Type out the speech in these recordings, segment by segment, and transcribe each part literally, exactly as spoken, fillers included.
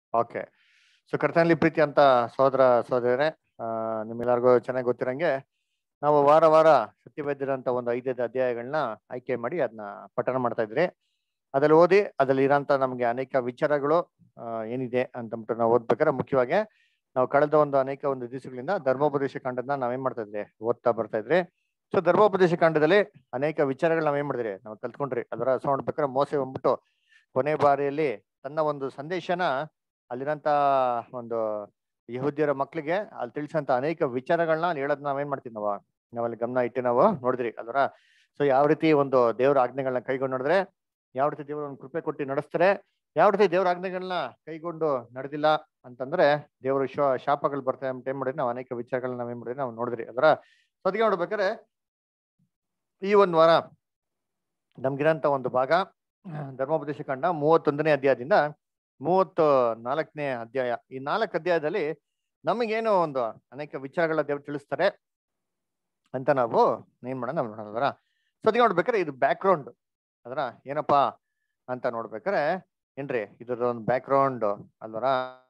Okay. So ಕರ್ತನಲ್ಲಿ ಪ್ರೀತಿ ಅಂತ ಸಹೋದರ ಸಹೋದರರೇ, ನಿಮ್ಮೆಲ್ಲರಿಗೂ ಚೆನ್ನಾಗಿ ಗೊತ್ತಿರಂಗೆ ನಾವು ವಾರ ವಾರ ಸತ್ಯವೇದ್ಯರಂತ ಒಂದು ಐದೈದು ಅಧ್ಯಾಯಗಳನ್ನ ಆಯ್ಕೆ ಮಾಡಿ ಅದನ್ನ ಪಠಣ ಮಾಡ್ತಾ ಇದ್ರಿ. ಅದ್ರಲ್ಲಿ ಓದಿ ಅದ್ರಲ್ಲಿ ಇರೋಂಥ ನಮ್ಗೆ ಅನೇಕ ವಿಚಾರಗಳು ಆ, ಏನಿದೆ ಅಂತಂದ್ಬಿಟ್ಟು ನಾವು ಓದ್ಬೇಕಾದ್ರೆ ಮುಖ್ಯವಾಗಿ ನಾವು ಕಳೆದ ಒಂದು ಅನೇಕ ಒಂದು ದಿವಸಗಳಿಂದ ಧರ್ಮೋಪದೇಶ ಕಾಂಡದನ್ನ ನಾವೇನ್ ಮಾಡ್ತಾ ಇದ್ರಿ, ಓದ್ತಾ ಬರ್ತಾ ಇದ್ರಿ. ಸೊ ಧರ್ಮೋಪದೇಶ ಕಾಂಡದಲ್ಲಿ ಅನೇಕ ವಿಚಾರಗಳು ನಾವೇನ್ ಮಾಡಿದ್ರಿ, ನಾವು ಕಲ್ತ್ಕೊಂಡ್ರಿ. ಅದರ ನೋಡ್ಬೇಕಾದ್ರೆ ಮೋಸೆ ಬಂದ್ಬಿಟ್ಟು ಕೊನೆ ಬಾರಿಯಲ್ಲಿ ತನ್ನ ಒಂದು ಸಂದೇಶನ ಅಲ್ಲಿರಂತ ಒಂದು ಯಹೂದ್ಯರ ಮಕ್ಳಿಗೆ ಅಲ್ಲಿ ತಿಳಿಸಂತ ಅನೇಕ ವಿಚಾರಗಳನ್ನ ಅಲ್ಲಿ ಹೇಳೋದ್ ನಾವೇನ್ ಮಾಡ್ತೀವಿ, ನಾವು ನಾವಲ್ಲಿ ಗಮನ ಇಟ್ಟು ನಾವು ನೋಡಿದ್ರಿ ಅಲ್ವರ. ಸೊ ಯಾವ ರೀತಿ ಒಂದು ದೇವರ ಆಜ್ಞೆಗಳನ್ನ ಕೈಗೊಂಡು ನೋಡಿದ್ರೆ, ಯಾವ ರೀತಿ ದೇವರು ಒಂದು ಕೃಪೆ ಕೊಟ್ಟು ನಡೆಸ್ತಾರೆ, ಯಾವ ರೀತಿ ದೇವರ ಆಜ್ಞೆಗಳನ್ನ ಕೈಗೊಂಡು ನಡೆದಿಲ್ಲ ಅಂತಂದ್ರೆ ದೇವರು ಶ ಶಾಪಗಳು ಬರ್ತಾರೆ ಅಂತ ಏನ್ ಮಾಡಿದ್ರಿ, ನಾವು ಅನೇಕ ವಿಚಾರಗಳನ್ನ ನಾವೇನ್ ಮಾಡಿದ್ರಿ, ನಾವು ನೋಡಿದ್ರಿ ಅದರ. ಸೊ ಅದಕ್ಕೆ ನೋಡ್ಬೇಕಾದ್ರೆ ಈ ಒಂದು ವಾರ ನಮ್ಗಿರಂತ ಒಂದು ಭಾಗ ಧರ್ಮೋಪದೇಶ ಕಾಂಡ ಮೂವತ್ತೊಂದನೇ ಅಧ್ಯಾಯದಿಂದ ಮೂವತ್ತು ನಾಲ್ಕನೇ ಅಧ್ಯಾಯ. ಈ ನಾಲ್ಕು ಅಧ್ಯಾಯದಲ್ಲಿ ನಮಗೇನೋ ಒಂದು ಅನೇಕ ವಿಚಾರಗಳ ದೇವ್ರು ತಿಳಿಸ್ತಾರೆ ಅಂತ ನಾವು ಏನ್ ಮಾಡೋಣ ನಾವು ನೋಡೋಣ. ಸೊ ಅದಕ್ಕೆ ನೋಡ್ಬೇಕಾರೆ ಇದು ಬ್ಯಾಕ್ ಗ್ರೌಂಡ್ ಅದರ ಏನಪ್ಪಾ ಅಂತ ನೋಡ್ಬೇಕಾರೆ ಏನ್ರಿ, ಇದ್ರ ಒಂದು ಬ್ಯಾಕ್ ಗ್ರೌಂಡ್ ಅಲ್ವರ.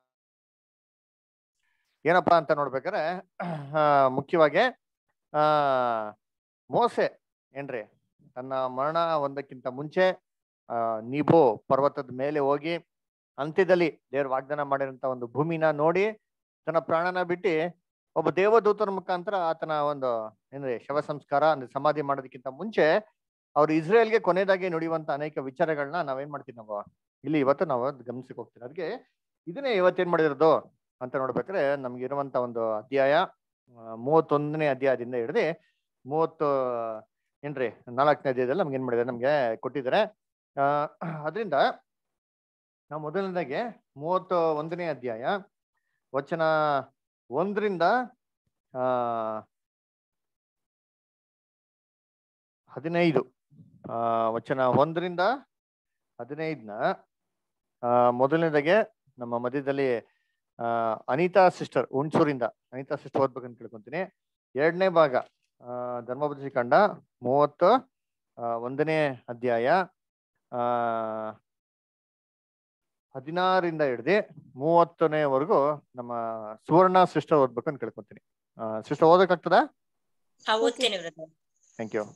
ಏನಪ್ಪಾ ಅಂತ ನೋಡ್ಬೇಕಾರೆ ಆ ಮುಖ್ಯವಾಗಿ ಆ ಮೋಸೆ ಏನ್ರಿ ತನ್ನ ಮರಣ ಒಂದಕ್ಕಿಂತ ಮುಂಚೆ ಆ ನೀಬೋ ಪರ್ವತದ ಮೇಲೆ ಹೋಗಿ ಅಂತ್ಯದಲ್ಲಿ ದೇವ್ರ ವಾಗ್ದಾನ ಮಾಡಿರಂತ ಒಂದು ಭೂಮಿನ ನೋಡಿ ತನ್ನ ಪ್ರಾಣನ ಬಿಟ್ಟು ಒಬ್ಬ ದೇವದೂತರ ಮುಖಾಂತರ ಆತನ ಒಂದು ಏನ್ರಿ ಶವ ಸಂಸ್ಕಾರ ಅಂದ್ರೆ ಸಮಾಧಿ ಮಾಡೋದಕ್ಕಿಂತ ಮುಂಚೆ ಅವ್ರು ಇಸ್ರೇಲ್ಗೆ ಕೊನೆಯದಾಗಿ ನುಡಿಯುವಂತ ಅನೇಕ ವಿಚಾರಗಳನ್ನ ನಾವೇನ್ ಮಾಡ್ತೀವಿ, ನಾವು ಇಲ್ಲಿ ಇವತ್ತು ನಾವು ಗಮನಿಸಕ್ ಹೋಗ್ತೀವಿ. ಅದಕ್ಕೆ ಇದನ್ನೇ ಇವತ್ತೇನ್ ಮಾಡಿರೋದು ಅಂತ ನೋಡ್ಬೇಕಾದ್ರೆ ನಮ್ಗೆ ಇರುವಂತ ಒಂದು ಅಧ್ಯಾಯ ಮೂವತ್ತೊಂದನೇ ಅಧ್ಯಾಯದಿಂದ ಹಿಡಿದು ಮೂವತ್ತು ಏನ್ರಿ ನಾಲ್ಕನೇ ಅಧ್ಯಾಯದಲ್ಲಿ ನಮ್ಗೆ ಏನ್ ಮಾಡಿದ್ದಾರೆ, ನಮ್ಗೆ ಕೊಟ್ಟಿದ್ದಾರೆ. ಆ ಅದರಿಂದ ನಾವು ಮೊದಲನೇದಾಗೆ ಮೂವತ್ತ ಒಂದನೇ ಅಧ್ಯಾಯ ವಚನ ಒಂದರಿಂದ ಆ ಹದಿನೈದು ಆ ವಚನ ಒಂದರಿಂದ ಹದಿನೈದನ ಆ ಮೊದಲನೇದಾಗೆ ನಮ್ಮ ಮಧ್ಯದಲ್ಲಿ ಆ ಅನಿತಾ ಸಿಸ್ಟರ್ ಹುಣಸೂರಿಂದ ಅನಿತಾ ಸಿಸ್ಟರ್ ಓದ್ಬೇಕಂತ ಕೇಳ್ಕೊಂತೀನಿ. ಎರಡನೇ ಭಾಗ ಆ ಧರ್ಮೋಪದೇಶ ಕಾಂಡ ಮೂವತ್ತ ಒಂದನೇ ಅಧ್ಯಾಯ ಆ ಹದಿನಾರರಿಂದ ಹಿಡ್ದು ಮೂವತ್ತನೇವರೆಗೂ ನಮ್ಮ ಸುವರ್ಣ ಸಿಸ್ಟರ್ ಓದ್ಬೇಕು ಅಂತ ಕೇಳ್ಕೊಂತೀನಿ. ಸಿಸ್ಟರ್ ಓದಕ್ಕಾಗ್ತದಾ? Thank you.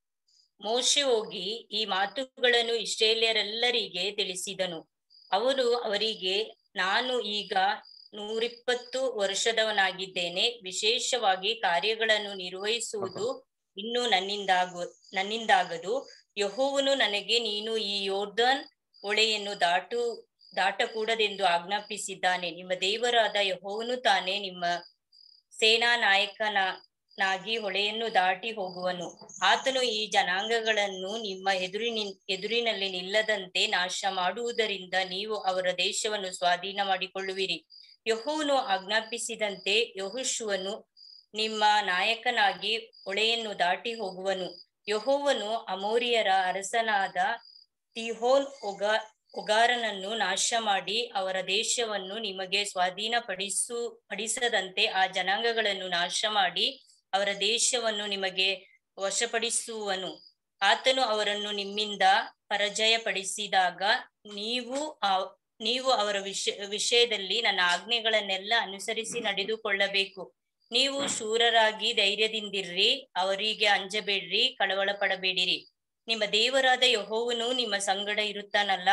ಮೋಶೆ ಹೋಗಿ ಈ ಮಾತುಗಳನ್ನು ಇಸ್ರಾಯೇಲ್ಯರೆಲ್ಲರಿಗೆ ತಿಳಿಸಿದನು. ಅವನು ಅವರಿಗೆ, ನಾನು ಈಗ ನೂರಿಪ್ಪತ್ತು ವರ್ಷದವನಾಗಿದ್ದೇನೆ. ವಿಶೇಷವಾಗಿ ಕಾರ್ಯಗಳನ್ನು ನಿರ್ವಹಿಸುವುದು ಇನ್ನು ನನ್ನಿಂದಾಗು ನನ್ನಿಂದಾಗದು. ಯೆಹೋವನು ನನಗೆ, ನೀನು ಈ ಯೋರ್ದನ್ ಹೊಳೆಯನ್ನು ದಾಟು ದಾಟಕೂಡದೆಂದು ಆಜ್ಞಾಪಿಸಿದ್ದಾನೆ. ನಿಮ್ಮ ದೇವರಾದ ಯೆಹೋವನು ತಾನೇ ನಿಮ್ಮ ಸೇನಾ ನಾಯಕನಾಗಿ ಹೊಳೆಯನ್ನು ದಾಟಿ ಹೋಗುವನು. ಆತನು ಈ ಜನಾಂಗಗಳನ್ನು ನಿಮ್ಮ ಎದುರಿನ ಎದುರಿನಲ್ಲಿ ನಿಲ್ಲದಂತೆ ನಾಶ ಮಾಡುವುದರಿಂದ ನೀವು ಅವರ ದೇಶವನ್ನು ಸ್ವಾಧೀನ ಮಾಡಿಕೊಳ್ಳುವಿರಿ. ಯೆಹೋವನು ಆಜ್ಞಾಪಿಸಿದಂತೆ ಯೆಹೋಶುವನು ನಿಮ್ಮ ನಾಯಕನಾಗಿ ಹೊಳೆಯನ್ನು ದಾಟಿ ಹೋಗುವನು. ಯೆಹೋವನು ಅಮೋರಿಯರ ಅರಸನಾದ ಸಿಹೋನ್ ಒಗ ಒಗಾರನನ್ನು ನಾಶ ಮಾಡಿ ಅವರ ದೇಶವನ್ನು ನಿಮಗೆ ಸ್ವಾಧೀನಪಡಿಸು ಪಡಿಸದಂತೆ ಆ ಜನಾಂಗಗಳನ್ನು ನಾಶ ಮಾಡಿ ಅವರ ದೇಶವನ್ನು ನಿಮಗೆ ವಶಪಡಿಸುವನು. ಆತನು ಅವರನ್ನು ನಿಮ್ಮಿಂದ ಪರಾಜಯಪಡಿಸಿದಾಗ ನೀವು ಆ ನೀವು ಅವರ ವಿಷ ವಿಷಯದಲ್ಲಿ ನನ್ನ ಆಜ್ಞೆಗಳನ್ನೆಲ್ಲ ಅನುಸರಿಸಿ ನಡೆದುಕೊಳ್ಳಬೇಕು. ನೀವು ಶೂರರಾಗಿ ಧೈರ್ಯದಿಂದಿರ್ರಿ, ಅವರಿಗೆ ಅಂಜಬೇಡ್ರಿ, ಕಳವಳ ಪಡಬೇಡಿರಿ. ನಿಮ್ಮ ದೇವರಾದ ಯೆಹೋವನು ನಿಮ್ಮ ಸಂಗಡ ಇರುತ್ತಾನಲ್ಲ,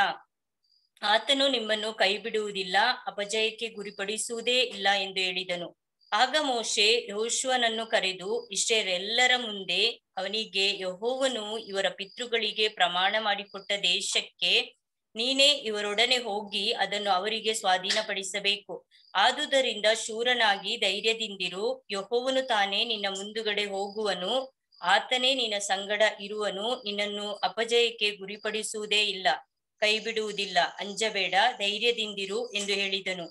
ಆತನು ನಿಮ್ಮನ್ನು ಕೈ ಬಿಡುವುದಿಲ್ಲ, ಅಪಜಯಕ್ಕೆ ಗುರಿಪಡಿಸುವುದೇ ಇಲ್ಲ ಎಂದು ಹೇಳಿದನು. ಆಗ ಮೋಶೆ ಯೆಹೋಶುವನನ್ನು ಕರೆದು ಇಸ್ರಾಯೇಲ್ಯರೆಲ್ಲರ ಮುಂದೆ ಅವನಿಗೆ, ಯೆಹೋವನು ಇವರ ಪಿತೃಗಳಿಗೆ ಪ್ರಮಾಣ ಮಾಡಿಕೊಟ್ಟ ದೇಶಕ್ಕೆ ನೀನೇ ಇವರೊಡನೆ ಹೋಗಿ ಅದನ್ನು ಅವರಿಗೆ ಸ್ವಾಧೀನಪಡಿಸಬೇಕು. ಆದುದರಿಂದ ಶೂರನಾಗಿ ಧೈರ್ಯದಿಂದಿರು, ಯೆಹೋವನು ತಾನೇ ನಿನ್ನ ಮುಂದುಗಡೆ ಹೋಗುವನು, ಆತನೇ ನಿನ್ನ ಸಂಗಡ ಇರುವನು, ನಿನ್ನನ್ನು ಅಪಜಯಕ್ಕೆ ಗುರಿಪಡಿಸುವುದೇ ಇಲ್ಲ, ಕೈ ಬಿಡುವುದಿಲ್ಲ, ಅಂಜಬೇಡ, ಧೈರ್ಯದಿಂದಿರು ಎಂದು ಹೇಳಿದನು.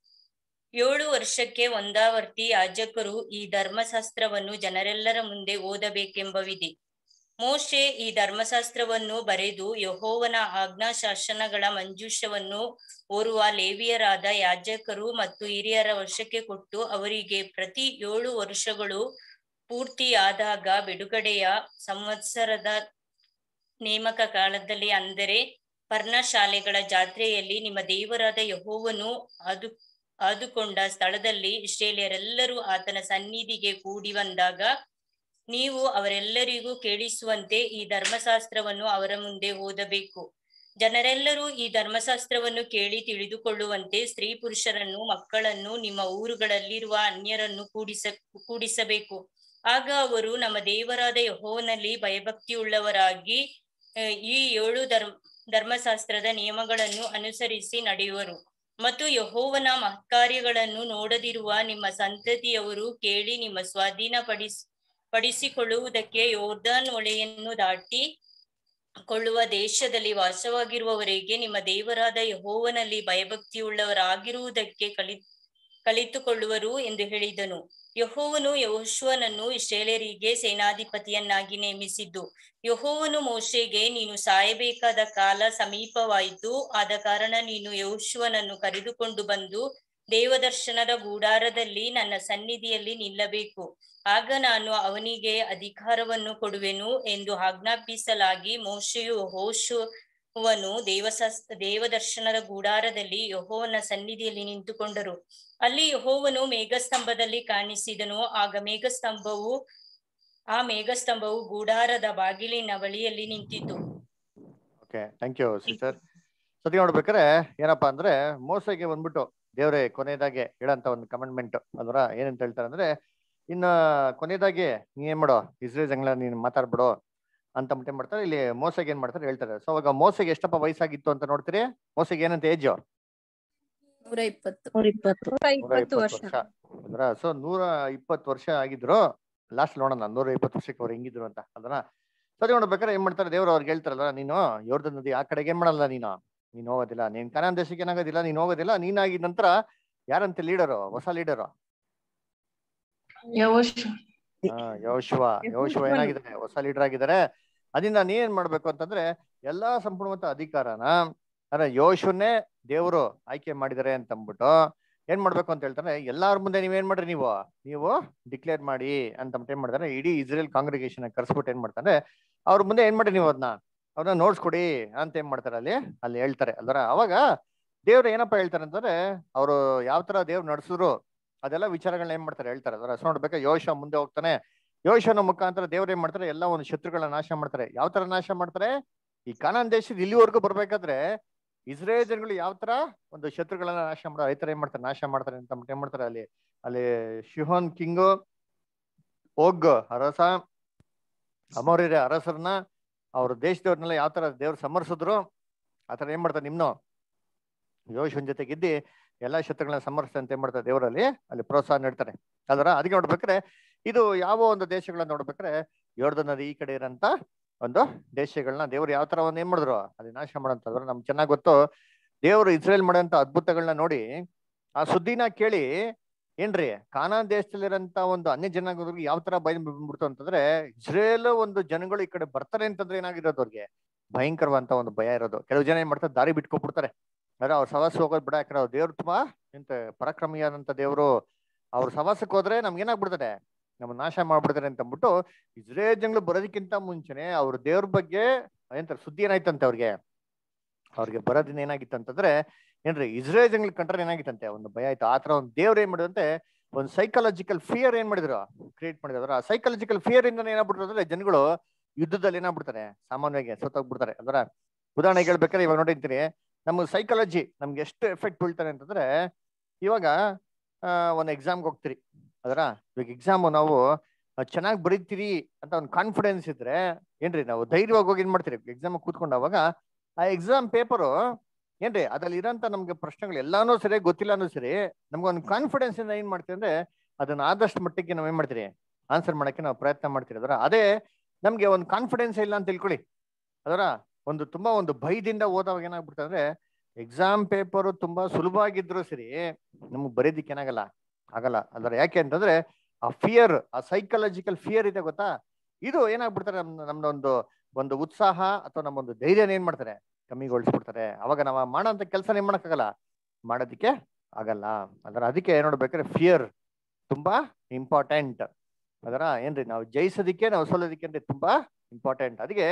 ಏಳು ವರ್ಷಕ್ಕೆ ಒಂದಾವರ್ತಿ ಯಾಜಕರು ಈ ಧರ್ಮಶಾಸ್ತ್ರವನ್ನು ಜನರೆಲ್ಲರ ಮುಂದೆ ಓದಬೇಕೆಂಬ ವಿಧಿ. ಮೋಶೆ ಈ ಧರ್ಮಶಾಸ್ತ್ರವನ್ನು ಬರೆದು ಯೆಹೋವನ ಆಜ್ಞಾಶಾಸನಗಳ ಮಂಜೂಷವನ್ನು ಓರುವ ಲೇವಿಯರಾದ ಯಾಜಕರು ಮತ್ತು ಹಿರಿಯರ ವಶಕ್ಕೆ ಕೊಟ್ಟು ಅವರಿಗೆ ಪ್ರತಿ ಏಳು ವರ್ಷಗಳು ಪೂರ್ತಿಯಾದಾಗ ಬಿಡುಗಡೆಯ ಸಂವತ್ಸರದ ನೇಮಕ ಕಾಲದಲ್ಲಿ, ಅಂದರೆ ಪರ್ಣಶಾಲೆಗಳ ಜಾತ್ರೆಯಲ್ಲಿ ನಿಮ್ಮ ದೇವರಾದ ಯೆಹೋವನು ಅದು ಆದುಕೊಂಡ ಸ್ಥಳದಲ್ಲಿ ಇಸ್ರಾಯೇಲ್ಯರೆಲ್ಲರೂ ಆತನ ಸನ್ನಿಧಿಗೆ ಕೂಡಿ ಬಂದಾಗ ನೀವು ಅವರೆಲ್ಲರಿಗೂ ಕೇಳಿಸುವಂತೆ ಈ ಧರ್ಮಶಾಸ್ತ್ರವನ್ನು ಅವರ ಮುಂದೆ ಓದಬೇಕು. ಜನರೆಲ್ಲರೂ ಈ ಧರ್ಮಶಾಸ್ತ್ರವನ್ನು ಕೇಳಿ ತಿಳಿದುಕೊಳ್ಳುವಂತೆ ಸ್ತ್ರೀ ಪುರುಷರನ್ನು ಮಕ್ಕಳನ್ನು ನಿಮ್ಮ ಊರುಗಳಲ್ಲಿರುವ ಅನ್ಯರನ್ನು ಕೂಡಿಸ ಕೂಡಿಸಬೇಕು. ಆಗ ಅವರು ನಮ್ಮ ದೇವರಾದ ಯೆಹೋವನಲ್ಲಿ ಭಯಭಕ್ತಿಯುಳ್ಳವರಾಗಿ ಈ ಏಳು ಧರ್ಮ ಧರ್ಮಶಾಸ್ತ್ರದ ನಿಯಮಗಳನ್ನು ಅನುಸರಿಸಿ ನಡೆಯುವರು. ಮತ್ತು ಯೆಹೋವನ ಮಹತ್ಕಾರ್ಯಗಳನ್ನು ನೋಡದಿರುವ ನಿಮ್ಮ ಸಂತತಿಯವರು ಕೇಳಿ ನಿಮ್ಮ ಸ್ವಾಧೀನ ಪಡಿಸ್ ಪಡಿಸಿಕೊಳ್ಳುವುದಕ್ಕೆ ಯೋರ್ದಾನ್ ಹೊಳೆಯನ್ನು ದಾಟಿ ಕೊಳ್ಳುವ ದೇಶದಲ್ಲಿ ವಾಸವಾಗಿರುವವರೆಗೆ ನಿಮ್ಮ ದೇವರಾದ ಯೆಹೋವನಲ್ಲಿ ಭಯಭಕ್ತಿಯುಳ್ಳವರಾಗಿರುವುದಕ್ಕೆ ಕಲಿ ಕಲಿತುಕೊಳ್ಳುವರು ಎಂದು ಹೇಳಿದನು. ಯೆಹೋವನು ಯೆಹೋಶುವನನ್ನು ಇಸ್ರಾಯೇಲ್ಯರಿಗೆ ಸೇನಾಧಿಪತಿಯನ್ನಾಗಿ ನೇಮಿಸಿದ್ದು. ಯೆಹೋವನು ಮೋಶೆಗೆ, ನೀನು ಸಾಯಬೇಕಾದ ಕಾಲ ಸಮೀಪವಾಯಿತು, ಆದ ಕಾರಣ ನೀನು ಯೆಹೋಶುವನನ್ನು ಕರೆದುಕೊಂಡು ಬಂದು ದೇವದರ್ಶನದ ಗುಡಾರದಲ್ಲಿ ನನ್ನ ಸನ್ನಿಧಿಯಲ್ಲಿ ನಿಲ್ಲಬೇಕು. ಆಗ ನಾನು ಅವನಿಗೆ ಅಧಿಕಾರವನ್ನು ಕೊಡುವೆನು ಎಂದು ಆಜ್ಞಾಪಿಸಲಾಗಿ ಮೋಶೆಯು ಯೆಹೋಶುವನು ದೇವಶಾಸ್ತ್ರ ದೇವದರ್ಶನದ ಗುಡಾರದಲ್ಲಿ ಯೆಹೋವನ ಸನ್ನಿಧಿಯಲ್ಲಿ ನಿಂತುಕೊಂಡರು. ಅಲ್ಲಿ ಯೆಹೋವನು ಮೇಘಸ್ತಂಭದಲ್ಲಿ ಕಾಣಿಸಿದನು. ಆಗ ಮೇಘಸ್ತಂಭವು ಆ ಮೇಘಸ್ತಂಭವು ಗುಡಾರದ ಬಾಗಿಲಿನ ಬಳಿಯಲ್ಲಿ ನಿಂತಿತು. Okay, thank you sister. ಸತಿ ನೋಡ್ಬೇಕಾರೆ ಏನಪ್ಪಾ ಅಂದ್ರೆ ಮೋಸೆಗೆ ಬಂದ್ಬಿಟ್ಟು ದೇವ್ರೆ ಕೊನೆಯದಾಗೆ ಹೇಳಂತ ಒಂದು ಕಮೆಂಟ್ಮೆಂಟ್ ಅದರ ಏನಂತ ಹೇಳ್ತಾರೆ ಅಂದ್ರೆ, ಇನ್ನ ಕೊನೆಯದಾಗಿ ನೀ ಏನ್ ಮಾಡೋ ಇಸ್ರೇಲ್ ಜಂಗ್ಲ ನೀನ್ ಮಾತಾಡ್ಬಿಡೋ ಅಂತ ಏನ್ ಮಾಡ್ತಾರೆ. ಇಲ್ಲಿ ಮೋಸೆಗೆ ಏನ್ ಮಾಡ್ತಾರೆ ಹೇಳ್ತಾರೆ. ಸೊ ಅವಾಗ ಮೋಸೆಗೆ ಎಷ್ಟಪ್ಪ ವಯಸ್ಸಾಗಿತ್ತು ಅಂತ ನೋಡ್ತೀರಿ? ಮೋಸೆಗೆ ಏನಂತ ಏಜ್? ನೂರ ಇಪ್ಪತ್ತು ನೂರ ಇಪ್ಪತ್ತು ನೂರ ಇಪ್ಪತ್ತು ವರ್ಷ ಅಂದ್ರ ಸೊ ನೂರ ಇಪ್ಪತ್ತು ವರ್ಷ ಆಗಿದ್ರು. ಲಾಸ್ಟ್ ನೋಡೋಣ ನೂರ ಇಪ್ಪತ್ತು ವರ್ಷಕ್ಕೆ ಅವ್ರು ಹೆಂಗಿದ್ರು ಅಂತ ಅದನ್ನ ಸರಿ ನೋಡ್ಬೇಕಾದ್ರೆ ಏನ್ ಮಾಡ್ತಾರೆ ದೇವ್ರು ಅವ್ರಿಗೆ ಹೇಳ್ತಾರಲ್ಲ, ನೀನು ಯೋರ್ದನ್ ನದಿ ಆ ಕಡೆಗೆ ಏನ್ ಮಾಡಲ್ಲ, ನೀನು ನೀನ್ ಹೋಗೋದಿಲ್ಲ, ನೀನ್ ಕಾನಾನ್ ದೇಶಕ್ಕೆ ಏನಾಗೋದಿಲ್ಲ, ನೀನ್ ಹೋಗೋದಿಲ್ಲ. ನೀನಾಗಿದ ನಂತರ ಯಾರಂತೆ ಲೀಡರು, ಹೊಸ ಲೀಡರು? ಹಾ, ಯೆಹೋಶುವ. ಯೆಹೋಶುವ ಏನಾಗಿದ್ದಾರೆ? ಹೊಸ ಲೀಡರ್ ಆಗಿದ್ದಾರೆ. ಅದರಿಂದ ನೀ ಏನ್ ಮಾಡ್ಬೇಕು ಅಂತಂದ್ರೆ ಎಲ್ಲಾ ಸಂಪೂರ್ಣವಂತ ಅಧಿಕಾರನ ಅಂದ್ರೆ ಯೆಹೋಶುವನ್ನೇ ದೇವರು ಆಯ್ಕೆ ಮಾಡಿದ್ದಾರೆ ಅಂತ ಅಂದ್ಬಿಟ್ಟು ಏನ್ ಮಾಡ್ಬೇಕು ಅಂತ ಹೇಳ್ತಾರೆ. ಎಲ್ಲಾರ ಮುಂದೆ ನೀವೇನ್ ಮಾಡ್ರಿ, ನೀವು ನೀವು ಡಿಕ್ಲೇರ್ ಮಾಡಿ ಅಂತ ಏನ್ ಮಾಡ್ತಾರೆ. ಇಡೀ ಇಸ್ರೇಲ್ ಕಾಂಗ್ರಿಗೇಷನ್ ಕರ್ಸ್ಬಿಟ್ಟು ಏನ್ ಮಾಡ್ತಾರೆ, ಅವ್ರ ಮುಂದೆ ಏನ್ ಮಾಡ್ರಿ, ನೀವು ಅದನ್ನ ಅವ್ರನ್ನ ನೋಡ್ಸ್ಕೊಡಿ ಅಂತ ಏನ್ ಮಾಡ್ತಾರೆ ಅಲ್ಲಿ ಅಲ್ಲಿ ಹೇಳ್ತಾರೆ ಅಲ್ವರ. ಅವಾಗ ದೇವ್ರು ಏನಪ್ಪಾ ಹೇಳ್ತಾರೆ ಅಂತಂದ್ರೆ, ಅವ್ರು ಯಾವ ತರ ದೇವ್ರು ನಡ್ಸಿದ್ರು ಅದೆಲ್ಲ ವಿಚಾರಗಳನ್ನ ಏನ್ ಮಾಡ್ತಾರೆ ಹೇಳ್ತಾರೆ ಅದರ. ಸೊ ನೋಡ್ಬೇಕಾ ಯೆಹೋಶುವ ಮುಂದೆ ಹೋಗ್ತಾನೆ. ಯೆಹೋಶುವನ ಮುಖಾಂತರ ದೇವ್ರು ಏನ್ ಮಾಡ್ತಾರೆ, ಎಲ್ಲ ಒಂದು ಶತ್ರುಗಳನ್ನ ನಾಶ ಮಾಡ್ತಾರೆ. ಯಾವ ತರ ನಾಶ ಮಾಡ್ತಾರೆ? ಈ ಕಾನಾನ್ ದೇಶದ ಇಲ್ಲಿವರೆಗೂ ಬರ್ಬೇಕಾದ್ರೆ ಇಸ್ರೇಲ್ ಜನಗಳು ಯಾವ ತರ ಒಂದು ಶತ್ರುಗಳನ್ನ ನಾಶ ಮಾಡ್ತಾರೆ, ರೈತರ ಏನ್ ಮಾಡ್ತಾರೆ ನಾಶ ಮಾಡ್ತಾರೆ ಅಂತ ಏನ್ ಮಾಡ್ತಾರೆ ಅಲ್ಲಿ ಅಲ್ಲಿ ಶಿಹೋನ್ ಕಿಂಗು, ಓಗ್ ಅರಸ, ಅಮೋರಿಯ ಅರಸರನ್ನ ಅವ್ರ ದೇಶದವ್ರನ್ನೆಲ್ಲ ಯಾವ ತರ ದೇವ್ರು ಸಮರ್ಸಿದ್ರು ಆತರ ಏನ್ ಮಾಡ್ತಾರೆ ನಿಮ್ನು ಯೆಹೋಶುವನ ಜೊತೆಗಿದ್ದಿ ಎಲ್ಲಾ ಶತ್ರುಗಳನ್ನ ಸಮರ್ಸ ಅಂತ ಏನ್ ಮಾಡ್ತಾರೆ ದೇವರಲ್ಲಿ ಅಲ್ಲಿ ಪ್ರೋತ್ಸಾಹ ನೀಡ್ತಾರೆ ಅದರ. ಅದಕ್ಕೆ ನೋಡ್ಬೇಕ್ರೆ ಇದು ಯಾವ ಒಂದು ದೇಶಗಳನ್ನ ನೋಡ್ಬೇಕ್ರೆ ಯೋರ್ದನ್ ನದಿ ಈ ಕಡೆ ಇರೋಂತ ಒಂದು ದೇಶಗಳನ್ನ ದೇವ್ರು ಯಾವ ತರ ಒಂದ್ ಏನ್ ಮಾಡಿದ್ರು ಅಲ್ಲಿ ನಾಶ ಮಾಡೋಂಥದ್ರ. ನಮ್ಗೆ ಚೆನ್ನಾಗ್ ಗೊತ್ತು ದೇವ್ರು ಇಸ್ರೇಲ್ ಮಾಡೋಂಥ ಅದ್ಭುತಗಳನ್ನ ನೋಡಿ ಆ ಸುದ್ದಿನ ಕೇಳಿ ಏನ್ರಿ ಕಾನಾನ್ ದೇಶದಲ್ಲಿರೋಂಥ ಒಂದು ಅನ್ಯ ಜನಾಂಗದವ್ರಿಗೆ ಯಾವ ತರ ಭಯ ಬಂದ್ಬಿಡ್ತು ಅಂತಂದ್ರೆ, ಇಸ್ರೇಲ್ ಒಂದು ಜನಗಳು ಈ ಕಡೆ ಬರ್ತಾರೆ ಅಂತಂದ್ರೆ ಏನಾಗಿರೋದು ಅವ್ರಿಗೆ ಭಯಂಕರವಂತ ಒಂದು ಭಯ ಇರೋದು. ಕೆಲವು ಜನ ಏನ್ ಮಾಡ್ತಾರೆ ದಾರಿ ಬಿಟ್ಕೊಬಿಡ್ತಾರೆ. ಅಂದ್ರೆ ಅವ್ರ ಸವಾಸ ಹೋಗೋದ್ ಬಿಡ, ಯಾಕಂದ್ರೆ ಅವ್ರ ದೇವ್ರು ತುಂಬಾ ಎಂತ ಪರಾಕ್ರಮಿಯಾದಂತ ದೇವ್ರು. ಅವ್ರ ಸವಾಸಕ್ಕೆ ಹೋದ್ರೆ ನಮ್ಗೆ ಏನಾಗ್ಬಿಡ್ತಾರೆ, ನಮ್ಮ ನಾಶ ಮಾಡ್ಬಿಡ್ತಾರೆ ಅಂತ ಅಂದ್ಬಿಟ್ಟು ಇಸ್ರೇಲ್ ಜನಗಳು ಬರೋದಕ್ಕಿಂತ ಮುಂಚೆನೆ ಅವ್ರ ದೇವ್ರ ಬಗ್ಗೆ ಎಂತ ಸುದ್ದಿ ಏನಾಯ್ತಂತೆ ಅವ್ರಿಗೆ ಅವ್ರಿಗೆ ಬರೋದಿನ ಏನಾಗಿತ್ತು ಅಂತಂದ್ರೆ ಏನ್ರಿ ಇಸ್ರೇಲ್ ಜನಗಳು ಕಂಡ್ರೆ ಏನಾಗಿತ್ತಂತೆ ಒಂದು ಭಯ ಆಯ್ತು. ಆತರ ಒಂದು ದೇವ್ರು ಏನ್ ಮಾಡಿದಂತೆ ಒಂದು ಸೈಕಾಲಜಿಕಲ್ ಫಿಯರ್ ಏನ್ ಮಾಡಿದ್ರು ಕ್ರಿಯೇಟ್ ಮಾಡಿದ್ರು. ಆ ಸೈಕಾಲಜಿಕಲ್ ಫಿಯರ್ ಇಂದ ಏನಾಗ್ಬಿಟ್ರು ಅಂದ್ರೆ ಜನಗಳು ಯುದ್ಧದಲ್ಲಿ ಏನಾಗ್ಬಿಡ್ತಾರೆ ಸಾಮಾನ್ಯವಾಗಿ ಸೋತೋಗ್ಬಿಡ್ತಾರೆ ಅದರ. ಉದಾಹರಣೆಗೆ ಹೇಳ್ಬೇಕಾದ್ರೆ ಇವಾಗ ನೋಡಿರ್ತೀರಿ ನಮ್ಗೆ ಸೈಕಾಲಜಿ ನಮ್ಗೆ ಎಷ್ಟು ಎಫೆಕ್ಟ್ ಬೀಳ್ತಾರೆ ಅಂತಂದ್ರೆ, ಇವಾಗ ಒಂದು ಎಕ್ಸಾಮ್ಗೆ ಹೋಗ್ತೀರಿ ಅದರ. ಇವಾಗ ಎಕ್ಸಾಮ್ ನಾವು ಚೆನ್ನಾಗಿ ಬರೀತೀರಿ ಅಂತ ಒಂದು ಕಾನ್ಫಿಡೆನ್ಸ್ ಇದ್ರೆ ಏನ್ರಿ ನಾವು ಧೈರ್ಯವಾಗಿ ಹೋಗಿ ಏನ್ ಮಾಡ್ತೀರಿ ಎಕ್ಸಾಮ್ ಕೂತ್ಕೊಂಡು. ಅವಾಗ ಆ ಎಕ್ಸಾಮ್ ಪೇಪರು ಏನ್ರಿ ಅದ್ರಲ್ಲಿ ಇರೋಂಥ ನಮ್ಗೆ ಪ್ರಶ್ನೆಗಳು ಎಲ್ಲಾನು ಸರಿ ಗೊತ್ತಿಲ್ಲಾನು ಸರಿ ನಮ್ಗೆ ಒಂದು ಕಾನ್ಫಿಡೆನ್ಸ್ ಇಂದ ಏನ್ ಮಾಡ್ತೀವಿ ಅಂದ್ರೆ ಅದನ್ನ ಆದಷ್ಟು ಮಟ್ಟಿಗೆ ನಾವ್ ಏನ್ ಮಾಡ್ತೀರಿ ಆನ್ಸರ್ ಮಾಡಕ್ಕೆ ನಾವು ಪ್ರಯತ್ನ ಮಾಡ್ತೀರಿ ಅದರ. ಅದೇ ನಮ್ಗೆ ಒಂದು ಕಾನ್ಫಿಡೆನ್ಸ್ ಇಲ್ಲ ಅಂತ ತಿಳ್ಕೊಳ್ಳಿ ಅದರ, ಒಂದು ತುಂಬಾ ಒಂದು ಭಯದಿಂದ ಓದವಾಗ ಏನಾಗ್ಬಿಡ್ತದೆ ಅಂದ್ರೆ ಎಕ್ಸಾಮ್ ಪೇಪರು ತುಂಬಾ ಸುಲಭವಾಗಿದ್ರು ಸರಿ ನಮ್ಗೆ ಬರೀದಿಕ್ಕೆ ಏನಾಗಲ್ಲ ಆಗಲ್ಲ ಅದರ. ಯಾಕೆ ಅಂತಂದ್ರೆ ಆ ಫಿಯರ್, ಆ ಸೈಕಾಲಜಿಕಲ್ ಫಿಯರ್ ಇದೆ ಗೊತ್ತಾ, ಇದು ಏನಾಗ್ಬಿಡ್ತಾರೆ ನಮ್ ನಮ್ದೊಂದು ಒಂದು ಉತ್ಸಾಹ ಅಥವಾ ನಮ್ಮೊಂದು ಧೈರ್ಯನ ಏನ್ ಮಾಡ್ತಾರೆ ಕಮ್ಮಿಗೊಳಿಸ್ಬಿಡ್ತಾರೆ. ಅವಾಗ ನಾವು ಮಾಡೋಂಥ ಕೆಲಸ ಏನ್ ಮಾಡಕ್ಕಾಗಲ್ಲ, ಮಾಡೋದಿಕ್ಕೆ ಆಗಲ್ಲ ಅದರ. ಅದಕ್ಕೆ ನೋಡ್ಬೇಕಾದ್ರೆ ಫಿಯರ್ ತುಂಬಾ ಇಂಪಾರ್ಟೆಂಟ್ ಅದರ. ಏನ್ರಿ ನಾವು ಜಯಿಸೋದಿಕ್ಕೆ ನಾವು ಸೋಲೋದಿಕ್ಕೆ ಅಂದ್ರೆ ತುಂಬಾ ಇಂಪಾರ್ಟೆಂಟ್. ಅದಕ್ಕೆ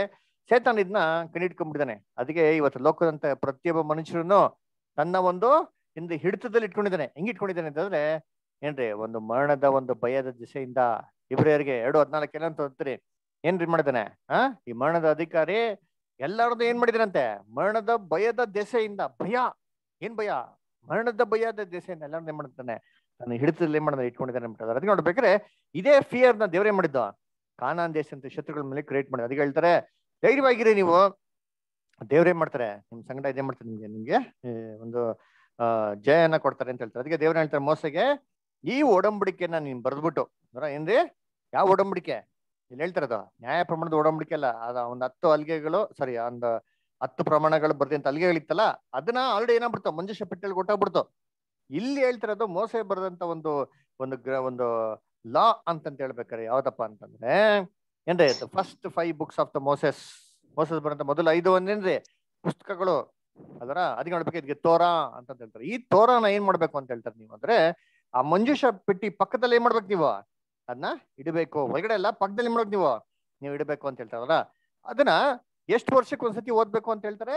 ಸೇತಾನ್ ಇದನ್ನ ಕಂಡಿಡ್ಕೊಂಡ್ಬಿಟ್ಟಿದ್ದಾನೆ. ಅದಕ್ಕೆ ಇವತ್ತು ಲೋಕದಂತ ಪ್ರತಿಯೊಬ್ಬ ಮನುಷ್ಯರನ್ನು ತನ್ನ ಒಂದು ಇಂದ ಹಿಡಿತದಲ್ಲಿ ಇಟ್ಕೊಂಡಿದ್ದಾನೆ. ಹೆಂಗ್ ಇಟ್ಕೊಂಡಿದ್ದಾನೆ ಅಂತಂದ್ರೆ ಏನ್ರಿ, ಒಂದು ಮರಣದ ಒಂದು ಭಯದ ದಿಸೆಯಿಂದ ಇಬ್ರಿಯರಿಗೆ ಎರಡು ಹದ್ನಾಲ್ಕು ಎಲ್ಲ ಅಂತ ಹೋಗ್ತೀರಿ ಏನ್ರಿ ಮಾಡಿದಾನೆ. ಆ ಈ ಮರಣದ ಅಧಿಕಾರಿ ಎಲ್ಲರದ್ದು ಏನ್ ಮಾಡಿದಾರಂತೆ, ಮರಣದ ಭಯದ ದೆಸೆಯಿಂದ, ಭಯ ಏನ್ ಭಯ, ಮರಣದ ಭಯದ ದೆಸೆಯಿಂದ ಎಲ್ಲರನ್ನ ಏನ್ ಮಾಡ್ತಾನೆ, ನನ್ನ ಹಿಡಿತದಲ್ಲಿ ಏನ್ ಮಾಡಿದಾನೆ, ಇಟ್ಕೊಂಡಿದ್ದಾನೆ ಅಂತಾರೆ. ಅದಕ್ಕೆ ನೋಡ್ಬೇಕಾದ್ರೆ ಇದೇ ಫಿಯರ್ ನ ದೇವರೇ ಮಾಡಿದ್ದು ಕಾನಾನ್ ದೇಶ ಅಂತ ಶತ್ರುಗಳ ಮೇಲೆ ಕ್ರಿಯೇಟ್ ಮಾಡಿ. ಅದಕ್ಕೆ ಹೇಳ್ತಾರೆ ಧೈರ್ಯವಾಗಿರಿ, ನೀವು ದೇವ್ರೇನ್ ಮಾಡ್ತಾರೆ ನಿಮ್ ಸಂಗಡ ಇದೇ ಮಾಡ್ತಾರೆ, ನಿಮ್ಗೆ ನಿಮ್ಗೆ ಒಂದು ಆ ಜಯನ ಕೊಡ್ತಾರೆ ಅಂತ ಹೇಳ್ತಾರೆ. ಅದಕ್ಕೆ ದೇವ್ರ ಹೇಳ್ತಾರೆ ಮೋಸೆಗೆ, ಈ ಒಡಂಬಡಿಕೆನ ನೀನ್ ಬರ್ದ್ಬಿಟ್ಟು ಅಂದ್ರ ಏನ್ರಿ, ಯಾವ ಒಡಂಬಡಿಕೆ ಇಲ್ಲಿ ಹೇಳ್ತಾರದು, ನ್ಯಾಯ ಪ್ರಮಾಣದ ಒಡಂಬಡಿಕೆ ಅಲ್ಲ, ಅದ ಒಂದ್ ಹತ್ತು ಅಲ್ಗೆಗಳು ಸಾರಿ ಒಂದ್ ಹತ್ತು ಪ್ರಮಾಣಗಳು ಬರ್ದಂತ ಅಲ್ಗೆಗಳಿತ್ತಲ್ಲ, ಅದನ್ನ ಆಲ್ರೆಡಿ ಏನಾಗ್ಬಿಡ್ತಾವ ಮಂಜುಷ ಪೆಟ್ಟಲ್ಲಿ ಕೊಟ್ಟಾಗ್ಬಿಡ್ತು. ಇಲ್ಲಿ ಹೇಳ್ತಿರೋದು ಮೋಸೆ ಬರೆದಂತ ಒಂದು ಒಂದು ಗ್ರ ಒಂದು ಲಾ ಅಂತಂತ ಹೇಳ್ಬೇಕಾರೆ ಯಾವ್ದಪ್ಪ ಅಂತಂದ್ರೆ ಏನ್ರಿ, first five books of the Moses, Moses ಬರಂತ ಮೊದಲು ಐದು ಒಂದೇನ್ರಿ ಪುಸ್ತಕಗಳು ಅದರ. ಅದಕ್ಕೆ ನೋಡ್ಬೇಕು ಇದಕ್ಕೆ ತೋರಾ ಅಂತ ಹೇಳ್ತಾರೆ. ಈ ತೋರಾನ ಏನ್ ಮಾಡ್ಬೇಕು ಅಂತ ಹೇಳ್ತಾರೆ ನೀವು ಅಂದ್ರೆ, ಆ ಮಂಜುಷ ಪೆಟ್ಟಿ ಪಕ್ಕದಲ್ಲಿ ಏನ್ ಮಾಡ್ಬೇಕು ನೀವು, ಅದನ್ನ ಇಡಬೇಕು, ಹೊರಗಡೆ ಎಲ್ಲ ಪಕ್ಕದಲ್ಲಿ ಏನ್ ಮಾಡ್ಬೇಕು ನೀವು ನೀವು ಇಡಬೇಕು ಅಂತ ಹೇಳ್ತಾರಲ್ಲ. ಅದನ್ನ ಎಷ್ಟು ವರ್ಷಕ್ಕೆ ಒಂದ್ಸತಿ ಓದ್ಬೇಕು ಅಂತ ಹೇಳ್ತಾರೆ,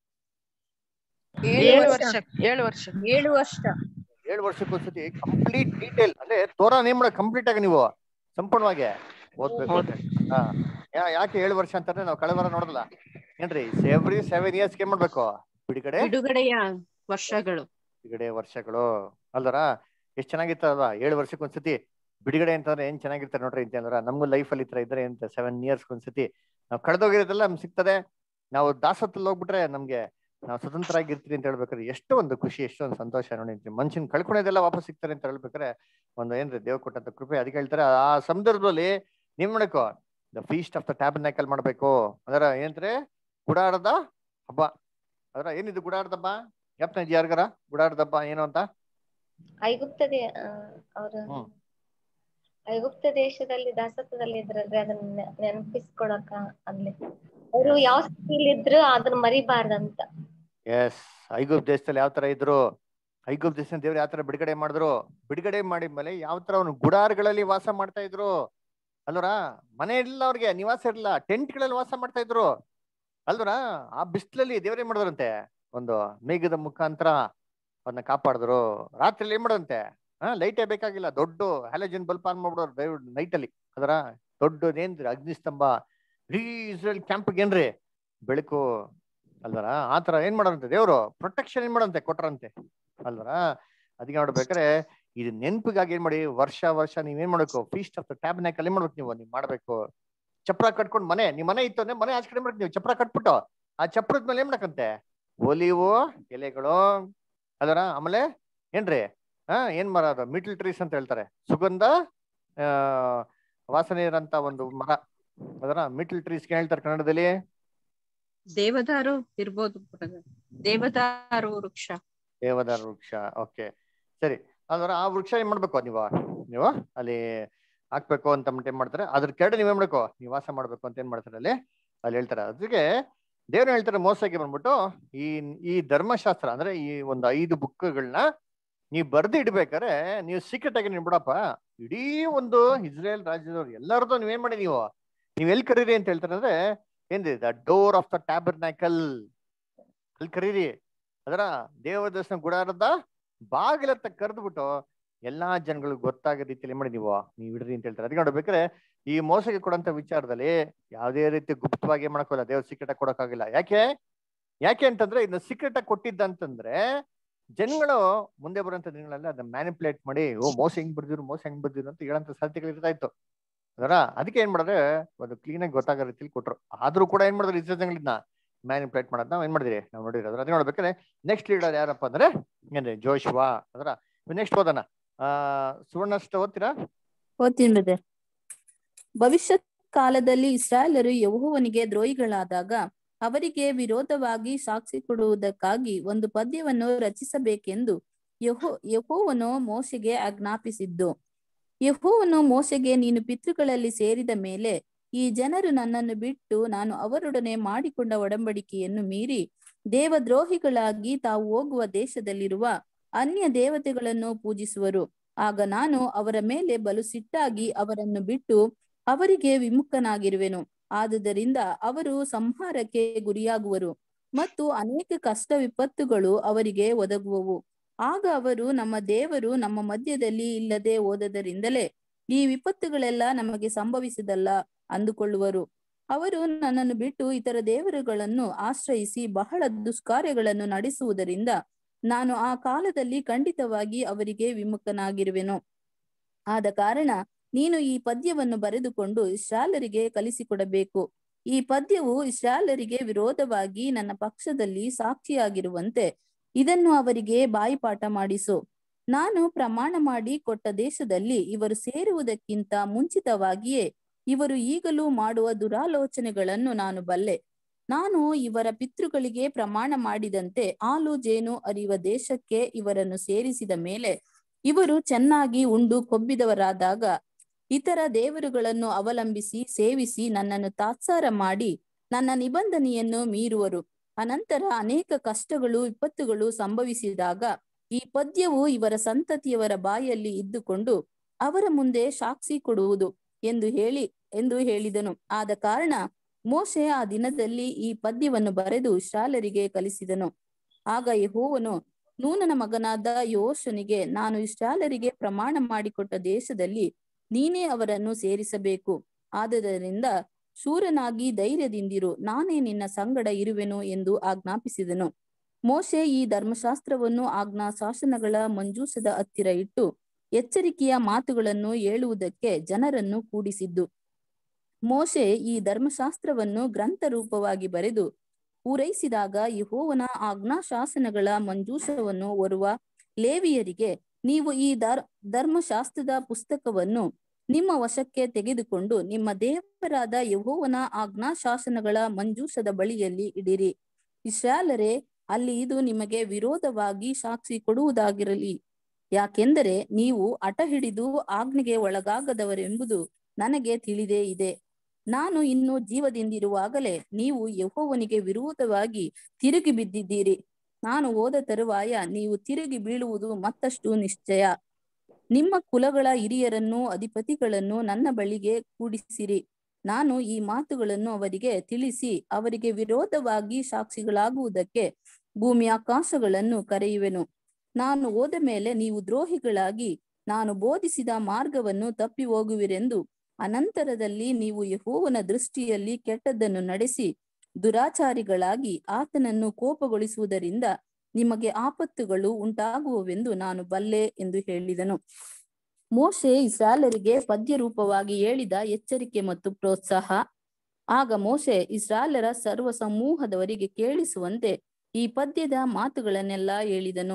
ಏಳು ವರ್ಷ ಏಳು ವರ್ಷ ಏಳು ವರ್ಷ ಏಳು ವರ್ಷಕ್ಕೆ ಒಂದ್ಸತಿ ಕಂಪ್ಲೀಟ್ ಡೀಟೇಲ್ ಅಂದ್ರೆ ತೋರಾನ ಏನ್ ಮಾಡೋದು ಕಂಪ್ಲೀಟ್ ಆಗಿ ನೀವು ಸಂಪೂರ್ಣವಾಗಿ ಓದ್ಬೇಕು ಅಂತ. ಹಾ ಯಾಕೆ ಏಳು ವರ್ಷ ಅಂತಂದ್ರೆ ನಾವು ಕಳೆದ ವಾರ ನೋಡಲ್ಲ ಏನ್ರಿ, ಎವ್ರಿ ಸೆವೆನ್ ಇಯರ್ಸ್ ಏನ್ ಮಾಡ್ಬೇಕು, ಬಿಡುಗಡೆ ಬಿಡುಗಡೆಯ ವರ್ಷಗಳು ಬಿಡುಗಡೆ ವರ್ಷಗಳು ಅಲ್ದರ. ಎಷ್ಟ್ ಚೆನ್ನಾಗಿರ್ತದಲ್ವಾ ಏಳು ವರ್ಷಕ್ಕೆ ಒಂದ್ಸತಿ ಬಿಡುಗಡೆ ಅಂತಂದ್ರೆ ಏನ್ ಚೆನ್ನಾಗಿರ್ತಾರೆ ನೋಡ್ರಿ ಅಂತಂದ್ರ. ನಮ್ಗೂ ಲೈಫ್ ಅಲ್ಲಿ ಇತರ ಇದ್ರೆ ಅಂತ ಸೆವೆನ್ ಇಯರ್ಸ್ ಒಂದ್ಸತಿ ನಾವು ಕಳೆದೋಗಿರೋದೆಲ್ಲ ನಮ್ಗೆ ಸಿಗ್ತದೆ. ನಾವು ದಾಸತ್ವದಲ್ಲಿ ಹೋಗ್ಬಿಟ್ರೆ ನಮ್ಗೆ ನಾವು ಸ್ವತಂತ್ರ ಆಗಿರ್ತೀರಿ ಅಂತ ಹೇಳ್ಬೇಕಾದ್ರೆ ಎಷ್ಟು ಒಂದು ಖುಷಿ, ಎಷ್ಟು ಒಂದು ಸಂತೋಷ ನೋಡಿ. ಮನುಷ್ಯನ್ ಕಳ್ಕೊಳೋದೆಲ್ಲ ವಾಪಸ್ ಸಿಗ್ತಾರೆ ಅಂತ ಹೇಳ್ಬೇಕಾರೆ ಒಂದು ಏನ್ರಿ ದೇವ್ರು ಕೊಟ್ಟಂತ ಕೃಪೆ. ಅದಕ್ಕೆ ಹೇಳ್ತಾರೆ ಆ ಸಂದರ್ಭದಲ್ಲಿ ನೀವ್ ಮಾಡಬೇಕು, the feast of the tabernacle ಮಾಡ್ಬೇಕು. ಅದರ ಏನಂದ್ರೆ ಗುಡಾರದ ಹಬ್ಬ. ಅದರ ಏನಿದು ಗುಡಾರದ ಹಬ್ಬ, ಯಾಪ್ನ ಯಾರಿಗಾರ ಗುಡಾರದ ಹಬ್ಬ ಏನು ಅಂತ? ಐಗುಪ್ತ ಅವ್ರ ಐಗುಪ್ತ ದೇಶದಲ್ಲಿ ದಾಸತ್ವದಲ್ಲಿ ಇದ್ರಲ್ರಿ, ಅದನ್ನ ನೆನಪಿಸ್ಕೊಳಕ ಅಲ್ಲಿ ಅವರು ಯಾವ ಸ್ಥಿತಿಲಿ ಇದ್ರು ಅದನ್ನ ಮರಿಬಾರ್ದಂತ. ಎಸ್, ಐಗುಪ್ತ ದೇಶದಲ್ಲಿ ಯಾವ ತರ ಇದ್ರು, ಐಗುಪ್ತ ದೇಶದಲ್ಲಿ ದೇವ್ರು ಯಾವ ತರ ಬಿಡುಗಡೆ ಮಾಡಿದ್ರು, ಬಿಡುಗಡೆ ಮಾಡಿದ್ಮೇಲೆ ಯಾವ ತರ ಅವ್ನು ಗುಡಾರ್ಗಳಲ್ಲಿ ವಾಸ ಮಾಡ್ತಾ ಇದ್ರು ಅಲ್ವರ. ಮನೆ ಇರ್ಲಿಲ್ಲ ಅವ್ರಿಗೆ, ನಿವಾಸ ಇರ್ಲಿಲ್ಲ, ಟೆಂಟ್ ಗಳಲ್ಲಿ ವಾಸ ಮಾಡ್ತಾ ಇದ್ರು ಅಲ್ವರ. ಆ ಬಿಸಿಲಲ್ಲಿ ದೇವ್ರ ಏನ್ ಮಾಡಿದ್ರಂತೆ, ಒಂದು ಮೇಘದ ಮುಖಾಂತರ ಅವ್ರನ್ನ ಕಾಪಾಡಿದ್ರು. ರಾತ್ರಿ ಏನ್ ಮಾಡದಂತೆ, ಹಾ ಲೈಟೇ ಬೇಕಾಗಿಲ್ಲ, ದೊಡ್ಡ ಹ್ಯಾಲೋಜನ್ ಬಲ್ಪ್ ಆನ್ ಮಾಡ್ಬಿಡೋರು ದಯವ್ ನೈಟ್ ಅಲ್ಲಿ. ಅದರ ದೊಡ್ಡದೇನ್ರಿ ಅಗ್ನಿಸ್ತಂಭ, ಇಡೀ ಇಸ್ರೇಲ್ ಕ್ಯಾಂಪ್ಗೆ ಏನ್ರಿ ಬೆಳಕು ಅಲ್ವರ. ಆತರ ಏನ್ ಮಾಡೋರಂತೆ ದೇವ್ರು ಪ್ರೊಟೆಕ್ಷನ್ ಏನ್ ಮಾಡಂತೆ ಕೊಟ್ರಂತೆ ಅಲ್ವರ. ಅದಕ್ಕೆ ನೋಡ್ಬೇಕಾರೆ ಇದು ನೆನಪಿಗಾಗಿ ಏನ್ ಮಾಡಿ, ವರ್ಷ ವರ್ಷ ನೀವೇನ್ ಮಾಡ್ಬೇಕು, ಫೀಸ್ಟ್ ಆಫ್ ದ ಟ್ಯಾಬರ್ನಾಕಲ್ ಏನ್ ಮಾಡ್ಬೇಕು, ನೀವು ನೀವು ಮಾಡ್ಬೇಕು. ಚಪ್ರ ಕಟ್ಕೊಂಡು ಮನೆ, ನಿಮ್ ಮನೆ ಇತ್ತು ಅಂದ್ರೆ ಮನೆ ಆಚೆ ಕಡೆ ಮಾಡ್ಬೇಕು ನೀವು, ಚಪ್ರ ಕಟ್ಬಿಟ್ಟು ಆ ಚಪ್ರದ ಮೇಲೆ ಏನ್ ಮಾಡಕಂತೆ ಒಲಿವು ಎಲೆಗಳು ಅದರ. ಆಮೇಲೆ ಏನ್ರಿ ಹಾ ಏನ್ ಮರ ಅದು, ಮಿಟಲ್ ಟ್ರೀಸ್ ಅಂತ ಹೇಳ್ತಾರೆ, ಸುಗಂಧ ಆ ವಾಸನೆ ಇರಂತ ಒಂದು ಮರ ಅದರ. ಮಿಟಲ್ ಟ್ರೀಸ್ ಹೇಳ್ತಾರೆ ಕನ್ನಡದಲ್ಲಿ ದೇವದಾರು ಇರ್ಬೋದು, ದೇವದಾರು ವೃಕ್ಷ, ದೇವದಾರು ವೃಕ್ಷ. ಓಕೆ ಸರಿ. ಅದರ ಆ ವೃಕ್ಷ ಏನ್ ಮಾಡ್ಬೇಕು ನೀವು ನೀವು ಅಲ್ಲಿ ಹಾಕ್ಬೇಕು ಅಂತ ಏನ್ ಮಾಡ್ತಾರೆ, ಅದ್ರ ಕೆರಡು ನೀವ್ ಏನ್ ಮಾಡ್ಬೇಕು, ನೀವು ವಾಸ ಮಾಡ್ಬೇಕು ಅಂತ ಏನ್ ಮಾಡ್ತಾರೆ ಅಲ್ಲಿ ಅಲ್ಲಿ ಹೇಳ್ತಾರೆ. ಅದಕ್ಕೆ ದೇವ್ರು ಹೇಳ್ತಾರೆ ಮೋಸಕ್ಕೆ ಬಂದ್ಬಿಟ್ಟು, ಈ ಈ ಧರ್ಮಶಾಸ್ತ್ರ ಅಂದ್ರೆ ಈ ಒಂದು ಐದು ಬುಕ್ಗಳನ್ನ ನೀವ್ ಬರ್ದು ಇಡ್ಬೇಕಾದ್ರೆ ನೀವು ಸೀಕ್ರೆಟ್ ಆಗಿ ನೀವ್ ಬಿಡಪ್ಪ, ಇಡೀ ಒಂದು ಇಸ್ರೇಲ್ ರಾಜ್ಯದವ್ರು ಎಲ್ಲರದು ನೀವೇನ್ ಮಾಡಿ, ನೀವು ನೀವ್ ಎಲ್ಲಿ ಕರೀರಿ ಅಂತ ಹೇಳ್ತಾರೆ ಅಂದ್ರೆ ಏನ್ರಿ, the door of the tabernacle ಅಲ್ಲಿ ಕರೀರಿ. ಅದರ ದೇವ ದರ್ಶನ ಗುಡಾರದ ಬಾಗಿಲತ್ತ ಕರೆದ್ಬಿಟ್ಟು ಎಲ್ಲಾ ಜನಗಳಿಗೆ ಗೊತ್ತಾಗೋ ರೀತಿಯಲ್ಲಿ ಮಾಡಿ ನೀವು ನೀವು ಇಡ್ರಿ ಅಂತ ಹೇಳ್ತಾರೆ. ಅದಕ್ಕೆ ನೋಡ್ಬೇಕಾದ್ರೆ ಈ ಮೋಸಕ್ಕೆ ಕೊಡಂತ ವಿಚಾರದಲ್ಲಿ ಯಾವುದೇ ರೀತಿ ಗುಪ್ತವಾಗಿ ಮಾಡ್ಕೋಲ್ಲ, ದೇವ್ರ ಸೀಕ್ರೆಟ್ ಆಗಿ ಕೊಡೋಕ್ಕಾಗಿಲ್ಲ. ಯಾಕೆ ಯಾಕೆ ಅಂತಂದ್ರೆ ಇದನ್ನ ಸೀಕ್ರೆಟ್ ಆಗಿ ಕೊಟ್ಟಿದ್ದಂತಂದ್ರೆ ಜನಗಳು ಮುಂದೆ ಬರುವಂತ ದಿನಗಳಲ್ಲಿ ಅದನ್ನ ಮ್ಯಾನಿಪುಲೇಟ್ ಮಾಡಿ, ಓ ಮೋಸ ಹೆಂಗ್ ಬರ್ದಿರು ಮೋಸ ಹೆಂಗ್ ಬರ್ದಿರು ಅಂತ ಹೇಳಂತ ಸಾಧ್ಯತೆಗಳು ಇರ್ತಾ ಇತ್ತು ಅದರ. ಅದಕ್ಕೆ ಏನ್ ಮಾಡಿದ್ರೆ ಒಂದು ಕ್ಲೀನ್ ಆಗಿ ಗೊತ್ತಾಗೋ ರೀತಿಲಿ ಕೊಟ್ರು. ಆದ್ರೂ ಕೂಡ ಏನ್ ಮಾಡಿದ್ರು ಇಸ್ರೇಲ್ ಜನಗಳನ್ನ ಮ್ಯಾನಿಪುಲೇಟ್ ಮಾಡೋದ್ ನಾವ್ ಏನ್ ಮಾಡಿದ್ರಿ ನಾವು ನೋಡಿರೋದು. ಅದನ್ನ ನೋಡ್ಬೇಕಾದ್ರೆ ನೆಕ್ಸ್ಟ್ ಲೀಡರ್ ಯಾರಪ್ಪ ಅಂದ್ರೆ ಏನ್ರಿ ಜೋಶುವ. ಅದರ ನೆಕ್ಸ್ಟ್ ಓದೋಣ. ಆ ಸುವರ್ಣಷ್ಟ ಓದ್ತೀರಾ? ಓದ್ತೀನಿ ಬ್ರದರ್. ಭವಿಷ್ಯತ್ ಕಾಲದಲ್ಲಿ ಇಸ್ರಾಯೇಲರು ಯೆಹೋವನಿಗೆ ದ್ರೋಹಿಗಳಾದಾಗ ಅವರಿಗೆ ವಿರೋಧವಾಗಿ ಸಾಕ್ಷಿ ಕೊಡುವುದಕ್ಕಾಗಿ ಒಂದು ಪದ್ಯವನ್ನು ರಚಿಸಬೇಕೆಂದು ಯೆಹೋ ಯೆಹೋವನು ಮೋಶೆಗೆ ಆಜ್ಞಾಪಿಸಿದ್ದು. ಯೆಹೋವನು ಮೋಶೆಗೆ, ನೀನು ಪಿತೃಗಳಲ್ಲಿ ಸೇರಿದ ಮೇಲೆ ಈ ಜನರು ನನ್ನನ್ನು ಬಿಟ್ಟು ನಾನು ಅವರೊಡನೆ ಮಾಡಿಕೊಂಡ ಒಡಂಬಡಿಕೆಯನ್ನು ಮೀರಿ ದೇವದ್ರೋಹಿಗಳಾಗಿ ತಾವು ಹೋಗುವ ದೇಶದಲ್ಲಿರುವ ಅನ್ಯ ದೇವತೆಗಳನ್ನು ಪೂಜಿಸುವರು. ಆಗ ನಾನು ಅವರ ಮೇಲೆ ಬಲು ಸಿಟ್ಟಾಗಿ ಅವರನ್ನು ಬಿಟ್ಟು ಅವರಿಗೆ ವಿಮುಖನಾಗಿರುವೆನು. ಆದುದರಿಂದ ಅವರು ಸಂಹಾರಕ್ಕೆ ಗುರಿಯಾಗುವರು ಮತ್ತು ಅನೇಕ ಕಷ್ಟ ವಿಪತ್ತುಗಳು ಅವರಿಗೆ ಒದಗುವವು. ಆಗ ಅವರು ನಮ್ಮ ದೇವರು ನಮ್ಮ ಮಧ್ಯದಲ್ಲಿ ಇಲ್ಲದೆ ಹೋದದರಿಂದಲೇ ಈ ವಿಪತ್ತುಗಳೆಲ್ಲ ನಮಗೆ ಸಂಭವಿಸಿದಲ್ಲ ಅಂದುಕೊಳ್ಳುವರು. ಅವರು ನನ್ನನ್ನು ಬಿಟ್ಟು ಇತರ ದೇವರುಗಳನ್ನು ಆಶ್ರಯಿಸಿ ಬಹಳ ದುಷ್ಕಾರ್ಯಗಳನ್ನು ನಡೆಸುವುದರಿಂದ ನಾನು ಆ ಕಾಲದಲ್ಲಿ ಖಂಡಿತವಾಗಿ ಅವರಿಗೆ ವಿಮುಖನಾಗಿರುವೆನು. ಆದ ಕಾರಣ ನೀನು ಈ ಪದ್ಯವನ್ನು ಬರೆದುಕೊಂಡು ಇಸ್ರಾಯೇಲರಿಗೆ ಕಲಿಸಿಕೊಡಬೇಕು. ಈ ಪದ್ಯವು ಇಸ್ರಾಯೇಲರಿಗೆ ವಿರೋಧವಾಗಿ ನನ್ನ ಪಕ್ಷದಲ್ಲಿ ಸಾಕ್ಷಿಯಾಗಿರುವಂತೆ ಇದನ್ನು ಅವರಿಗೆ ಬಾಯಿಪಾಠ ಮಾಡಿಸು. ನಾನು ಪ್ರಮಾಣ ಮಾಡಿ ಕೊಟ್ಟ ದೇಶದಲ್ಲಿ ಇವರು ಸೇರುವುದಕ್ಕಿಂತ ಮುಂಚಿತವಾಗಿಯೇ ಇವರು ಈಗಲೂ ಮಾಡುವ ದುರಾಲೋಚನೆಗಳನ್ನು ನಾನು ಬಲ್ಲೆ. ನಾನು ಇವರ ಪಿತೃಗಳಿಗೆ ಪ್ರಮಾಣ ಮಾಡಿದಂತೆ ಹಾಲು ಜೇನು ಹರಿಯುವ ದೇಶಕ್ಕೆ ಇವರನ್ನು ಸೇರಿಸಿದ ಮೇಲೆ ಇವರು ಚೆನ್ನಾಗಿ ಉಂಡು ಕೊಬ್ಬಿದವರಾದಾಗ ಇತರ ದೇವರುಗಳನ್ನು ಅವಲಂಬಿಸಿ ಸೇವಿಸಿ ನನ್ನನ್ನು ತಾತ್ಸಾರ ಮಾಡಿ ನನ್ನ ನಿಬಂಧನೆಯನ್ನು ಮೀರುವರು. ಅನಂತರ ಅನೇಕ ಕಷ್ಟಗಳು ವಿಪತ್ತುಗಳು ಸಂಭವಿಸಿದಾಗ ಈ ಪದ್ಯವು ಇವರ ಸಂತತಿಯವರ ಬಾಯಲ್ಲಿ ಇದ್ದುಕೊಂಡು ಅವರ ಮುಂದೆ ಸಾಕ್ಷಿ ಕೊಡುವುದು ಎಂದು ಹೇಳಿ ಎಂದು ಹೇಳಿದನು. ಆದ ಕಾರಣ ಮೋಶೆ ಆ ದಿನದಲ್ಲಿ ಈ ಪದ್ಯವನ್ನು ಬರೆದು ಇಸ್ರಾಯೇಲರಿಗೆ ಕಲಿಸಿದನು. ಆಗ ಯೆಹೋವನು ನೂನನ ಮಗನಾದ ಯೋಷನಿಗೆ, ನಾನು ಇಸ್ರಾಯೇಲರಿಗೆ ಪ್ರಮಾಣ ಮಾಡಿಕೊಟ್ಟ ದೇಶದಲ್ಲಿ ನೀನೇ ಅವರನ್ನು ಸೇರಿಸಬೇಕು. ಆದುದರಿಂದ ಶೂರನಾಗಿ ಧೈರ್ಯದಿಂದಿರು, ನಾನೇ ನಿನ್ನ ಸಂಗಡ ಇರುವೆನು ಎಂದು ಆಜ್ಞಾಪಿಸಿದನು. ಮೋಶೆ ಈ ಧರ್ಮಶಾಸ್ತ್ರವನ್ನು ಆಜ್ಞಾ ಶಾಸನಗಳ ಮಂಜೂಷದ ಹತ್ತಿರ ಇಟ್ಟು ಎಚ್ಚರಿಕೆಯ ಮಾತುಗಳನ್ನು ಹೇಳುವುದಕ್ಕೆ ಜನರನ್ನು ಕೂಡಿಸಿದ್ದು. ಮೋಶೆ ಈ ಧರ್ಮಶಾಸ್ತ್ರವನ್ನು ಗ್ರಂಥ ರೂಪವಾಗಿ ಬರೆದು ಪೂರೈಸಿದಾಗ ಯೆಹೋವನ ಆಜ್ಞಾಶಾಸನಗಳ ಮಂಜೂಷವನ್ನು ಹೊರುವ ಲೇವಿಯರಿಗೆ, ನೀವು ಈ ಧರ್ ಧರ್ಮಶಾಸ್ತ್ರದ ಪುಸ್ತಕವನ್ನು ನಿಮ್ಮ ವಶಕ್ಕೆ ತೆಗೆದುಕೊಂಡು ನಿಮ್ಮ ದೇವರಾದ ಯೆಹೋವನ ಆಜ್ಞಾಶಾಸನಗಳ ಮಂಜೂಷದ ಬಳಿಯಲ್ಲಿ ಇಡಿರಿ. ಇಸ್ರಾಯೇಲರೇ, ಅಲ್ಲಿ ಇದು ನಿಮಗೆ ವಿರೋಧವಾಗಿ ಸಾಕ್ಷಿ ಕೊಡುವುದಾಗಿರಲಿ. ಯಾಕೆಂದರೆ ನೀವು ಹಠ ಹಿಡಿದು ಆಜ್ಞೆಗೆ ಒಳಗಾಗದವರೆಂಬುದು ನನಗೆ ತಿಳಿದೇ ಇದೆ. ನಾನು ಇನ್ನು ಜೀವದಿಂದಿರುವಾಗಲೇ ನೀವು ಯೆಹೋವನಿಗೆ ವಿರೋಧವಾಗಿ ತಿರುಗಿ ಬಿದ್ದಿದ್ದೀರಿ. ನಾನು ಹೋದ ತರುವಾಯ ನೀವು ತಿರುಗಿ ಬೀಳುವುದು ಮತ್ತಷ್ಟು ನಿಶ್ಚಯ. ನಿಮ್ಮ ಕುಲಗಳ ಹಿರಿಯರನ್ನು ಅಧಿಪತಿಗಳನ್ನು ನನ್ನ ಬಳಿಗೆ ಕೂಡಿಸಿರಿ. ನಾನು ಈ ಮಾತುಗಳನ್ನು ಅವರಿಗೆ ತಿಳಿಸಿ ಅವರಿಗೆ ವಿರೋಧವಾಗಿ ಸಾಕ್ಷಿಗಳಾಗುವುದಕ್ಕೆ ಭೂಮಿ ಆಕಾಶಗಳನ್ನು ಕರೆಯುವೆನು. ನಾನು ಹೋದ ಮೇಲೆ ನೀವು ದ್ರೋಹಿಗಳಾಗಿ ನಾನು ಬೋಧಿಸಿದ ಮಾರ್ಗವನ್ನು ತಪ್ಪಿ ಹೋಗುವಿರೆಂದು, ಅನಂತರದಲ್ಲಿ ನೀವು ಯೆಹೋವನ ದೃಷ್ಟಿಯಲ್ಲಿ ಕೆಟ್ಟದ್ದನ್ನು ನಡೆಸಿ ದುರಾಚಾರಿಗಳಾಗಿ ಆತನನ್ನು ಕೋಪಗೊಳಿಸುವುದರಿಂದ ನಿಮಗೆ ಆಪತ್ತುಗಳು ಉಂಟಾಗುವವೆಂದು ನಾನು ಬಲ್ಲೆ ಎಂದು ಹೇಳಿದನು. ಮೋಶೆ ಇಸ್ರಾಯೇಲರಿಗೆ ಪದ್ಯ ರೂಪವಾಗಿ ಹೇಳಿದ ಎಚ್ಚರಿಕೆ ಮತ್ತು ಪ್ರೋತ್ಸಾಹ. ಆಗ ಮೋಶೆ ಇಸ್ರಾಯೇಲರ ಸರ್ವ ಸಮೂಹದವರಿಗೆ ಕೇಳಿಸುವಂತೆ ಈ ಪದ್ಯದ ಮಾತುಗಳನ್ನೆಲ್ಲ ಹೇಳಿದನು.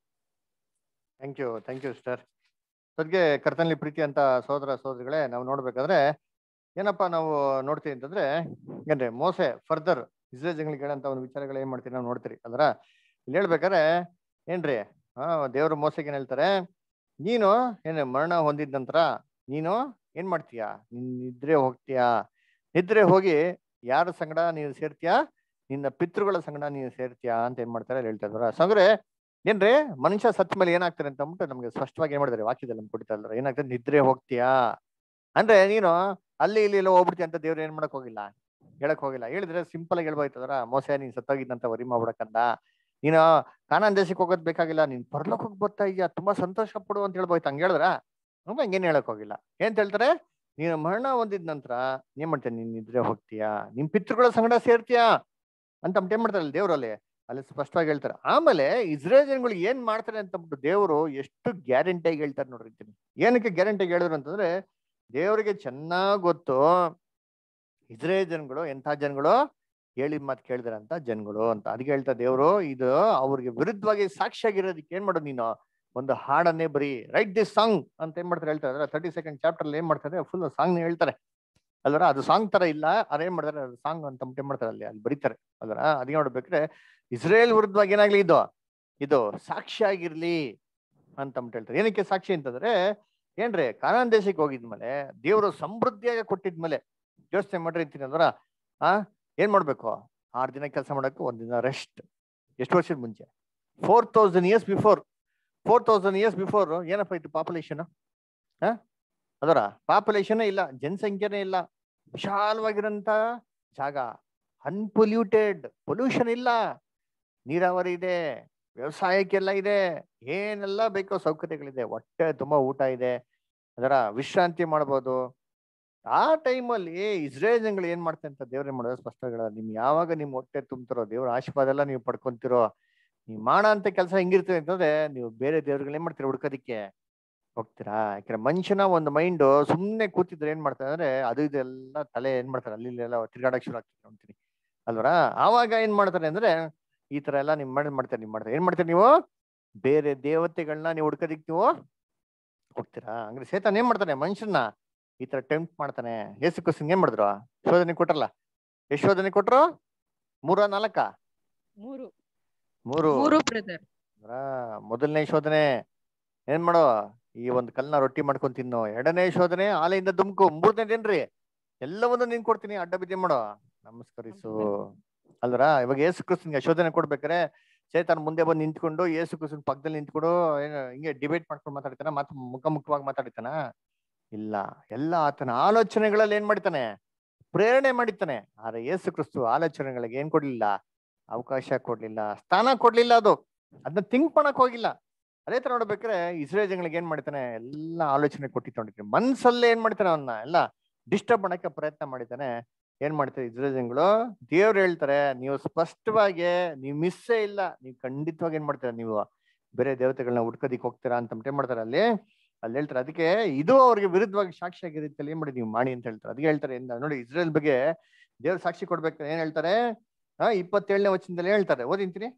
Thank you thank you sister. ಸದ್ಗೆ ಕರ್ತನಲ್ಲಿ ಪ್ರೀತಿ ಅಂತ ಸಹೋದರ ಸಹೋದರಿಗಳೇ, ನಾವು ನೋಡ್ಬೇಕಾದ್ರೆ ಏನಪ್ಪಾ ನಾವು ನೋಡ್ತೀವಿ ಅಂತಂದ್ರೆ, ಏನ್ರಿ ಮೋಸೆ ಫರ್ದರ್ ಇಸ್ರೇಲ್ ಜನಗಳಿಗೆ ಹೇಳಂತ ಒಂದು ವಿಚಾರಗಳು ಏನ್ ಮಾಡ್ತೀವಿ ನಾವು ನೋಡ್ತೀರಿ ಅಲ್ರ. ಇಲ್ಲಿ ಹೇಳ್ಬೇಕಾರೆ ಏನ್ರಿ ಆ ದೇವ್ರ ಮೋಸೆಗೆ ಏನ್ ಹೇಳ್ತಾರೆ, ನೀನು ಏನ್ ಮರಣ ಹೊಂದಿದ ನಂತರ ನೀನು ಏನ್ ಮಾಡ್ತೀಯ, ನಿನ್ ನಿದ್ರೆ ಹೋಗ್ತೀಯಾ, ನಿದ್ರೆ ಹೋಗಿ ಯಾರ ಸಂಗಡ ನೀನು ಸೇರ್ತೀಯಾ, ನಿನ್ನ ಪಿತೃಗಳ ಸಂಗಡ ನೀನು ಸೇರ್ತೀಯಾ ಅಂತ ಏನ್ ಮಾಡ್ತಾರೆ ಹೇಳ್ತಾ ಇದ್ರ. ಸಂಗ್ರೆ ಏನ್ರಿ ಮನುಷ್ಯ ಸತ್ ಮೇಲೆ ಏನಾಗ್ತಾರೆ ಅಂತ ಅಂದ್ಬಿಟ್ಟು ನಮ್ಗೆ ಸ್ಪಷ್ಟವಾಗಿ ಏನ್ ಮಾಡಿದಾರೆ ವಾಕ್ಯದಲ್ಲಿ ನಮ್ಗೆ ಕೊಡ್ತಾ ಇದ್ದಾರೆ. ಏನಾಗ್ತದೆ, ನಿದ್ರೆ ಹೋಗ್ತೀಯಾ ಅಂದ್ರೆ ನೀನು ಅಲ್ಲಿ ಇಲ್ಲಿ ಎಲ್ಲ ಹೋಗ್ಬಿಡ್ತೀಯ ಅಂತ ದೇವ್ರು ಏನ್ ಮಾಡಕ್ ಹೋಗಿಲ್ಲ, ಹೇಳಕ್ ಹೋಗಿಲ್ಲ. ಹೇಳಿದ್ರೆ ಸಿಂಪಲ್ ಆಗಿ ಹೇಳ್ಬೋಯ್ತದ್ರ, ಮೋಸೆ ನೀನ್ ಸತ್ತೋಗಿದ್ದಂತ ವರಿ ಮಾಡ್ಬಿಡಕಂದ, ನೀನು ಕಾನಾನ್ ದೇಶಕ್ಕೆ ಹೋಗೋದ್ ಬೇಕಾಗಿಲ್ಲ, ನೀನ್ ಪರಲೋಕ ಹೋಗಿ ಬರ್ತಾ ಇದೀಯಾ, ತುಂಬಾ ಸಂತೋಷ ಪಡು ಅಂತ ಹೇಳ್ಬೋಯ್ತು. ಹಂಗ ಹೇಳಿದ್ರ ಹಂಗೇನ್ ಹೇಳಕ್ ಹೋಗಿಲ್ಲ. ಏನ್ ಹೇಳ್ತಾರೆ, ನೀನು ಮರಣ ಹೊಂದಿದ ನಂತರ ಏನ್ ಮಾಡ್ತೀಯ, ನೀನ್ ನಿದ್ರೆ ಹೋಗ್ತೀಯಾ, ನಿಮ್ ಪಿತೃಗಳ ಸಂಗಡ ಸೇರ್ತೀಯಾ ಅಂತ ಏನ್ ಮಾಡ್ತಾರಲ್ಲ ದೇವ್ರಲ್ಲಿ ಅಲ್ಲಿ ಸ್ಪಷ್ಟವಾಗಿ ಹೇಳ್ತಾರೆ. ಆಮೇಲೆ ಇಸ್ರೇಲ್ ಜನಗಳಿಗೆ ಏನ್ ಮಾಡ್ತಾರೆ ಅಂತ ದೇವರು ಎಷ್ಟು ಗ್ಯಾರಂಟಿಯಾಗಿ ಹೇಳ್ತಾರೆ ನೋಡ್ರಿ. ಏನಕ್ಕೆ ಗ್ಯಾರಂಟಿಯಾಗಿ ಹೇಳಿದ್ರು ಅಂತಂದ್ರೆ, ದೇವರಿಗೆ ಚೆನ್ನಾಗ್ ಗೊತ್ತು ಇಸ್ರೇಲ್ ಜನಗಳು ಎಂಥ ಜನಗಳು, ಹೇಳಿದ ಮಾತು ಕೇಳಿದಾರಂತ ಜನಗಳು ಅಂತ. ಅದಕ್ಕೆ ಹೇಳ್ತಾ ದೇವರು, ಇದು ಅವ್ರಿಗೆ ವಿರುದ್ಧವಾಗಿ ಸಾಕ್ಷಿಯಾಗಿರೋದಕ್ಕೆ ಏನ್ ಮಾಡೋದು, ನೀನು ಒಂದು ಹಾಡನ್ನೇ ಬರೀ, ರೈಟ್ ದಿಸ್ ಸಾಂಗ್ ಅಂತ ಏನ್ ಮಾಡ್ತಾರೆ ಹೇಳ್ತಾರೆ. ತರ್ಟಿ ಸೆಕೆಂಡ್ ಚಾಪ್ಟರ್ ಏನ್ ಮಾಡ್ತಾರೆ, ಫುಲ್ ಸಾಂಗ್ ಹೇಳ್ತಾರೆ ಅಲ್ವರ. ಅದು ಸಾಂಗ್ ತರ ಇಲ್ಲ, ಅದೇನ್ ಮಾಡ್ತಾರೆ ಅದು ಸಾಂಗ್ ಅಂತ ಏನ್ ಮಾಡ್ತಾರೆ ಅಲ್ಲಿ ಅಲ್ಲಿ ಬರೀತಾರೆ ಅಲ್ವರ. ಅದಕ್ಕೆ ನೋಡ್ಬೇಕ್ರೆ ಇಸ್ರೇಲ್ ವಿರುದ್ಧವಾಗಿ ಏನಾಗ್ಲಿ ಇದು ಇದು ಸಾಕ್ಷಿ ಆಗಿರ್ಲಿ ಅಂತ ಹೇಳ್ತಾರೆ. ಏನಕ್ಕೆ ಸಾಕ್ಷಿ ಅಂತಂದ್ರೆ, ಏನ್ರಿ ಕಾನಾನ್ ದೇಶಕ್ಕೆ ಹೋಗಿದ್ಮೇಲೆ ದೇವರು ಸಮೃದ್ಧಿಯಾಗಿ ಕೊಟ್ಟಿದ್ಮೇಲೆ ಯೋಚನೆ ಮಾಡಿರ್ತೀನಿ ಅಂದ್ರ ಆ ಏನ್ ಮಾಡ್ಬೇಕು, ಆರು ದಿನ ಕೆಲಸ ಮಾಡಕ್ಕೆ ಒಂದಿನ ರೆಸ್ಟ್. ಎಷ್ಟು ವರ್ಷದ ಮುಂಚೆ, four thousand years before four thousand years before ಏನಪ್ಪ ಇತ್ತು ಪಾಪ್ಯುಲೇಷನ್, ಹ ಅದರ ಪಾಪ್ಯುಲೇಷನ್ ಇಲ್ಲ, ಜನಸಂಖ್ಯೆನೇ ಇಲ್ಲ, ವಿಶಾಲವಾಗಿರಂತ ಜಾಗ, ಅನ್ಪೊಲ್ಯೂಟೆಡ್, ಪೊಲ್ಯೂಷನ್ ಇಲ್ಲ, ನೀರಾವರಿ ಇದೆ, ವ್ಯವಸಾಯಕ್ಕೆಲ್ಲ ಇದೆ, ಏನೆಲ್ಲ ಬೇಕೋ ಸೌಕರ್ಯಗಳಿದೆ, ಹೊಟ್ಟೆ ತುಂಬಾ ಊಟ ಇದೆ, ಅದರ ವಿಶ್ರಾಂತಿ ಮಾಡ್ಬೋದು. ಆ ಟೈಮಲ್ಲಿ ಇಸ್ರೇಲ್ ಜನಗಳು ಏನ್ ಮಾಡ್ತಾರೆ ಅಂತ ದೇವ್ರೇ ಮಾಡೋದು ಸ್ಪಷ್ಟಗಳ, ನಿಮ್ ಯಾವಾಗ ನಿಮ್ ಹೊಟ್ಟೆ ತುಂಬ್ತಿರೋ, ದೇವ್ರ ಆಶೀರ್ವಾದ ಎಲ್ಲ ನೀವು ಪಡ್ಕೊಂತಿರೋ, ನೀವು ಮಾಡೋ ಅಂತ ಕೆಲಸ ಹೆಂಗಿರ್ತದೆ ಅಂತಂದ್ರೆ ನೀವು ಬೇರೆ ದೇವ್ರುಗಳು ಏನ್ ಮಾಡ್ತೀರಾ, ಹುಡ್ಕೋದಿಕ್ಕೆ ಹೋಗ್ತೀರಾ. ಯಾಕಂದ್ರೆ ಮನುಷ್ಯನ ಒಂದು ಮೈಂಡ್ ಸುಮ್ನೆ ಕೂತಿದ್ರೆ ಏನ್ ಮಾಡ್ತಾರೆ ಅಂದ್ರೆ ಅದು ಇದೆಲ್ಲ ತಲೆ ಏನ್ ಮಾಡ್ತಾರೆ ಅಲ್ಲಿ ಎಲ್ಲ ತಿರ್ಗಾಡಕ್ ಶುರು ಆಗ್ತದೆ ಅಂತೀನಿ ಅಲ್ವರ. ಆವಾಗ ಏನ್ ಮಾಡ್ತಾರೆ ಅಂದ್ರೆ ಈ ತರ ಎಲ್ಲ ನಿಮ್ ಮಾಡಿ ಮಾಡ್ತಾರೆ ನಿಮ್ ಮಾಡ್ತಾರೆ ಏನ್ ಮಾಡ್ತಾರೆ ನೀವು ಬೇರೆ ದೇವತೆಗಳನ್ನ ನೀವು ಹುಡ್ಕೋದಿಕ್ ನೀವು ಹೋಗ್ತೀರಾ. ಹಂಗ್ರೆ ಸೇತಾನ್ ಏನ್ ಮಾಡ್ತಾನೆ ಮನುಷ್ಯನ ಈ ತರ ಟೆಂಪ್ಟ್ ಮಾಡ್ತಾನೆ. ಯೇಸು ಕ್ರಿಸ್ತನಿಗೆ ಏನ್ ಮಾಡಿದ್ರು, ಶೋಧನೆ ಕೊಟ್ರಲ್ಲ, ಎಷ್ಟು ಶೋಧನೆ ಕೊಟ್ರು, ಮೂರ ನಾಲ್ಕ ಮೂರು ಮೂರು ಮೂರು ಬ್ರದರ್. ಮೊದಲನೇ ಶೋಧನೆ ಏನ್ ಮಾಡೋ, ಈ ಒಂದು ಕಲ್ನ ರೊಟ್ಟಿ ಮಾಡ್ಕೊಂಡ್ ತಿನ್ನು. ಎರಡನೇ ಶೋಧನೆ ಆಲೆಯಿಂದ ದುಮ್ಕು. ಮೂರನೇದೇನ್ರಿ, ಎಲ್ಲವನ್ನೂ ನೀನ್ ಕೊಡ್ತೀನಿ, ಅಡ್ಡ ಬಿದ್ದೆ ಮಾಡೋ, ನಮಸ್ಕರಿಸು ಅಲ್ವರ. ಇವಾಗ ಯೇಸು ಕ್ರಿಸ್ತನ್ಗೆ ಶೋಧನೆ ಕೊಡ್ಬೇಕಾರೆ ಚೇತನ್ ಮುಂದೆ ಬಂದು ನಿಂತ್ಕೊಂಡು ಯೇಸು ಕ್ರಿಸ್ತನ್ ಪಕ್ಕದಲ್ಲಿ ನಿಂತ್ಕೊಂಡು ಏನ್ ಹಿಂಗೆ ಡಿಬೇಟ್ ಮಾಡ್ಕೊಂಡು ಮಾತಾಡ್ತಾನ, ಮತ್ ಮುಖ ಮುಖವಾಗಿ ಮಾತಾಡ್ತಾನ ಇಲ್ಲ. ಎಲ್ಲ ಆತನ ಆಲೋಚನೆಗಳಲ್ಲಿ ಏನ್ ಮಾಡ್ತಾನೆ, ಪ್ರೇರಣೆ ಮಾಡಿತಾನೆ. ಆದ್ರೆ ಯೇಸು ಕ್ರಿಸ್ತು ಆಲೋಚನೆಗಳಿಗೆ ಏನ್ ಕೊಡ್ಲಿಲ್ಲ, ಅವಕಾಶ ಕೊಡ್ಲಿಲ್ಲ, ಸ್ಥಾನ ಕೊಡ್ಲಿಲ್ಲ. ಅದು ಅದನ್ನ ಥಿಂಕ್ ಮಾಡಕ್ ಹೋಗಿಲ್ಲ. ಅದೇ ತರ ನೋಡ್ಬೇಕಾದ್ರೆ ಇಸ್ರೇಲ್ ಜನಗಳಿಗೆ ಏನ್ ಮಾಡ್ತಾನೆ, ಎಲ್ಲ ಆಲೋಚನೆ ಕೊಟ್ಟಿತ್ತು, ಮನ್ಸಲ್ಲೇ ಏನ್ ಮಾಡ್ತಾನೆ ಅವನ್ನ ಎಲ್ಲ ಡಿಸ್ಟರ್ಬ್ ಮಾಡಕ್ಕೆ ಪ್ರಯತ್ನ ಮಾಡಿದ್ದಾನೆ. ಏನ್ ಮಾಡ್ತಾರೆ ಇಸ್ರೇಲ್ ಜನಗಳು, ದೇವ್ರು ಹೇಳ್ತಾರೆ ನೀವು ಸ್ಪಷ್ಟವಾಗಿ ನೀವು ಮಿಸ್ಸೇ ಇಲ್ಲ, ನೀವು ಖಂಡಿತವಾಗಿ ಏನ್ ಮಾಡ್ತೀರಾ, ನೀವು ಬೇರೆ ದೇವತೆಗಳನ್ನ ಹುಡ್ಕೋದಿಕ್ ಹೋಗ್ತೀರಾ ಅಂತ ಏನ್ ಮಾಡ್ತಾರೆ ಅಲ್ಲಿ ಅಲ್ಲಿ ಹೇಳ್ತಾರೆ. ಅದಕ್ಕೆ ಇದು ಅವ್ರಿಗೆ ವಿರುದ್ಧವಾಗಿ ಸಾಕ್ಷಿ ಆಗಿರುತ್ತೆ, ಏನ್ ಮಾಡಿ ನೀವು ಮಾಡಿ ಅಂತ ಹೇಳ್ತಾರೆ. ಅದಕ್ಕೆ ಹೇಳ್ತಾರೆ ನೋಡಿ ಇಸ್ರೇಲ್ ಬಗ್ಗೆ ದೇವ್ರ ಸಾಕ್ಷಿ ಕೊಡ್ಬೇಕು ಏನ್ ಹೇಳ್ತಾರೆ, ಹಾ ಇಪ್ಪತ್ತೇಳನೇ ವಚನದಲ್ಲಿ ಹೇಳ್ತಾರೆ, ಓದಿಂತೀನಿ.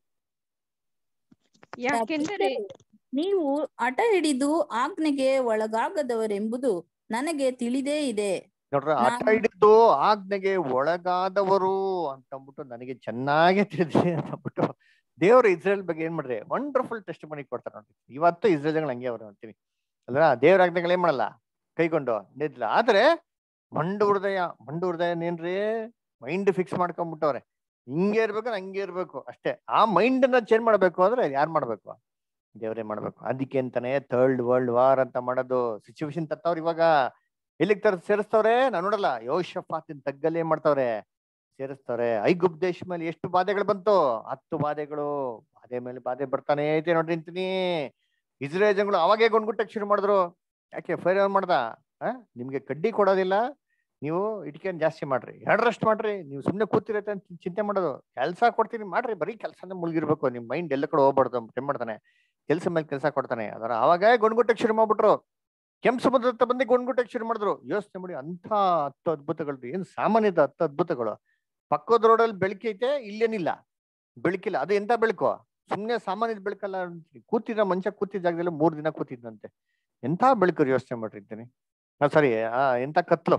ಯಾಕೆಂದರೆ ನೀವು ಹಠ ಹಿಡಿದು ಆಜ್ಞೆಗೆ ಒಳಗಾಗದವರೆಂಬುದು ನನಗೆ ತಿಳಿದೇ ಇದೆ. ನೋಡ್ರ, ಹಠ ಹಿಡಿದು ಆಜ್ಞೆಗೆ ಒಳಗಾದವರು ಅಂತಂದ್ಬಿಟ್ಟು ನನಗೆ ಚೆನ್ನಾಗಿ ತಿಳಿದಿದೆ ಅಂತಂದ್ಬಿಟ್ಟು ದೇವ್ರು ಇಸ್ರೇಲ್ ಬಗ್ಗೆ ಏನ್ ಮಾಡ್ರಿ ವಂಡರ್ಫುಲ್ ಟೆಸ್ಟ್ ಮನಿ ಕೊಡ್ತಾರೆ ನೋಡ್ರಿ. ಇವತ್ತು ಇಸ್ರೇಲ್ ಜನಗಳು ಹಂಗೆ ಅವ್ರು ಅಂತೀವಿ ಅಲ್ವಾ, ದೇವ್ರ ಆಜ್ಞೆಗಳು ಏನ್ ಮಾಡಲ್ಲ, ಕೈಗೊಂಡು ನಿಲ್ಲ. ಆದ್ರೆ ಮಂಡು ಹೃದಯ, ಮಂಡು ಹೃದಯ ಏನ್ರಿ ಮೈಂಡ್ ಫಿಕ್ಸ್ ಮಾಡ್ಕೊಂಡ್ಬಿಟ್ಟವ್ರೆ, ಹಿಂಗೆ ಇರ್ಬೇಕು ಹಂಗೆ ಇರ್ಬೇಕು ಅಷ್ಟೇ. ಆ ಮೈಂಡ್ ನ ಚೇಂಜ್ ಮಾಡ್ಬೇಕು ಅಂದ್ರೆ ಯಾರು ಮಾಡ್ಬೇಕು, ದೇವ್ರೇ ಮಾಡ್ಬೇಕು. ಅದಕ್ಕೆ ಅಂತಾನೆ ಥರ್ಡ್ ವರ್ಲ್ಡ್ ವಾರ್ ಅಂತ ಮಾಡೋದು. ಸಿಚುವೇಶನ್ ತತ್ತವ್ರ ಇವಾಗ ಎಲ್ಲಿಗ್ ತರ ಸೇರಿಸ್ತವ್ರೆ ನಾನು ನೋಡಲ್ಲ, ಯೋಷಫಾತಿನ ತಗ್ಗಲ್ಲಿ ಏನ್ ಮಾಡ್ತಾವ್ರೆ, ಸೇರಿಸ್ತವ್ರೆ. ಐಗುಪ್ತ ದೇಶ ಮೇಲೆ ಎಷ್ಟು ಬಾಧೆಗಳು ಬಂತು, ಹತ್ತು ಬಾಧೆಗಳು, ಬಾಧೆ ಮೇಲೆ ಬಾಧೆ ಬರ್ತಾನೆ ಐತೆ ನೋಡ್ರಿ ಅಂತೀನಿ. ಇಸ್ರೇಲ್ ಜನಗಳು ಅವಾಗೇ ಗೊಂಡ್ಗುಟ್ಟಕ್ ಶುರು ಮಾಡಿದ್ರು. ಯಾಕೆ ಫೈರ್ ಮಾಡ್ದ, ಆ ನಿಮ್ಗೆ ಕಡ್ಡಿ ಕೊಡೋದಿಲ್ಲ, ನೀವು ಇಟ್ಕೇನ್ ಜಾಸ್ತಿ ಮಾಡ್ರಿ, ಎರಡರಷ್ಟು ಮಾಡ್ರಿ, ನೀವು ಸುಮ್ನೆ ಕೂತಿರತ್ತೆ ಅಂತ ಚಿಂತೆ ಮಾಡೋದು. ಕೆಲ್ಸ ಕೊಡ್ತೀನಿ ಮಾಡ್ರಿ, ಬರೀ ಕೆಲ್ಸನೇ ಮುಳುಗಿರ್ಬೇಕು, ನಿಮ್ ಮೈಂಡ್ ಎಲ್ಲ ಕಡೆ ಹೋಗ್ಬಾರ್ದು ಏನ್ ಮಾಡ್ತಾನೆ, ಕೆಲ್ಸ ಮೇಲೆ ಕೆಲಸ ಕೊಡ್ತಾನೆ. ಅದರ ಅವಾಗ ಗೊಂಡ್ಗುಟ್ಟಕ್ ಶುರು ಮಾಡ್ಬಿಟ್ರು. ಕೆಂಪು ಸಮುದ್ರ ಹತ್ರ ಬಂದು ಗೊಂಡ್ಗುಟ್ಟಕ್ ಶುರು ಮಾಡಿದ್ರು. ಯೋಚನೆ ಮಾಡಿ, ಅಂತ ಹತ್ತು ಅದ್ಭುತಗಳು ಏನ್ ಸಾಮಾನ್ಯದ ಹತ್ತು ಅದ್ಭುತಗಳು. ಪಕ್ಕದ ರೋಡಲ್ಲಿ ಬೆಳಕೈತೆ, ಇಲ್ಲೇನಿಲ್ಲ ಬೆಳಕಿಲ್ಲ. ಅದು ಎಂತ ಬೆಳಕು, ಸುಮ್ನೆ ಸಾಮಾನ್ಯದ ಬೆಳಕಲ್ಲ. ಕೂತಿದ್ದ ಮನುಷ್ಯ ಕೂತಿದ್ದ ಜಾಗದಲ್ಲಿ ಮೂರ್ ದಿನ ಕೂತಿದ್ದಂತೆ. ಎಂತ ಬೆಳಕು ಯೋಚನೆ ಮಾಡಿರ್ತೀನಿ. ಸಾರಿ ಆ ಎಂತ ಕತ್ಲು.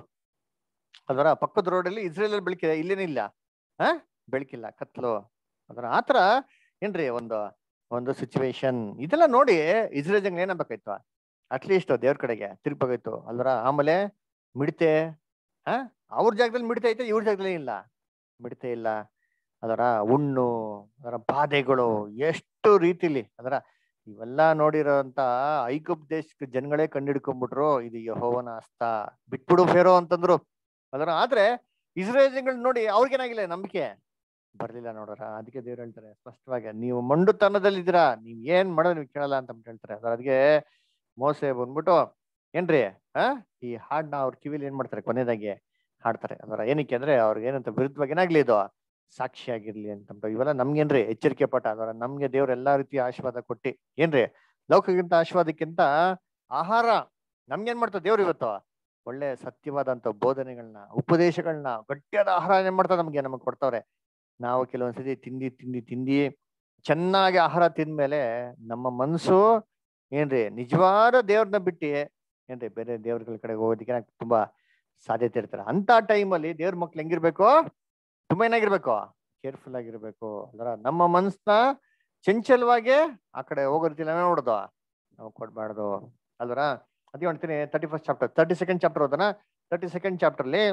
ಅದರ ಪಕ್ಕದ ರೋಡಲ್ಲಿ ಇಸ್ರೇಲ್ ಅಲ್ಲಿ ಬೆಳಕಿದೆ, ಇಲ್ಲೇನಿಲ್ಲ, ಆ ಬೆಳಕಿಲ್ಲ, ಕತ್ಲು. ಅದರ ಆತರ ಏನ್ರಿ ಒಂದು ಒಂದು ಸಿಚುವೇಶನ್. ಇದೆಲ್ಲ ನೋಡಿ ಇಸ್ರೇಲ್ ಜನ ಏನಾಗಬೇಕಾಯ್ತು, ಅಟ್ಲೀಸ್ಟ್ ದೇವ್ರ ಕಡೆಗೆ ತಿರ್ಬೇಕಾಯ್ತು ಅಲ್ವರ. ಆಮೇಲೆ ಮಿಡ್ತೆ, ಹ ಅವ್ರ ಜಾಗದಲ್ಲಿ ಮಿಡ್ತೆ ಐತೆ, ಇವ್ರ ಜಾಗದಲ್ಲಿ ಇಲ್ಲ, ಮಿಡ್ತೆ ಇಲ್ಲ. ಅದರ ಹುಣ್ಣು, ಅದರ ಬಾಧೆಗಳು ಎಷ್ಟು ರೀತಿಲಿ. ಅದರ ಇವೆಲ್ಲ ನೋಡಿರೋಂತ ಐಗುಪ್ತ ದೇಶಕ್ಕೆ ಜನಗಳೇ ಕಂಡಿಡ್ಕೊಂಡ್ಬಿಟ್ರು, ಇದು ಯೆಹೋವನ ಹಸ್ತ, ಬಿಟ್ಬಿಡು ಫೇರೋ ಅಂತಂದ್ರು. ಅದರ ಆದ್ರೆ ಇಸ್ರೇಲ್ ಜನಗಳು ನೋಡಿ ಅವ್ರಿಗೇನಾಗಿಲ್ಲ, ನಂಬಿಕೆ ಬರ್ಲಿಲ್ಲ ನೋಡ್ರ. ಅದಕ್ಕೆ ದೇವ್ರು ಹೇಳ್ತಾರೆ ಸ್ಪಷ್ಟವಾಗಿ, ನೀವು ಮಂಡುತನದಲ್ಲಿದ್ದೀರಾ, ನೀವ್ ಏನ್ ಮಾಡೋದು ನೀವು ಕೇಳಲ್ಲ ಅಂತ ಹೇಳ್ತಾರೆ. ಅದರ ಅದಕ್ಕೆ ಮೋಸೆ ಬಂದ್ಬಿಟ್ಟು ಏನ್ರಿ ಆ ಈ ಹಾಡ್ನ ಅವ್ರ ಕಿವಿಲಿ ಏನ್ ಮಾಡ್ತಾರೆ, ಕೊನೆದಾಗಿ ಹಾಡ್ತಾರೆ. ಅದರ ಏನಕ್ಕೆ ಅಂದ್ರೆ ಅವ್ರಿಗೆ ಏನಂತ ವಿರುದ್ಧವಾಗಿ ಏನಾಗ್ಲಿ, ಇದು ಸಾಕ್ಷಿ ಆಗಿರ್ಲಿ ಅಂತ. ಇವೆಲ್ಲ ನಮ್ಗೇನ್ರಿ ಎಚ್ಚರಿಕೆ ಪಾಠ. ಅದರ ನಮ್ಗೆ ದೇವ್ರ ಎಲ್ಲಾ ರೀತಿಯ ಆಶೀರ್ವಾದ ಕೊಟ್ಟಿ ಏನ್ರಿ, ಲೌಕಿಕಂತ ಆಶೀರ್ವಾದಕ್ಕಿಂತ ಆಹಾರ ನಮ್ಗೇನ್ ಮಾಡ್ತಾರೆ ದೇವ್ರು ಇವತ್ತು, ಒಳ್ಳೆ ಸತ್ಯವಾದಂತ ಬೋಧನೆಗಳನ್ನ, ಉಪದೇಶಗಳನ್ನ, ಗಟ್ಟಿಯಾದ ಆಹಾರ ಏನ್ ಮಾಡ್ತಾರೆ ನಮ್ಗೆ ನಮಗ್ ಕೊಡ್ತಾವ್ರೆ. ನಾವು ಕೆಲವೊಂದ್ಸತಿ ತಿಂದಿ ತಿಂದಿ ತಿಂದಿ ಚೆನ್ನಾಗಿ ಆಹಾರ ತಿಂದ್ಮೇಲೆ ನಮ್ಮ ಮನ್ಸು ಏನ್ರಿ ನಿಜವಾದ ದೇವ್ರನ್ನ ಬಿಟ್ಟು ಏನ್ರಿ ಬೇರೆ ದೇವ್ರಗಳ ಕಡೆ ಹೋಗೋದಿಕ್ಕೆ ತುಂಬಾ ಸಾಧ್ಯತೆ ಇರ್ತಾರೆ. ಅಂತ ಟೈಮಲ್ಲಿ ದೇವ್ರ ಮಕ್ಳು ಹೆಂಗಿರ್ಬೇಕು, ತುಂಬಾ ಏನಾಗಿರ್ಬೇಕು, ಕೇರ್ಫುಲ್ ಆಗಿರ್ಬೇಕು. ಅದರ ನಮ್ಮ ಮನ್ಸನ್ನ ಚಂಚಲವಾಗಿ ಆ ಕಡೆ ಹೋಗೋದಿಲ್ಲ ನೋಡೋದು ನಾವು ಕೊಡ್ಬಾರ್ದು ಅಲ್ವರ. ಅದೇ ಹೇಳ್ತೀನಿ thirty first chapter thirty second chapter ಓದನ. ತರ್ಟಿ ಸೆಕೆಂಡ್ ಚಾಪ್ಟರ್ಲಿ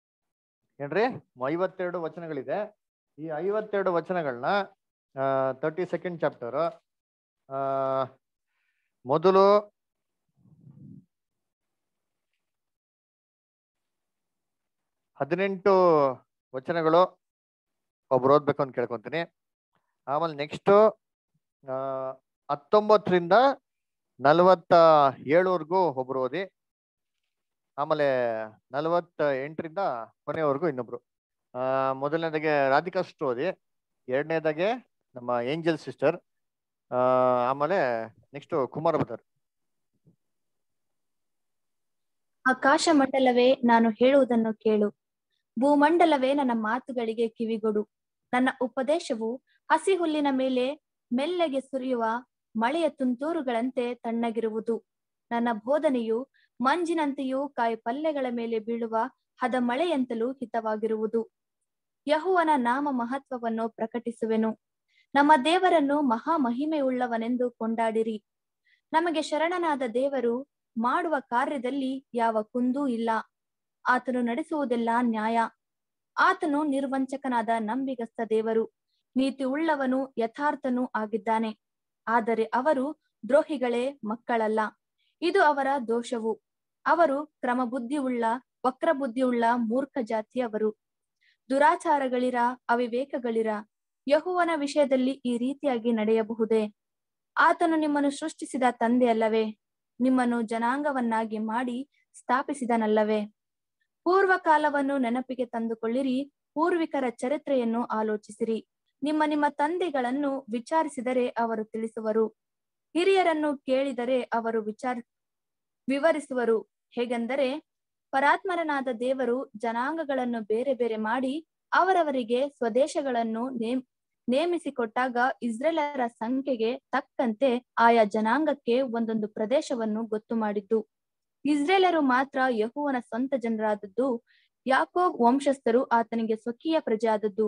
ಏನ್ರಿ ಐವತ್ತೆರಡು ವಚನಗಳಿದೆ. ಈ ಐವತ್ತೆರಡು ವಚನಗಳನ್ನ ತರ್ಟಿ ಸೆಕೆಂಡ್ ಚಾಪ್ಟರ್ ಆ ಮೊದಲು ಹದಿನೆಂಟು ವಚನಗಳು ಒಬ್ರು ಓದ್ಬೇಕು ಅಂತ ಕೇಳ್ಕೊಂತೀನಿ. ಆಮೇಲೆ ನೆಕ್ಸ್ಟ್ ಆ ಹತ್ತೊಂಬತ್ತರಿಂದ ನಲವತ್ತ ಏಳವರೆಗೂ ಒಬ್ರು ಓದಿ. ಆಮೇಲೆ ನಲವತ್ತ ಎಂಟರಿಂದ ಕೊನೆಯವರೆಗೂ ಇನ್ನೊಬ್ರು. ಆ ಮೊದಲನೇದಾಗೆ ರಾಧಿಕಾ ಸಿಸ್ಟರ್ ಓದಿ. ಎರಡನೇದಾಗೆ ನಮ್ಮ ಏಂಜಲ್ ಸಿಸ್ಟರ್. ಆ ಆಮೇಲೆ ನೆಕ್ಸ್ಟ್ ಕುಮಾರ ಬದರ್. ಆಕಾಶ ಮಂಡಲವೇ, ನಾನು ಹೇಳುವುದನ್ನು ಕೇಳು. ಭೂಮಂಡಲವೇ, ನನ್ನ ಮಾತುಗಳಿಗೆ ಕಿವಿಗೊಡು. ನನ್ನ ಉಪದೇಶವು ಹಸಿ ಹುಲ್ಲಿನ ಮೇಲೆ ಮೆಲ್ಲಗೆ ಸುರಿಯುವ ಮಳೆಯ ತುಂತುರುಗಳಂತೆ ತಣ್ಣಗಿರುವುದು. ನನ್ನ ಬೋಧನೆಯು ಮಂಜಿನಂತೆಯೂ ಕಾಯಿ ಪಲ್ಯಗಳ ಮೇಲೆ ಬೀಳುವ ಹದ ಮಳೆಯಂತಲೂ ಹಿತವಾಗಿರುವುದು. ಯೆಹೋವನ ನಾಮ ಮಹತ್ವವನ್ನು ಪ್ರಕಟಿಸುವೆನು. ನಮ್ಮ ದೇವರನ್ನು ಮಹಾ ಮಹಿಮೆಯುಳ್ಳವನೆಂದು ಕೊಂಡಾಡಿರಿ. ನಮಗೆ ಶರಣನಾದ ದೇವರು ಮಾಡುವ ಕಾರ್ಯದಲ್ಲಿ ಯಾವ ಕುಂದೂ ಇಲ್ಲ. ಆತನು ನಡೆಸುವುದೆಲ್ಲ ನ್ಯಾಯ. ಆತನು ನಿರ್ವಂಚಕನಾದ ನಂಬಿಗಸ್ತ ದೇವರು, ನೀತಿ ಉಳ್ಳವನು, ಯಥಾರ್ಥನೂ ಆಗಿದ್ದಾನೆ. ಆದರೆ ಅವರು ದ್ರೋಹಿಗಳೇ, ಮಕ್ಕಳಲ್ಲ. ಇದು ಅವರ ದೋಷವು. ಅವರು ಕ್ರಮಬುದ್ಧಿಯುಳ್ಳ ವಕ್ರಬುದ್ಧಿಯುಳ್ಳ ಮೂರ್ಖ ಜಾತಿಯವರು. ದುರಾಚಾರಗಳಿರ, ಅವಿವೇಕಗಳಿರ. ಯೆಹೋವನ ವಿಷಯದಲ್ಲಿ ಈ ರೀತಿಯಾಗಿ ನಡೆಯಬಹುದೇ? ಆತನು ನಿಮ್ಮನ್ನು ಸೃಷ್ಟಿಸಿದ ತಂದೆಯಲ್ಲವೇ? ನಿಮ್ಮನ್ನು ಜನಾಂಗವನ್ನಾಗಿ ಮಾಡಿ ಸ್ಥಾಪಿಸಿದನಲ್ಲವೇ? ಪೂರ್ವ ಕಾಲವನ್ನು ನೆನಪಿಗೆ ತಂದುಕೊಳ್ಳಿರಿ, ಪೂರ್ವಿಕರ ಚರಿತ್ರೆಯನ್ನು ಆಲೋಚಿಸಿರಿ. ನಿಮ್ಮ ನಿಮ್ಮ ತಂದೆಗಳನ್ನು ವಿಚಾರಿಸಿದರೆ ಅವರು ತಿಳಿಸುವರು, ಹಿರಿಯರನ್ನು ಕೇಳಿದರೆ ಅವರು ವಿಚಾರ ವಿವರಿಸುವರು. ಹೇಗೆಂದರೆ, ಪರಾತ್ಮರನಾದ ದೇವರು ಜನಾಂಗಗಳನ್ನು ಬೇರೆ ಬೇರೆ ಮಾಡಿ ಅವರವರಿಗೆ ಸ್ವದೇಶಗಳನ್ನು ನೇಮ್ ನೇಮಿಸಿಕೊಟ್ಟಾಗ ಇಸ್ರೇಲರ ಸಂಖ್ಯೆಗೆ ತಕ್ಕಂತೆ ಆಯಾ ಜನಾಂಗಕ್ಕೆ ಒಂದೊಂದು ಪ್ರದೇಶವನ್ನು ಗೊತ್ತು ಮಾಡಿದ್ದು. ಇಸ್ರೇಲರು ಮಾತ್ರ ಯೆಹೋವನ ಸ್ವಂತ ಜನರಾದದ್ದು. ಯಾಕೋಬ್ ವಂಶಸ್ಥರು ಆತನಿಗೆ ಸ್ವಕೀಯ ಪ್ರಜೆ ಆದದ್ದು.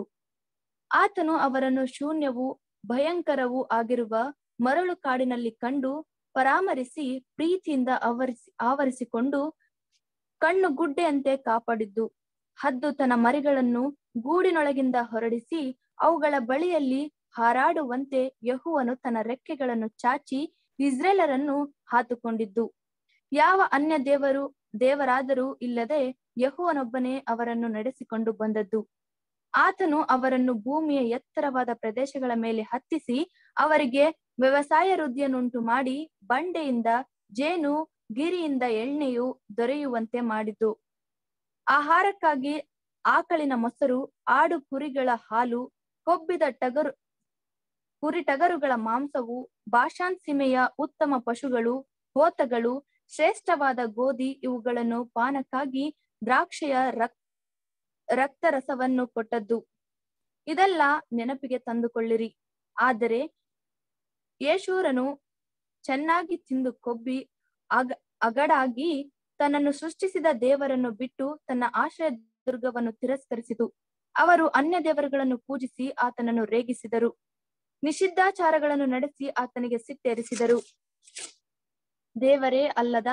ಆತನು ಅವರನ್ನು ಶೂನ್ಯವೂ ಭಯಂಕರವೂ ಆಗಿರುವ ಮರಳು ಕಾಡಿನಲ್ಲಿ ಕಂಡು ಪರಾಮರಿಸಿ ಪ್ರೀತಿಯಿಂದ ಆವರಿಸಿ ಆವರಿಸಿಕೊಂಡು ಕಣ್ಣು ಗುಡ್ಡೆಯಂತೆ ಕಾಪಾಡಿದ್ದು. ಹದ್ದು ತನ್ನ ಮರಿಗಳನ್ನು ಗೂಡಿನೊಳಗಿಂದ ಹೊರಡಿಸಿ ಅವುಗಳ ಬಳಿಯಲ್ಲಿ ಹಾರಾಡುವಂತೆ ಯೆಹೋವನು ತನ್ನ ರೆಕ್ಕೆಗಳನ್ನು ಚಾಚಿ ಇಸ್ರೇಲರನ್ನು ಹಾತುಕೊಂಡಿದ್ದು. ಯಾವ ಅನ್ಯ ದೇವರು ದೇವರಾದರೂ ಇಲ್ಲದೆ ಯೆಹೋವನೊಬ್ಬನೇ ಅವರನ್ನು ನಡೆಸಿಕೊಂಡು ಬಂದದ್ದು. ಆತನು ಅವರನ್ನು ಭೂಮಿಯ ಎತ್ತರವಾದ ಪ್ರದೇಶಗಳ ಮೇಲೆ ಹತ್ತಿಸಿ ಅವರಿಗೆ ವ್ಯವಸಾಯ ವೃದ್ಧಿಯನ್ನುಂಟು ಮಾಡಿ ಬಂಡೆಯಿಂದ ಜೇನು, ಗಿರಿಯಿಂದ ಎಣ್ಣೆಯು ದೊರೆಯುವಂತೆ ಮಾಡಿದ್ದು. ಆಹಾರಕ್ಕಾಗಿ ಆಕಳಿನ ಮೊಸರು, ಆಡು ಕುರಿಗಳ ಹಾಲು, ಕೊಬ್ಬಿದ ಟಗರು ಕುರಿ ಟಗರುಗಳ ಮಾಂಸವು, ಬಾಷಾನ್ ಸೀಮೆಯ ಉತ್ತಮ ಪಶುಗಳು, ಹೋತಗಳು, ಶ್ರೇಷ್ಠವಾದ ಗೋಧಿ ಇವುಗಳನ್ನು ಪಾನಕ್ಕಾಗಿ ದ್ರಾಕ್ಷೆಯ ರಕ್ ರಕ್ತರಸವನ್ನು ಕೊಟ್ಟದ್ದು. ಇದೆಲ್ಲ ನೆನಪಿಗೆ ತಂದುಕೊಳ್ಳಿರಿ. ಆದರೆ ಯೇಶೂರನು ಚೆನ್ನಾಗಿ ತಿಂದು ಕೊಬ್ಬಿ ಅಗ ಅಗಡಾಗಿ ತನ್ನನ್ನು ಸೃಷ್ಟಿಸಿದ ದೇವರನ್ನು ಬಿಟ್ಟು ತನ್ನ ಆಶ್ರಯ ದುರ್ಗವನ್ನು ತಿರಸ್ಕರಿಸಿತು. ಅವರು ಅನ್ಯ ದೇವರುಗಳನ್ನು ಪೂಜಿಸಿ ಆತನನ್ನು ರೇಗಿಸಿದರು. ನಿಷಿದ್ಧಾಚಾರಗಳನ್ನು ನಡೆಸಿ ಆತನಿಗೆ ಸಿಟ್ಟೇರಿಸಿದರು. ದೇವರೇ ಅಲ್ಲದ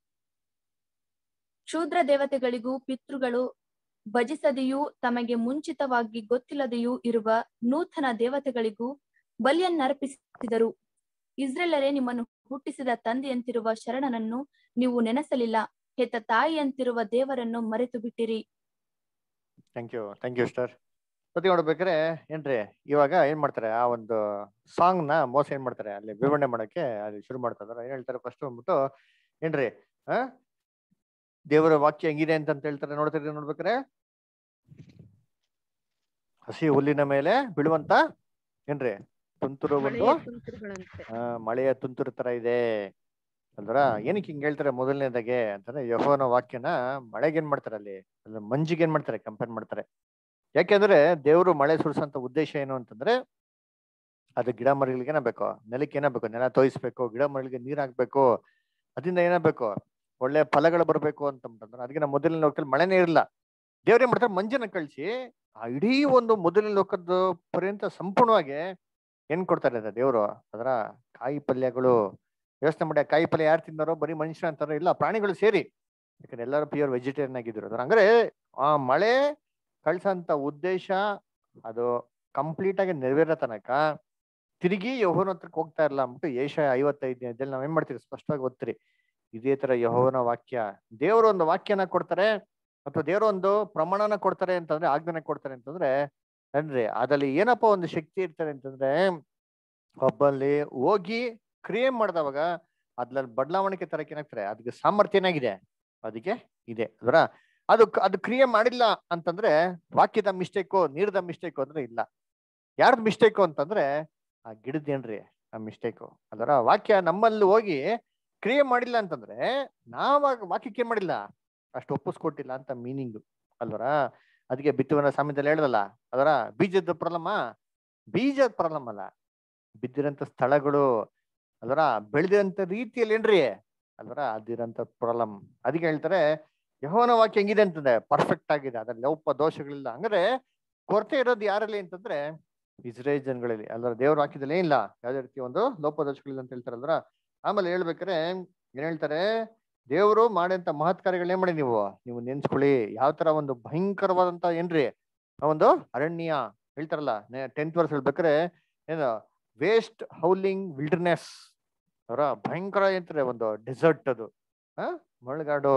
ಕ್ಷುದ್ರ ದೇವತೆಗಳಿಗೂ ಪಿತೃಗಳು ಭಜಿಸದೆಯೂ ತಮಗೆ ಮುಂಚಿತವಾಗಿ ಗೊತ್ತಿಲ್ಲದೆಯೂ ಇರುವ ನೂತನ ದೇವತೆಗಳಿಗೂ ಬಲಿಯನ್ನರ್ಪಿಸಿದರು. ಇಸ್ರೇಲರೇ, ನಿಮ್ಮನ್ನು ಹುಟ್ಟಿಸಿದ ತಂದೆಯಂತಿರುವ ಶರಣನನ್ನು ನೀವು ನೆನೆಸಲಿಲ್ಲ. ಹೆತ್ತ ತಾಯಿಯಂತಿರುವ ದೇವರನ್ನು ಮರೆತು ಬಿಟ್ಟಿರಿ. Thank you thank you sister. ಪ್ರತಿ ನೋಡ್ಬೇಕಾರೆ ಏನ್ರಿ ಇವಾಗ ಏನ್ ಮಾಡ್ತಾರೆ, ಆ ಒಂದು ಸಾಂಗ್ ನ ಮೋಸ ಏನ್ ಮಾಡ್ತಾರೆ ಅಲ್ಲಿ ವಿವರಣೆ ಮಾಡಕ್ಕೆ ಅಲ್ಲಿ ಶುರು ಮಾಡ್ತಾ ಇದಾರೆ. ಏನ್ ಹೇಳ್ತಾರೆ ಫಸ್ಟ್ ಬಂದ್ಬಿಟ್ಟು ಏನ್ರಿ ಆ ದೇವರ ವಾಕ್ಯ ಹೆಂಗಿದೆ ಅಂತ ಹೇಳ್ತಾರೆ. ನೋಡ್ತಾರೆ ನೋಡ್ಬೇಕಾರೆ ಹಸಿ ಹುಲ್ಲಿನ ಮೇಲೆ ಬೀಳುವಂತ ಏನ್ರಿ ತುಂತುರು ಬಂದು ಆ ಮಳೆಯ ತುಂತುರು ತರ ಇದೆ ಅಲ್ವರ. ಏನಕ್ಕೆ ಹಿಂಗ್ ಹೇಳ್ತಾರೆ ಮೊದಲನೇದಾಗೆ ಅಂತಂದ್ರೆ ಯೆಹೋವನ ವಾಕ್ಯನ ಮಳೆಗೆ ಏನ್ ಮಾಡ್ತಾರೆ ಅಲ್ಲಿ ಅಲ್ಲಿ ಮಂಜಿಗೆ ಏನ್ ಮಾಡ್ತಾರೆ ಕಂಪೇರ್ ಮಾಡ್ತಾರೆ. ಯಾಕೆಂದ್ರೆ ದೇವ್ರು ಮಳೆ ಸುರಿಸೋಂತ ಉದ್ದೇಶ ಏನು ಅಂತಂದ್ರೆ ಅದು ಗಿಡ ಮರಗಳಿಗೆ ಏನಾಗಬೇಕು, ನೆಲಕ್ಕೆ ಏನಾಗಬೇಕು, ನೆಲ ತೋಯಿಸ್ಬೇಕು, ಗಿಡ ಮರಗಳಿಗೆ ನೀರ್ ಹಾಕ್ಬೇಕು, ಅದರಿಂದ ಏನಾಗಬೇಕು ಒಳ್ಳೆ ಫಲಗಳು ಬರ್ಬೇಕು ಅಂತಂದ್ರೆ ಅದಕ್ಕೆ ನಮ್ಮ ಮೊದಲನೇ ಲೋಕದಲ್ಲಿ ಮಳೆನೇ ಇರಲ್ಲ. ದೇವ್ರ ಏನ್ ಮಾಡ್ತಾರೆ ಮಂಜನ್ನ ಕಳಿಸಿ ಆ ಇಡೀ ಒಂದು ಮೊದಲನೇ ಲೋಕದ ಪರ್ಯಂತ ಸಂಪೂರ್ಣವಾಗಿ ಏನ್ ಕೊಡ್ತಾರೆ ಅದ ದೇವ್ರು ಅದರ ಕಾಯಿ ಪಲ್ಯಗಳು. ಯೋಚನೆ ಮಾಡಿ ಕಾಯಿ ಪಲ್ಯ ಯಾರು ತಿಂದಾರೋ ಬರೀ ಮನುಷ್ಯ ಅಂತಾರೋ ಇಲ್ಲ, ಪ್ರಾಣಿಗಳು ಸೇರಿ. ಯಾಕಂದ್ರೆ ಎಲ್ಲರೂ ಪ್ಯೂರ್ ವೆಜಿಟೇರಿಯನ್ ಆಗಿದ್ರು ಅದ್ರ. ಹಂಗಾರೆ ಆ ಮಳೆ ಕಳ್ಸಂತ ಉದ್ದೇಶ ಅದು ಕಂಪ್ಲೀಟ್ ಆಗಿ ನೆರವೇರೋ ತನಕ ತಿರುಗಿ ಯೆಹೋವನ ಹತ್ರಕ್ಕೆ ಹೋಗ್ತಾ ಇರಲ್ಲ ಅಂದ್ಬಿಟ್ಟು ಏಷಯ ಐವತ್ತೈದನೇದಲ್ಲಿ ನಾವ್ ಏನ್ ಮಾಡ್ತೀವಿ ಸ್ಪಷ್ಟವಾಗಿ ಓದ್ತೀರಿ. ಇದೇ ತರ ಯೆಹೋವನ ವಾಕ್ಯ, ದೇವರು ಒಂದು ವಾಕ್ಯನ ಕೊಡ್ತಾರೆ, ಅಥವಾ ದೇವರು ಒಂದು ಪ್ರಮಾಣನ ಕೊಡ್ತಾರೆ ಅಂತಂದ್ರೆ ಆಜ್ಞಾನ ಕೊಡ್ತಾರೆ ಅಂತಂದ್ರೆ ಅಂದ್ರೆ ಅದ್ರಲ್ಲಿ ಏನಪ್ಪ ಒಂದು ಶಕ್ತಿ ಇರ್ತಾರೆ ಅಂತಂದ್ರೆ ಒಬ್ಬಲ್ಲಿ ಹೋಗಿ ಕ್ರಿಯೆ ಮಾಡಿದವಾಗ ಅದ್ರಲ್ಲಿ ಬದಲಾವಣೆ ತರಕ್ಕೆ ಏನಾಗ್ತಾರೆ ಅದಕ್ಕೆ ಸಾಮರ್ಥ್ಯ ಏನಾಗಿದೆ ಅದಕ್ಕೆ ಇದೆ ಅದರ ಅದು ಅದು ಕ್ರಿಯೆ ಮಾಡಿಲ್ಲ ಅಂತಂದ್ರೆ ವಾಕ್ಯದ ಮಿಸ್ಟೇಕು ನೀರ್ದ ಮಿಸ್ಟೇಕು ಅಂದ್ರೆ ಇಲ್ಲ. ಯಾರ್ದು ಮಿಸ್ಟೇಕು ಅಂತಂದ್ರೆ ಆ ಗಿಡದೇನ್ರಿ ಆ ಮಿಸ್ಟೇಕು. ಅದರ ವಾಕ್ಯ ನಮ್ಮಲ್ಲಿ ಹೋಗಿ ಕ್ರಿಯೆ ಮಾಡಿಲ್ಲ ಅಂತಂದ್ರೆ ನಾವಾಗ ವಾಕ್ಯಕ್ಕೆ ಏನ್ ಮಾಡಿಲ್ಲ ಅಷ್ಟು ಒಪ್ಪಿಸ್ಕೊಟ್ಟಿಲ್ಲ ಅಂತ ಮೀನಿಂಗು ಅಲ್ವರ. ಅದಕ್ಕೆ ಬಿತ್ತುವನ ಸಾಮ್ಯದಲ್ಲಿ ಹೇಳ್ದಲ್ಲ ಅದರ ಬೀಜದ ಪ್ರಾಬ್ಲಮ್ ಬೀಜದ ಪ್ರಾಬ್ಲಮ್ ಅಲ್ಲ, ಬಿದ್ದಿರಂತ ಸ್ಥಳಗಳು ಅಲ್ವರ ಬೆಳೆದಿರಂತ ರೀತಿಯಲ್ಲಿ ಏನ್ರಿ ಅಲ್ವರ ಅದಿರಂತ ಪ್ರಾಬ್ಲಮ್. ಅದಕ್ಕೆ ಹೇಳ್ತಾರೆ ಯೆಹೋವನ ವಾಕ್ಯ ಹೆಂಗಿದೆ ಅಂತಂದ್ರೆ ಪರ್ಫೆಕ್ಟ್ ಆಗಿದೆ, ಅದ್ರಲ್ಲಿ ಲೋಪ ದೋಷಗಳಿಲ್ಲ. ಹಂಗಾರೆ ಕೊರತೆ ಇರೋದು ಯಾರಲ್ಲಿ ಅಂತಂದ್ರೆ ಇಸ್ರೇಲ್ ಜನಗಳಲ್ಲಿ ಅಲ್ವರ. ದೇವ್ರ ವಾಕ್ಯದಲ್ಲಿ ಏನಿಲ್ಲ ಯಾವ್ದೇ ರೀತಿ ಒಂದು ಲೋಪ ದೋಷಗಳಿಲ್ಲ ಅಂತ ಹೇಳ್ತಾರಲ್ವರ. ಆಮೇಲೆ ಹೇಳ್ಬೇಕಾರೆ ಏನ್ ಹೇಳ್ತಾರೆ ದೇವರು ಮಾಡಂತ ಮಹತ್ ಕಾರ್ಯಗಳನ್ನ ಏನ್ ಮಾಡಿ ನೀವು ನೀವು ನೆನ್ಸ್ಕೊಳ್ಳಿ. ಯಾವ ತರ ಒಂದು ಭಯಂಕರವಾದಂತ ಏನ್ರಿ ಒಂದು ಅರಣ್ಯ ಹೇಳ್ತಾರಲ್ಲ ಟೆಂತ್ ವರ್ಸ್ ಹೇಳ್ಬೇಕಾರೆ ಏನು ವೇಸ್ಟ್ ಹೌಲಿಂಗ್ ವಿಲ್ಡರ್ನೆಸ್ ಅವರ ಭಯಂಕರ ಅಂತಾರೆ ಒಂದು ಡೆಸರ್ಟ್ ಅದು ಆ ಮಳೆಗಾಡು.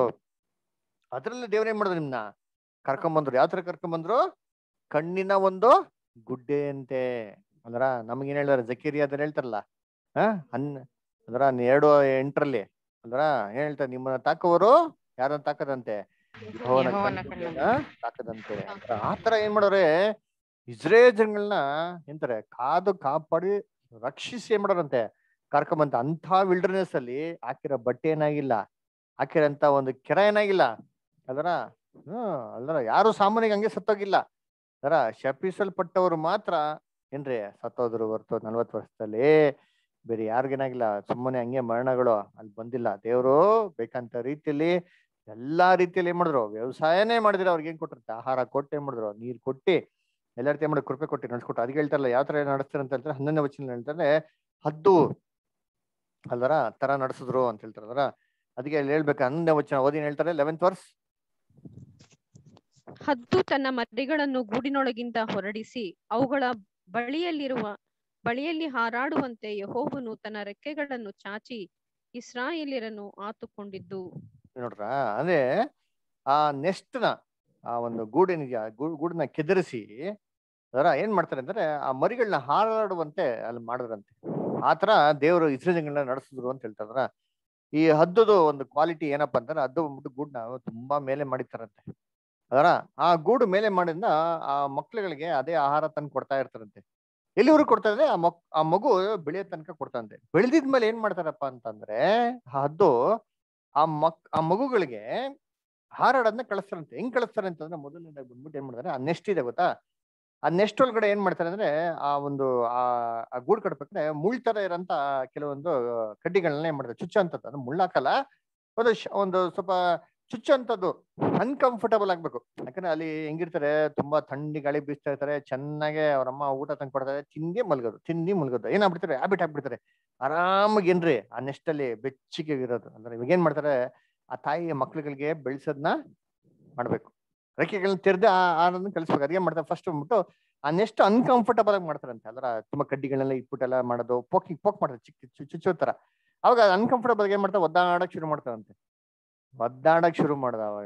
ಅದ್ರಲ್ಲಿ ದೇವ್ರ ಏನ್ ಮಾಡಿದ್ರು ನಿಮ್ನ ಕರ್ಕೊಂಬಂದ್ರು. ಯಾವ ತರ ಕರ್ಕೊಂಬಂದ್ರು ಕಣ್ಣಿನ ಒಂದು ಗುಡ್ಡೆ ಅಂತೆ ಅಂದ್ರ ನಮಗೇನ್ ಹೇಳ್ತಾರೆ ಜಕೀರಿಯಾ ಅದನ್ನ ಹೇಳ್ತಾರಲ್ಲ ಹ ಹನ್ ಅಂದ್ರ ಎರಡು ಎಂಟರಲ್ಲಿ ಅಂದ್ರ ಏನ್ ಹೇಳ್ತಾರೆ ನಿಮ್ಮನ್ನ ತಾಕುವರು ಯಾರನ್ನ ತಾಕದಂತೆ ಯೆಹೋವನ ಕಣ್ಣನ್ನ ತಾಕದಂತೆ. ಆತರ ಏನ್ ಮಾಡೋರೆ ಇಸ್ರೇಲ್ ಜನಗಳನ್ನ ಎಂತಾರೆ ಕಾದು ಕಾಪಾಡಿ ರಕ್ಷಿಸಿ ಏನ್ ಮಾಡೋರಂತೆ ಕರ್ಕೊಂಬಂತ. ಅಂತ ವಿಲ್ಡರ್ನೆಸ್ ಅಲ್ಲಿ ಹಾಕಿರೋ ಬಟ್ಟೆ ಏನಾಗಿಲ್ಲ, ಹಾಕಿರೋಂತ ಒಂದು ಕೆರ ಏನಾಗಿಲ್ಲ ಅದರ ಹ್ಮ್ ಅಲ್ದರ ಯಾರು ಸಾಮಾನ್ಯಗೆ ಹಂಗೆ ಸತ್ತೋಗಿಲ್ಲ. ಅದರ ಶಪಿಸಲ್ಪಟ್ಟವ್ರು ಮಾತ್ರ ಏನ್ರಿ ಸತ್ತೋದ್ರು ಹೊರ್ತು ನಲ್ವತ್ತು ವರ್ಷದಲ್ಲಿ ಬೇರೆ ಯಾರಿಗೇನಾಗಿಲ್ಲ. ಸುಮ್ಮನೆ ಹಂಗೆ ಮರಣಗಳು ಅಲ್ಲಿ ಬಂದಿಲ್ಲ. ದೇವರು ಬೇಕಂತ ರೀತಿಯಲ್ಲಿ ಎಲ್ಲಾ ರೀತಿಯಲ್ಲಿ ಏನ್ ಮಾಡಿದ್ರು ವ್ಯವಸಾಯನೇ ಮಾಡಿದ್ರೆ ಅವ್ರಿಗೆ ಏನ್ ಕೊಟ್ಟಿರುತ್ತೆ ಆಹಾರ ಕೊಟ್ಟು ಏನ್ ಮಾಡಿದ್ರು ನೀರ್ ಕೊಟ್ಟಿ ಎಲ್ಲ ರೀತಿ ಮಾಡಿದ್ರು ಕೃಪೆ ಕೊಟ್ಟು ನಡ್ಸ್ಕೊಟ್ಟು. ಅದಕ್ಕೆ ಹೇಳ್ತಾರಲ್ಲ ಯಾವ ತರ ನಡೆಸ್ತಾರೆ ಅಂತ ಹೇಳ್ತಾರೆ ಹನ್ನೊಂದನೇ ವಚನ ಹೇಳ್ತಾರೆ ಹದ್ದು ಅಲ್ವರ ತರ ನಡೆಸಿದ್ರು ಅಂತ ಹೇಳ್ತಾರೆ ಅದರ. ಅದಕ್ಕೆ ಅಲ್ಲಿ ಹೇಳ್ಬೇಕು ಹನ್ನೊಂದನೇ ವಚನ ಓದಿ ಹೇಳ್ತಾರೆ ಲೆವೆಂತ್ ವರ್ಸ್. ಹದ್ದು ತನ್ನ ಮರಿಗಳನ್ನು ಗೂಡಿನೊಳಗಿಂದ ಹೊರಡಿಸಿ ಅವುಗಳ ಬಳಿಯಲ್ಲಿರುವ ಬಳಿಯಲ್ಲಿ ಹಾರಾಡುವಂತೆ ಯೆಹೋವನು ತನ್ನ ರೆಕ್ಕೆಗಳನ್ನು ಚಾಚಿ ಇಸ್ರಾಯೇಲ್ಯರನ್ನು ಆತುಕೊಂಡಿದ್ದು. ನೋಡ್ರ ಅಂದ್ರೆ ಆ ನೆಸ್ಟ್ ನ ಆ ಒಂದು ಗೂಡಿನ ಗೂಡನ್ನ ಕೆದರಿಸಿ ಅದರ ಏನ್ ಮಾಡ್ತಾರೆ ಅಂದ್ರೆ ಆ ಮರಿಗಳನ್ನ ಹಾರಾಡುವಂತೆ ಅಲ್ಲಿ ಮಾಡಿದ್ರಂತೆ. ಆತರ ದೇವರು ಇಸ್ರೇಲ್ಗಳನ್ನ ನಡೆಸಿದ್ರು ಅಂತ ಹೇಳ್ತಾರ. ಈ ಹದ್ದದು ಒಂದು ಕ್ವಾಲಿಟಿ ಏನಪ್ಪಾ ಅಂತಂದ್ರೆ ಹದ್ದು ಬಂದ್ಬಿಟ್ಟು ಗೂಡ್ನ ತುಂಬಾ ಮೇಲೆ ಮಾಡಿತಾರಂತೆ ಅದರ. ಆ ಗೂಡು ಮೇಲೆ ಮಾಡಿಂದ ಆ ಮಕ್ಳುಗಳಿಗೆ ಅದೇ ಆಹಾರ ತಂದು ಕೊಡ್ತಾ ಇರ್ತಾರಂತೆ. ಎಲ್ಲಿವರೆಗೂ ಕೊಡ್ತಾ ಇದ್ರೆ ಆ ಮಕ್ ಆ ಮಗು ಬೆಳೆಯೋ ತನಕ ಕೊಡ್ತಾರಂತೆ. ಬೆಳೆದಿದ್ಮೇಲೆ ಏನ್ ಮಾಡ್ತಾರಪ್ಪ ಅಂತಂದ್ರೆ ಆ ಹದ್ದು ಆ ಮಕ್ ಆ ಮಗುಗಳಿಗೆ ಹಾರಾಡೋದನ್ನ ಕಳಿಸ್ತಾರಂತೆ. ಹೆಂಗ್ ಕಳಿಸ್ತಾರೆ ಅಂತಂದ್ರೆ ಮೊದಲನೇದಾಗಿ ಬಂದ್ಬಿಟ್ಟು ಏನ್ ಮಾಡ್ತಾರೆ ಆ ನೆಸ್ಟ್ ಇದೆ ಗೊತ್ತಾ, ಆ ನೆಸ್ಟ್ ಒಳಗಡೆ ಏನ್ ಮಾಡ್ತಾರೆ ಅಂದ್ರೆ ಆ ಒಂದು ಆ ಗೂಡು ಕಟ್ಬೇಕಂದ್ರೆ ಮುಳ್ ತರ ಇರೋಂತ ಕೆಲವೊಂದು ಕಡ್ಡಿಗಳನ್ನ ಏನ್ ಮಾಡ್ತಾರೆ ಚುಚ್ಚ ಅಂತದ್ದು ಅಂದ್ರೆ ಮುಳ್ಳಾಕಲ್ಲ ಒಂದು ಒಂದು ಸ್ವಲ್ಪ ಚುಚ್ಚಂತದ್ದು ಅನ್ಕಂಫರ್ಟಬಲ್ ಆಗ್ಬೇಕು. ಯಾಕಂದ್ರೆ ಅಲ್ಲಿ ಹೆಂಗಿರ್ತಾರೆ ತುಂಬಾ ಥಂಡಿ ಗಾಳಿ ಬೀಸ್ತಾ ಇರ್ತಾರೆ, ಚೆನ್ನಾಗೆ ಅವ್ರಮ್ಮ ಊಟ ತಂದು ಕೊಡ್ತಾರೆ, ತಿಂದಿ ಮಲ್ಗೋದು ತಿಂದಿ ಮಲ್ಗೋದು ಏನಾಗ್ಬಿಡ್ತಾರೆ ಹ್ಯಾಬಿಟ್ ಆಗ್ಬಿಡ್ತಾರೆ. ಆರಾಮಾಗಿ ಏನ್ರಿ ಆ ನೆಸ್ಟ್ ಅಲ್ಲಿ ಬೆಚ್ಚಿಗೆ ಇರೋದು. ಅಂದ್ರೆ ಇವಾಗ ಏನ್ ಮಾಡ್ತಾರೆ ಆ ತಾಯಿ ಮಕ್ಳುಗಳಿಗೆ ಬೆಳ್ಸೋದ್ನ ಮಾಡ್ಬೇಕು, ರೆಕ್ಕೆಗಳನ್ನ ತೆರೆದು ಆ ಆನಂದ ಕಲಿಸ್ಬೇಕು. ಅದೇನ್ ಮಾಡ್ತಾರೆ ಫಸ್ಟ್ ಬಂದ್ಬಿಟ್ಟು ಆ ನೆಸ್ಟ್ ಅನ್ಕಂಫರ್ಟಬಲ್ ಆಗಿ ಮಾಡ್ತಾರಂತೆ. ಅದರ ತುಂಬಾ ಕಡ್ಡಿಗಳನ್ನೆಲ್ಲ ಇಟ್ಬಿಟ್ಟೆಲ್ಲ ಮಾಡೋದು ಪೋಕಿಂಗ್ ಪೋಕ್ ಮಾಡ್ತಾರೆ ಚಿಕ್ಕ ಚುಚ್ಚೋ ತರ. ಅವಾಗ ಅನ್ಕಂಫರ್ಟಬಲ್ ಏನ್ ಮಾಡ್ತಾರೆ ಒದ್ದಾಡಕ್ ಶುರು ಮಾಡ್ತಾರಂತೆ. ಒದ್ದಾಡಕ್ ಶುರು ಮಾಡ್ದ ಅವಾಗ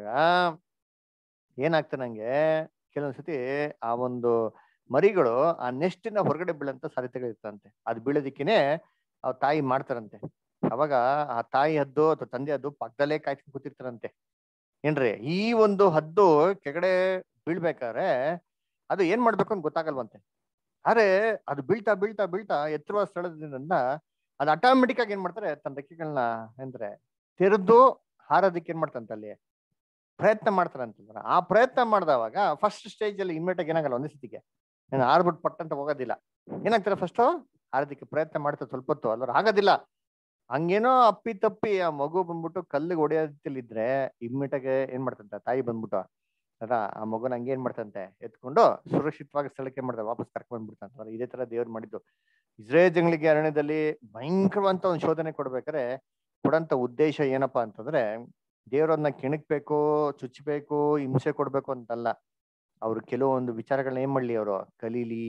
ಏನಾಗ್ತಾನೆ ನಂಗೆ ಕೆಲವೊಂದ್ಸತಿ ಆ ಒಂದು ಮರಿಗಳು ಆ ನೆಸ್ಟಿನ ಹೊರಗಡೆ ಬೀಳಂತ ಸಾಧ್ಯತೆಗಳು ಇರ್ತಂತೆ. ಅದು ಬೀಳೋದಿಕ್ಕೇನೆ ಅವ್ ತಾಯಿ ಮಾಡ್ತಾರಂತೆ. ಅವಾಗ ಆ ತಾಯಿ ಹದ್ದು ಅಥವಾ ತಂದೆ ಹದ್ದು ಪಕ್ಕದಲ್ಲೇ ಕಾಯ್ಕೊಂಡು ಕೂತಿರ್ತಾರಂತೆ. ಏನ್ರಿ ಈ ಒಂದು ಹದ್ದು ಕೆಳಗಡೆ ಬೀಳ್ಬೇಕಾದ್ರೆ ಅದು ಏನ್ ಮಾಡ್ಬೇಕು ಅಂತ ಗೊತ್ತಾಗಲ್ವಂತೆ. ಆದ್ರೆ ಅದು ಬೀಳ್ತಾ ಬೀಳ್ತಾ ಬೀಳ್ತಾ ಎತ್ತರವಾದ ಸ್ಥಳದಿಂದ ಅದು ಆಟೋಮೆಟಿಕ್ ಆಗಿ ಏನ್ ಮಾಡ್ತಾರೆ ತನ್ನ ರೆಕ್ಕೆಗಳನ್ನ ಅಂದ್ರೆ ತೆರೆದು ಹಾರೋದಕ್ಕೆ ಏನ್ ಮಾಡ್ತಂತ ಅಲ್ಲಿ ಪ್ರಯತ್ನ ಮಾಡ್ತಾರಂತಂದ್ರ. ಆ ಪ್ರಯತ್ನ ಮಾಡಿದವಾಗ ಫಸ್ಟ್ ಸ್ಟೇಜ್ ಅಲ್ಲಿ ಇಮ್ಮಿಡಿಯೇಟ್ ಆಗಿ ಏನಾಗಲ್ಲ ಒಂದೇ ಸತಿಗೆ ನಾನು ಹಾರ್ಬಿಟ್ಟು ಪಟ್ಟಂತ ಹೋಗೋದಿಲ್ಲ. ಏನಾಗ್ತಾರೆ ಫಸ್ಟ್ ಹಾರೋದಕ್ಕೆ ಪ್ರಯತ್ನ ಮಾಡ್ತಾರೆ ಸ್ವಲ್ಪ ಹೊತ್ತು ಅಲ್ವ ಆಗೋದಿಲ್ಲ. ಹಂಗೇನೋ ಅಪ್ಪಿ ತಪ್ಪಿ ಆ ಮಗು ಬಂದ್ಬಿಟ್ಟು ಕಲ್ಲಿಗೆ ಹೊಡೆಯೋದಿಲ್ಲಿದ್ರೆ ಇಮ್ಮಿಡಿಯೇಟ್ ಆಗಿ ಏನ್ ಮಾಡ್ತಂತ ತಾಯಿ ಬಂದ್ಬಿಟ್ಟು ಅದ ಆ ಮಗುನ ಹಂಗೆ ಏನ್ ಮಾಡ್ತಂತೆ ಎತ್ಕೊಂಡು ಸುರಕ್ಷಿತವಾಗಿ ಸ್ಥಳಕ್ಕೆ ಮಾಡ್ತಾರೆ ವಾಪಸ್ ಕರ್ಕೊಂಡ್ ಬಂದ್ಬಿಡ್ತಂತ. ಇದೇ ತರ ದೇವ್ರು ಮಾಡಿದ್ದು ಇಸ್ರೇಲ್ ಜನಗಳಿಗೆ ಅರಣ್ಯದಲ್ಲಿ ಭಯಂಕರವಂತ ಒಂದು ಶೋಧನೆ ಕೊಡ್ಬೇಕಾದ್ರೆ ಕೊಡಂತ ಉದ್ದೇಶ ಏನಪ್ಪಾ ಅಂತಂದ್ರೆ ದೇವ್ರನ್ನ ಕೆಣಕ್ಬೇಕು ಚುಚ್ಚಬೇಕು ಹಿಂಸೆ ಕೊಡ್ಬೇಕು ಅಂತಲ್ಲ. ಅವ್ರು ಕೆಲವೊಂದು ವಿಚಾರಗಳನ್ನ ಏನ್ ಮಾಡ್ಲಿ ಅವರು ಕಲೀಲಿ.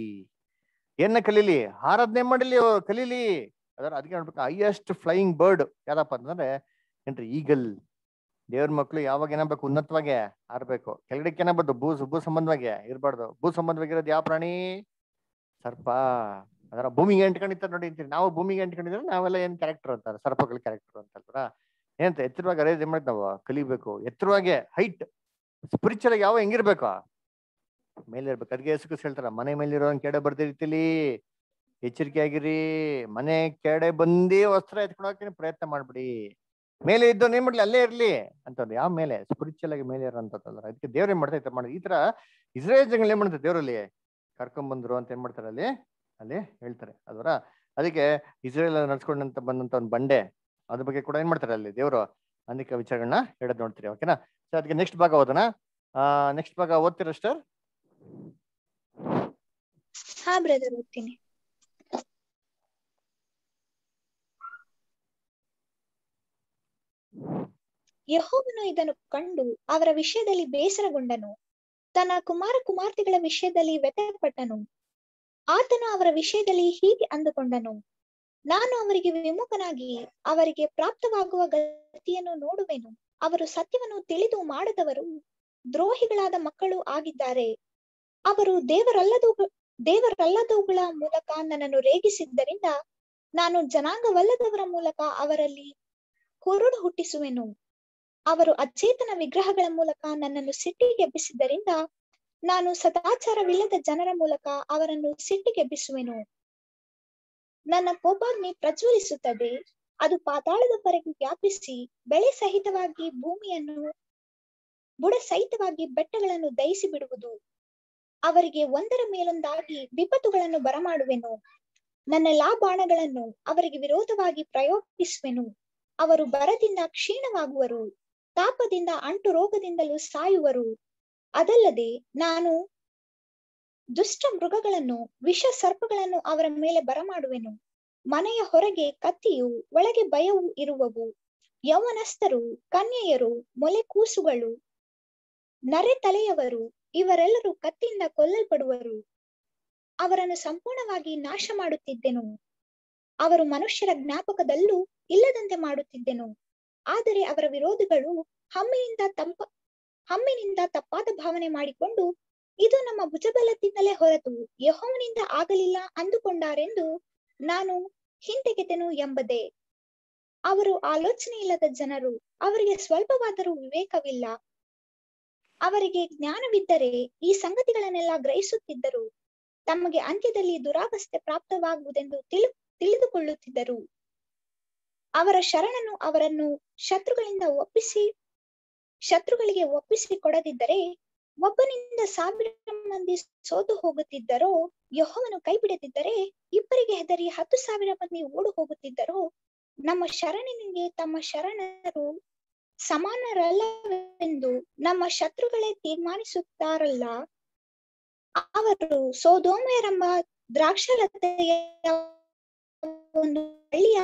ಏನ ಕಲೀಲಿ ಹಾರದ್ನೇ ಮಾಡಲಿ ಅವ್ರು ಕಲೀಲಿ. ಅದರ ಅದಕ್ಕೆ ನೋಡ್ಬೇಕು ಹೈಯೆಸ್ಟ್ ಫ್ಲೈಯಿಂಗ್ ಬರ್ಡ್ ಯಾವ್ದಪ್ಪ ಅಂತಂದ್ರೆ ಏನ್ರಿ ಈಗಲ್ ದೇವ್ರ ಮಕ್ಳು ಯಾವಾಗ ಏನಾಗಬೇಕು, ಉನ್ನತವಾಗಿ ಆರ್ಬೇಕು. ಕೆಳಗಡೆಗೆ ಏನಾಗ್ಬಾರ್ದು, ಭೂ ಭೂ ಸಂಬಂಧವಾಗಿ ಇರ್ಬಾರ್ದು. ಭೂ ಸಂಬಂಧವಾಗಿರೋದು ಯಾವ ಪ್ರಾಣಿ? ಸರ್ಪ. ಅದರ ಭೂಮಿಗೆ ಎಂಟ್ಕೊಂಡಿರ್ತಾರೆ ನೋಡಿ ಅಂತೀರಿ. ನಾವು ಭೂಮಿಗೆ ಎಂಟ್ಕೊಂಡಿದ್ರೆ ನಾವೆಲ್ಲ ಏನ್ ಕ್ಯಾರೆಕ್ಟರ್ ಅಂತಾರೆ, ಸರ್ಪಗಳ ಕ್ಯಾರೆಕ್ಟರ್ ಅಂತಲ್ವಾ? ಏನಂತ ಎತ್ತರವಾಗಿ ಅರೇಜ್ ಮಾಡಿ ನಾವು ಕಲಿಬೇಕು. ಎತ್ತರವಾಗಿ ಹೈಟ್ ಸ್ಪಿರಿಚುವಲ್ ಆಗಿ ಯಾವ ಹೆಂಗಿರ್ಬೇಕು, ಮೇಲೆ ಇರ್ಬೇಕು. ಅದಕ್ಕೆ ಯೇಸು ಕ್ರಿಸ್ತ ಹೇಳ್ತಾರ, ಮನೆ ಮೇಲಿರೋ ಕೆಡೆ ಬರ್ದಿರ್ತಿಲಿ, ಎಚ್ಚರಿಕೆ ಆಗಿರಿ. ಮನೆ ಕೆಡೆ ಬಂದೇ ವಸ್ತ್ರ ಎತ್ಕೊಂಡು ಹೋಗ್ತೀನಿ, ಪ್ರಯತ್ನ ಮಾಡ್ಬಿಡಿ. ಮೇಲೆ ಇದ್ದವನ್ ಏನ್ ಮಾಡ್ಲಿ, ಅಲ್ಲೇ ಇರ್ಲಿ ಅಂತಂದು. ಯಾವ ಮೇಲೆ? ಸ್ಪಿರಿಚುವಲ್ ಆಗಿ ಮೇಲೆ ಇರೋಂಥದ್ದಲ್ಲ. ಅದಕ್ಕೆ ದೇವ್ರ ಏನ್ ಮಾಡ್ತಾ ಮಾಡಿ ಈ ತರ ಇಸ್ರೇಲ್ ಜನಗಳು ಏನ್ ಮಾಡ್ತಾರೆ, ದೇವ್ರಲ್ಲಿ ಕರ್ಕೊಂಡ್ ಬಂದ್ರು ಅಂತ ಏನ್ ಮಾಡ್ತಾರೆ ಅಲ್ಲಿ ಅಲ್ಲಿ ಹೇಳ್ತಾರೆ ಅಲ್ವರ. ಅದಕ್ಕೆ ಇಸ್ರೇಲ್ ನಡ್ಸ್ಕೊಂಡಂತ ಬಂದಂತ ಒಂದು ಬಂಡೆ, ಅದ್ರ ಬಗ್ಗೆ ಕೂಡ ಏನ್ ಮಾಡ್ತಾರೆ ಅಲ್ಲಿ ದೇವ್ರು ಅನೇಕ ವಿಚಾರಗಳನ್ನ ಹೇಳೋದ್ ನೋಡ್ತೀರಿ. ಓಕೆನಾ? ಸೊ ಅದಕ್ಕೆ ನೆಕ್ಸ್ಟ್ ಭಾಗ ಓದೋಣ. ಆ ನೆಕ್ಸ್ಟ್ ಭಾಗ ಓದ್ತೀರಾ ಸ್ಟರ್? ಹಾ ಬ್ರದರ್, ಓದ್ತೀನಿ. ಯೆಹೋವನು ಇದನ್ನು ಕಂಡು ಅವರ ವಿಷಯದಲ್ಲಿ ಬೇಸರಗೊಂಡನು, ತನ್ನ ಕುಮಾರ ಕುಮಾರ್ತೆಗಳ ವಿಷಯದಲ್ಲಿ ವ್ಯಥೆಪಟ್ಟನು. ಆತನು ಅವರ ವಿಷಯದಲ್ಲಿ ಹೀಗೆ ಅಂದುಕೊಂಡನು, ನಾನು ಅವರಿಗೆ ವಿಮುಖನಾಗಿ ಅವರಿಗೆ ಪ್ರಾಪ್ತವಾಗುವ ಗತಿಯನ್ನು ನೋಡುವೆನು. ಅವರು ಸತ್ಯವನ್ನು ತಿಳಿದು ಮಾಡದವರು, ದ್ರೋಹಿಗಳಾದ ಮಕ್ಕಳು ಆಗಿದ್ದಾರೆ. ಅವರು ದೇವರಲ್ಲದ ದೇವರಲ್ಲದವುಗಳ ಮೂಲಕ ನನ್ನನ್ನು ರೇಗಿಸಿದ್ದರಿಂದ ನಾನು ಜನಾಂಗವಲ್ಲದವರ ಮೂಲಕ ಅವರಲ್ಲಿ ಕುರುಡು ಹುಟ್ಟಿಸುವೆನು. ಅವರು ಅಚೇತನ ವಿಗ್ರಹಗಳ ಮೂಲಕ ನನ್ನನ್ನು ಸಿಟ್ಟಿಗೆಬ್ಬಿಸಿದ್ದರಿಂದ ನಾನು ಸದಾಚಾರವಿಲ್ಲದ ಜನರ ಮೂಲಕ ಅವರನ್ನು ಸಿಟ್ಟಿಗೆಬ್ಬಿಸುವೆನು. ನನ್ನ ಕೋಪಾಗ್ನಿ ಪ್ರಜ್ವಲಿಸುತ್ತದೆ, ಅದು ಪಾತಾಳದವರೆಗೂ ವ್ಯಾಪಿಸಿ ಬೆಳೆ ಸಹಿತವಾಗಿ ಭೂಮಿಯನ್ನು, ಬುಡ ಸಹಿತವಾಗಿ ಬೆಟ್ಟಗಳನ್ನು ದಹಿಸಿ ಬಿಡುವುದು. ಅವರಿಗೆ ಒಂದರ ಮೇಲೊಂದಾಗಿ ವಿಪತ್ತುಗಳನ್ನು ಬರಮಾಡುವೆನು. ನನ್ನೆಲ್ಲಾ ಬಾಣಗಳನ್ನು ಅವರಿಗೆ ವಿರೋಧವಾಗಿ ಪ್ರಯೋಗಿಸುವೆನು. ಅವರು ಬರದಿಂದ ಕ್ಷೀಣವಾಗುವರು, ತಾಪದಿಂದ ಅಂಟು ರೋಗದಿಂದಲೂ ಸಾಯುವರು. ಅದಲ್ಲದೆ ನಾನು ದುಷ್ಟ ಮೃಗಗಳನ್ನು, ವಿಷ ಸರ್ಪಗಳನ್ನು ಅವರ ಮೇಲೆ ಬರಮಾಡುವೆನು. ಮನೆಯ ಹೊರಗೆ ಕತ್ತಿಯು, ಒಳಗೆ ಭಯವು ಇರುವವು. ಯೌವನಸ್ಥರು, ಕನ್ಯೆಯರು, ಮೊಲೆ ಕೂಸುಗಳು, ನರೆ ತಲೆಯವರು ಇವರೆಲ್ಲರೂ ಕತ್ತಿಯಿಂದ ಕೊಲ್ಲಲ್ಪಡುವರು. ಅವರನ್ನು ಸಂಪೂರ್ಣವಾಗಿ ನಾಶ ಮಾಡುತ್ತಿದ್ದೆನು. ಅವರು ಮನುಷ್ಯರ ಜ್ಞಾಪಕದಲ್ಲೂ ಇಲ್ಲದಂತೆ ಮಾಡುತ್ತಿದ್ದೆನು. ಆದರೆ ಅವರ ವಿರೋಧಿಗಳು ಹಮ್ಮಿನಿಂದ ತಂಪ ಹಮ್ಮಿನಿಂದ ತಪ್ಪಾದ ಭಾವನೆ ಮಾಡಿಕೊಂಡು, ಇದು ನಮ್ಮ ಭುಜಬಲದಿಂದಲೇ ಹೊರತು ಯೆಹೋವನಿಂದ ಆಗಲಿಲ್ಲ ಅಂದುಕೊಂಡಾರೆಂದು ನಾನು ಹಿಂತೆಗೆದೆನು ಎಂಬುದೇ. ಅವರು ಆಲೋಚನೆ ಇಲ್ಲದ ಜನರು, ಅವರಿಗೆ ಸ್ವಲ್ಪವಾದರೂ ವಿವೇಕವಿಲ್ಲ. ಅವರಿಗೆ ಜ್ಞಾನವಿದ್ದರೆ ಈ ಸಂಗತಿಗಳನ್ನೆಲ್ಲ ಗ್ರಹಿಸುತ್ತಿದ್ದರು. ತಮಗೆ ಅಂತ್ಯದಲ್ಲಿ ದುರಾವಸ್ಥೆ ಪ್ರಾಪ್ತವಾಗುವುದೆಂದು ತಿಳಿ ತಿಳಿದುಕೊಳ್ಳುತ್ತಿದ್ದರು. ಅವರ ಶರಣನು ಅವರನ್ನು ಶತ್ರುಗಳಿಂದ ಒಪ್ಪಿಸಿ ಶತ್ರುಗಳಿಗೆ ಒಪ್ಪಿಸಿ ಕೊಡದಿದ್ದರೆ ಒಬ್ಬನಿಂದ ಸಾವಿರ ಮಂದಿ ಸೋತು ಹೋಗುತ್ತಿದ್ದರೋ, ಯೆಹೋವನು ಕೈ ಬಿಡದಿದ್ದರೆ ಇಬ್ಬರಿಗೆ ಹೆದರಿ ಹತ್ತು ಸಾವಿರ ಮಂದಿ ಓಡು ಹೋಗುತ್ತಿದ್ದರೋ, ನಮ್ಮ ಶರಣನಿಗೆ ತಮ್ಮ ಶರಣರು ಸಮಾನರಲ್ಲವೆಂದು ನಮ್ಮ ಶತ್ರುಗಳೇ ತೀರ್ಮಾನಿಸುತ್ತಾರಲ್ಲ. ಅವರು ಸೊದೋಮ್ಯರೆಂಬ ದ್ರಾಕ್ಷಾಲತೆಯ ಒಂದು ಹಳ್ಳಿಯ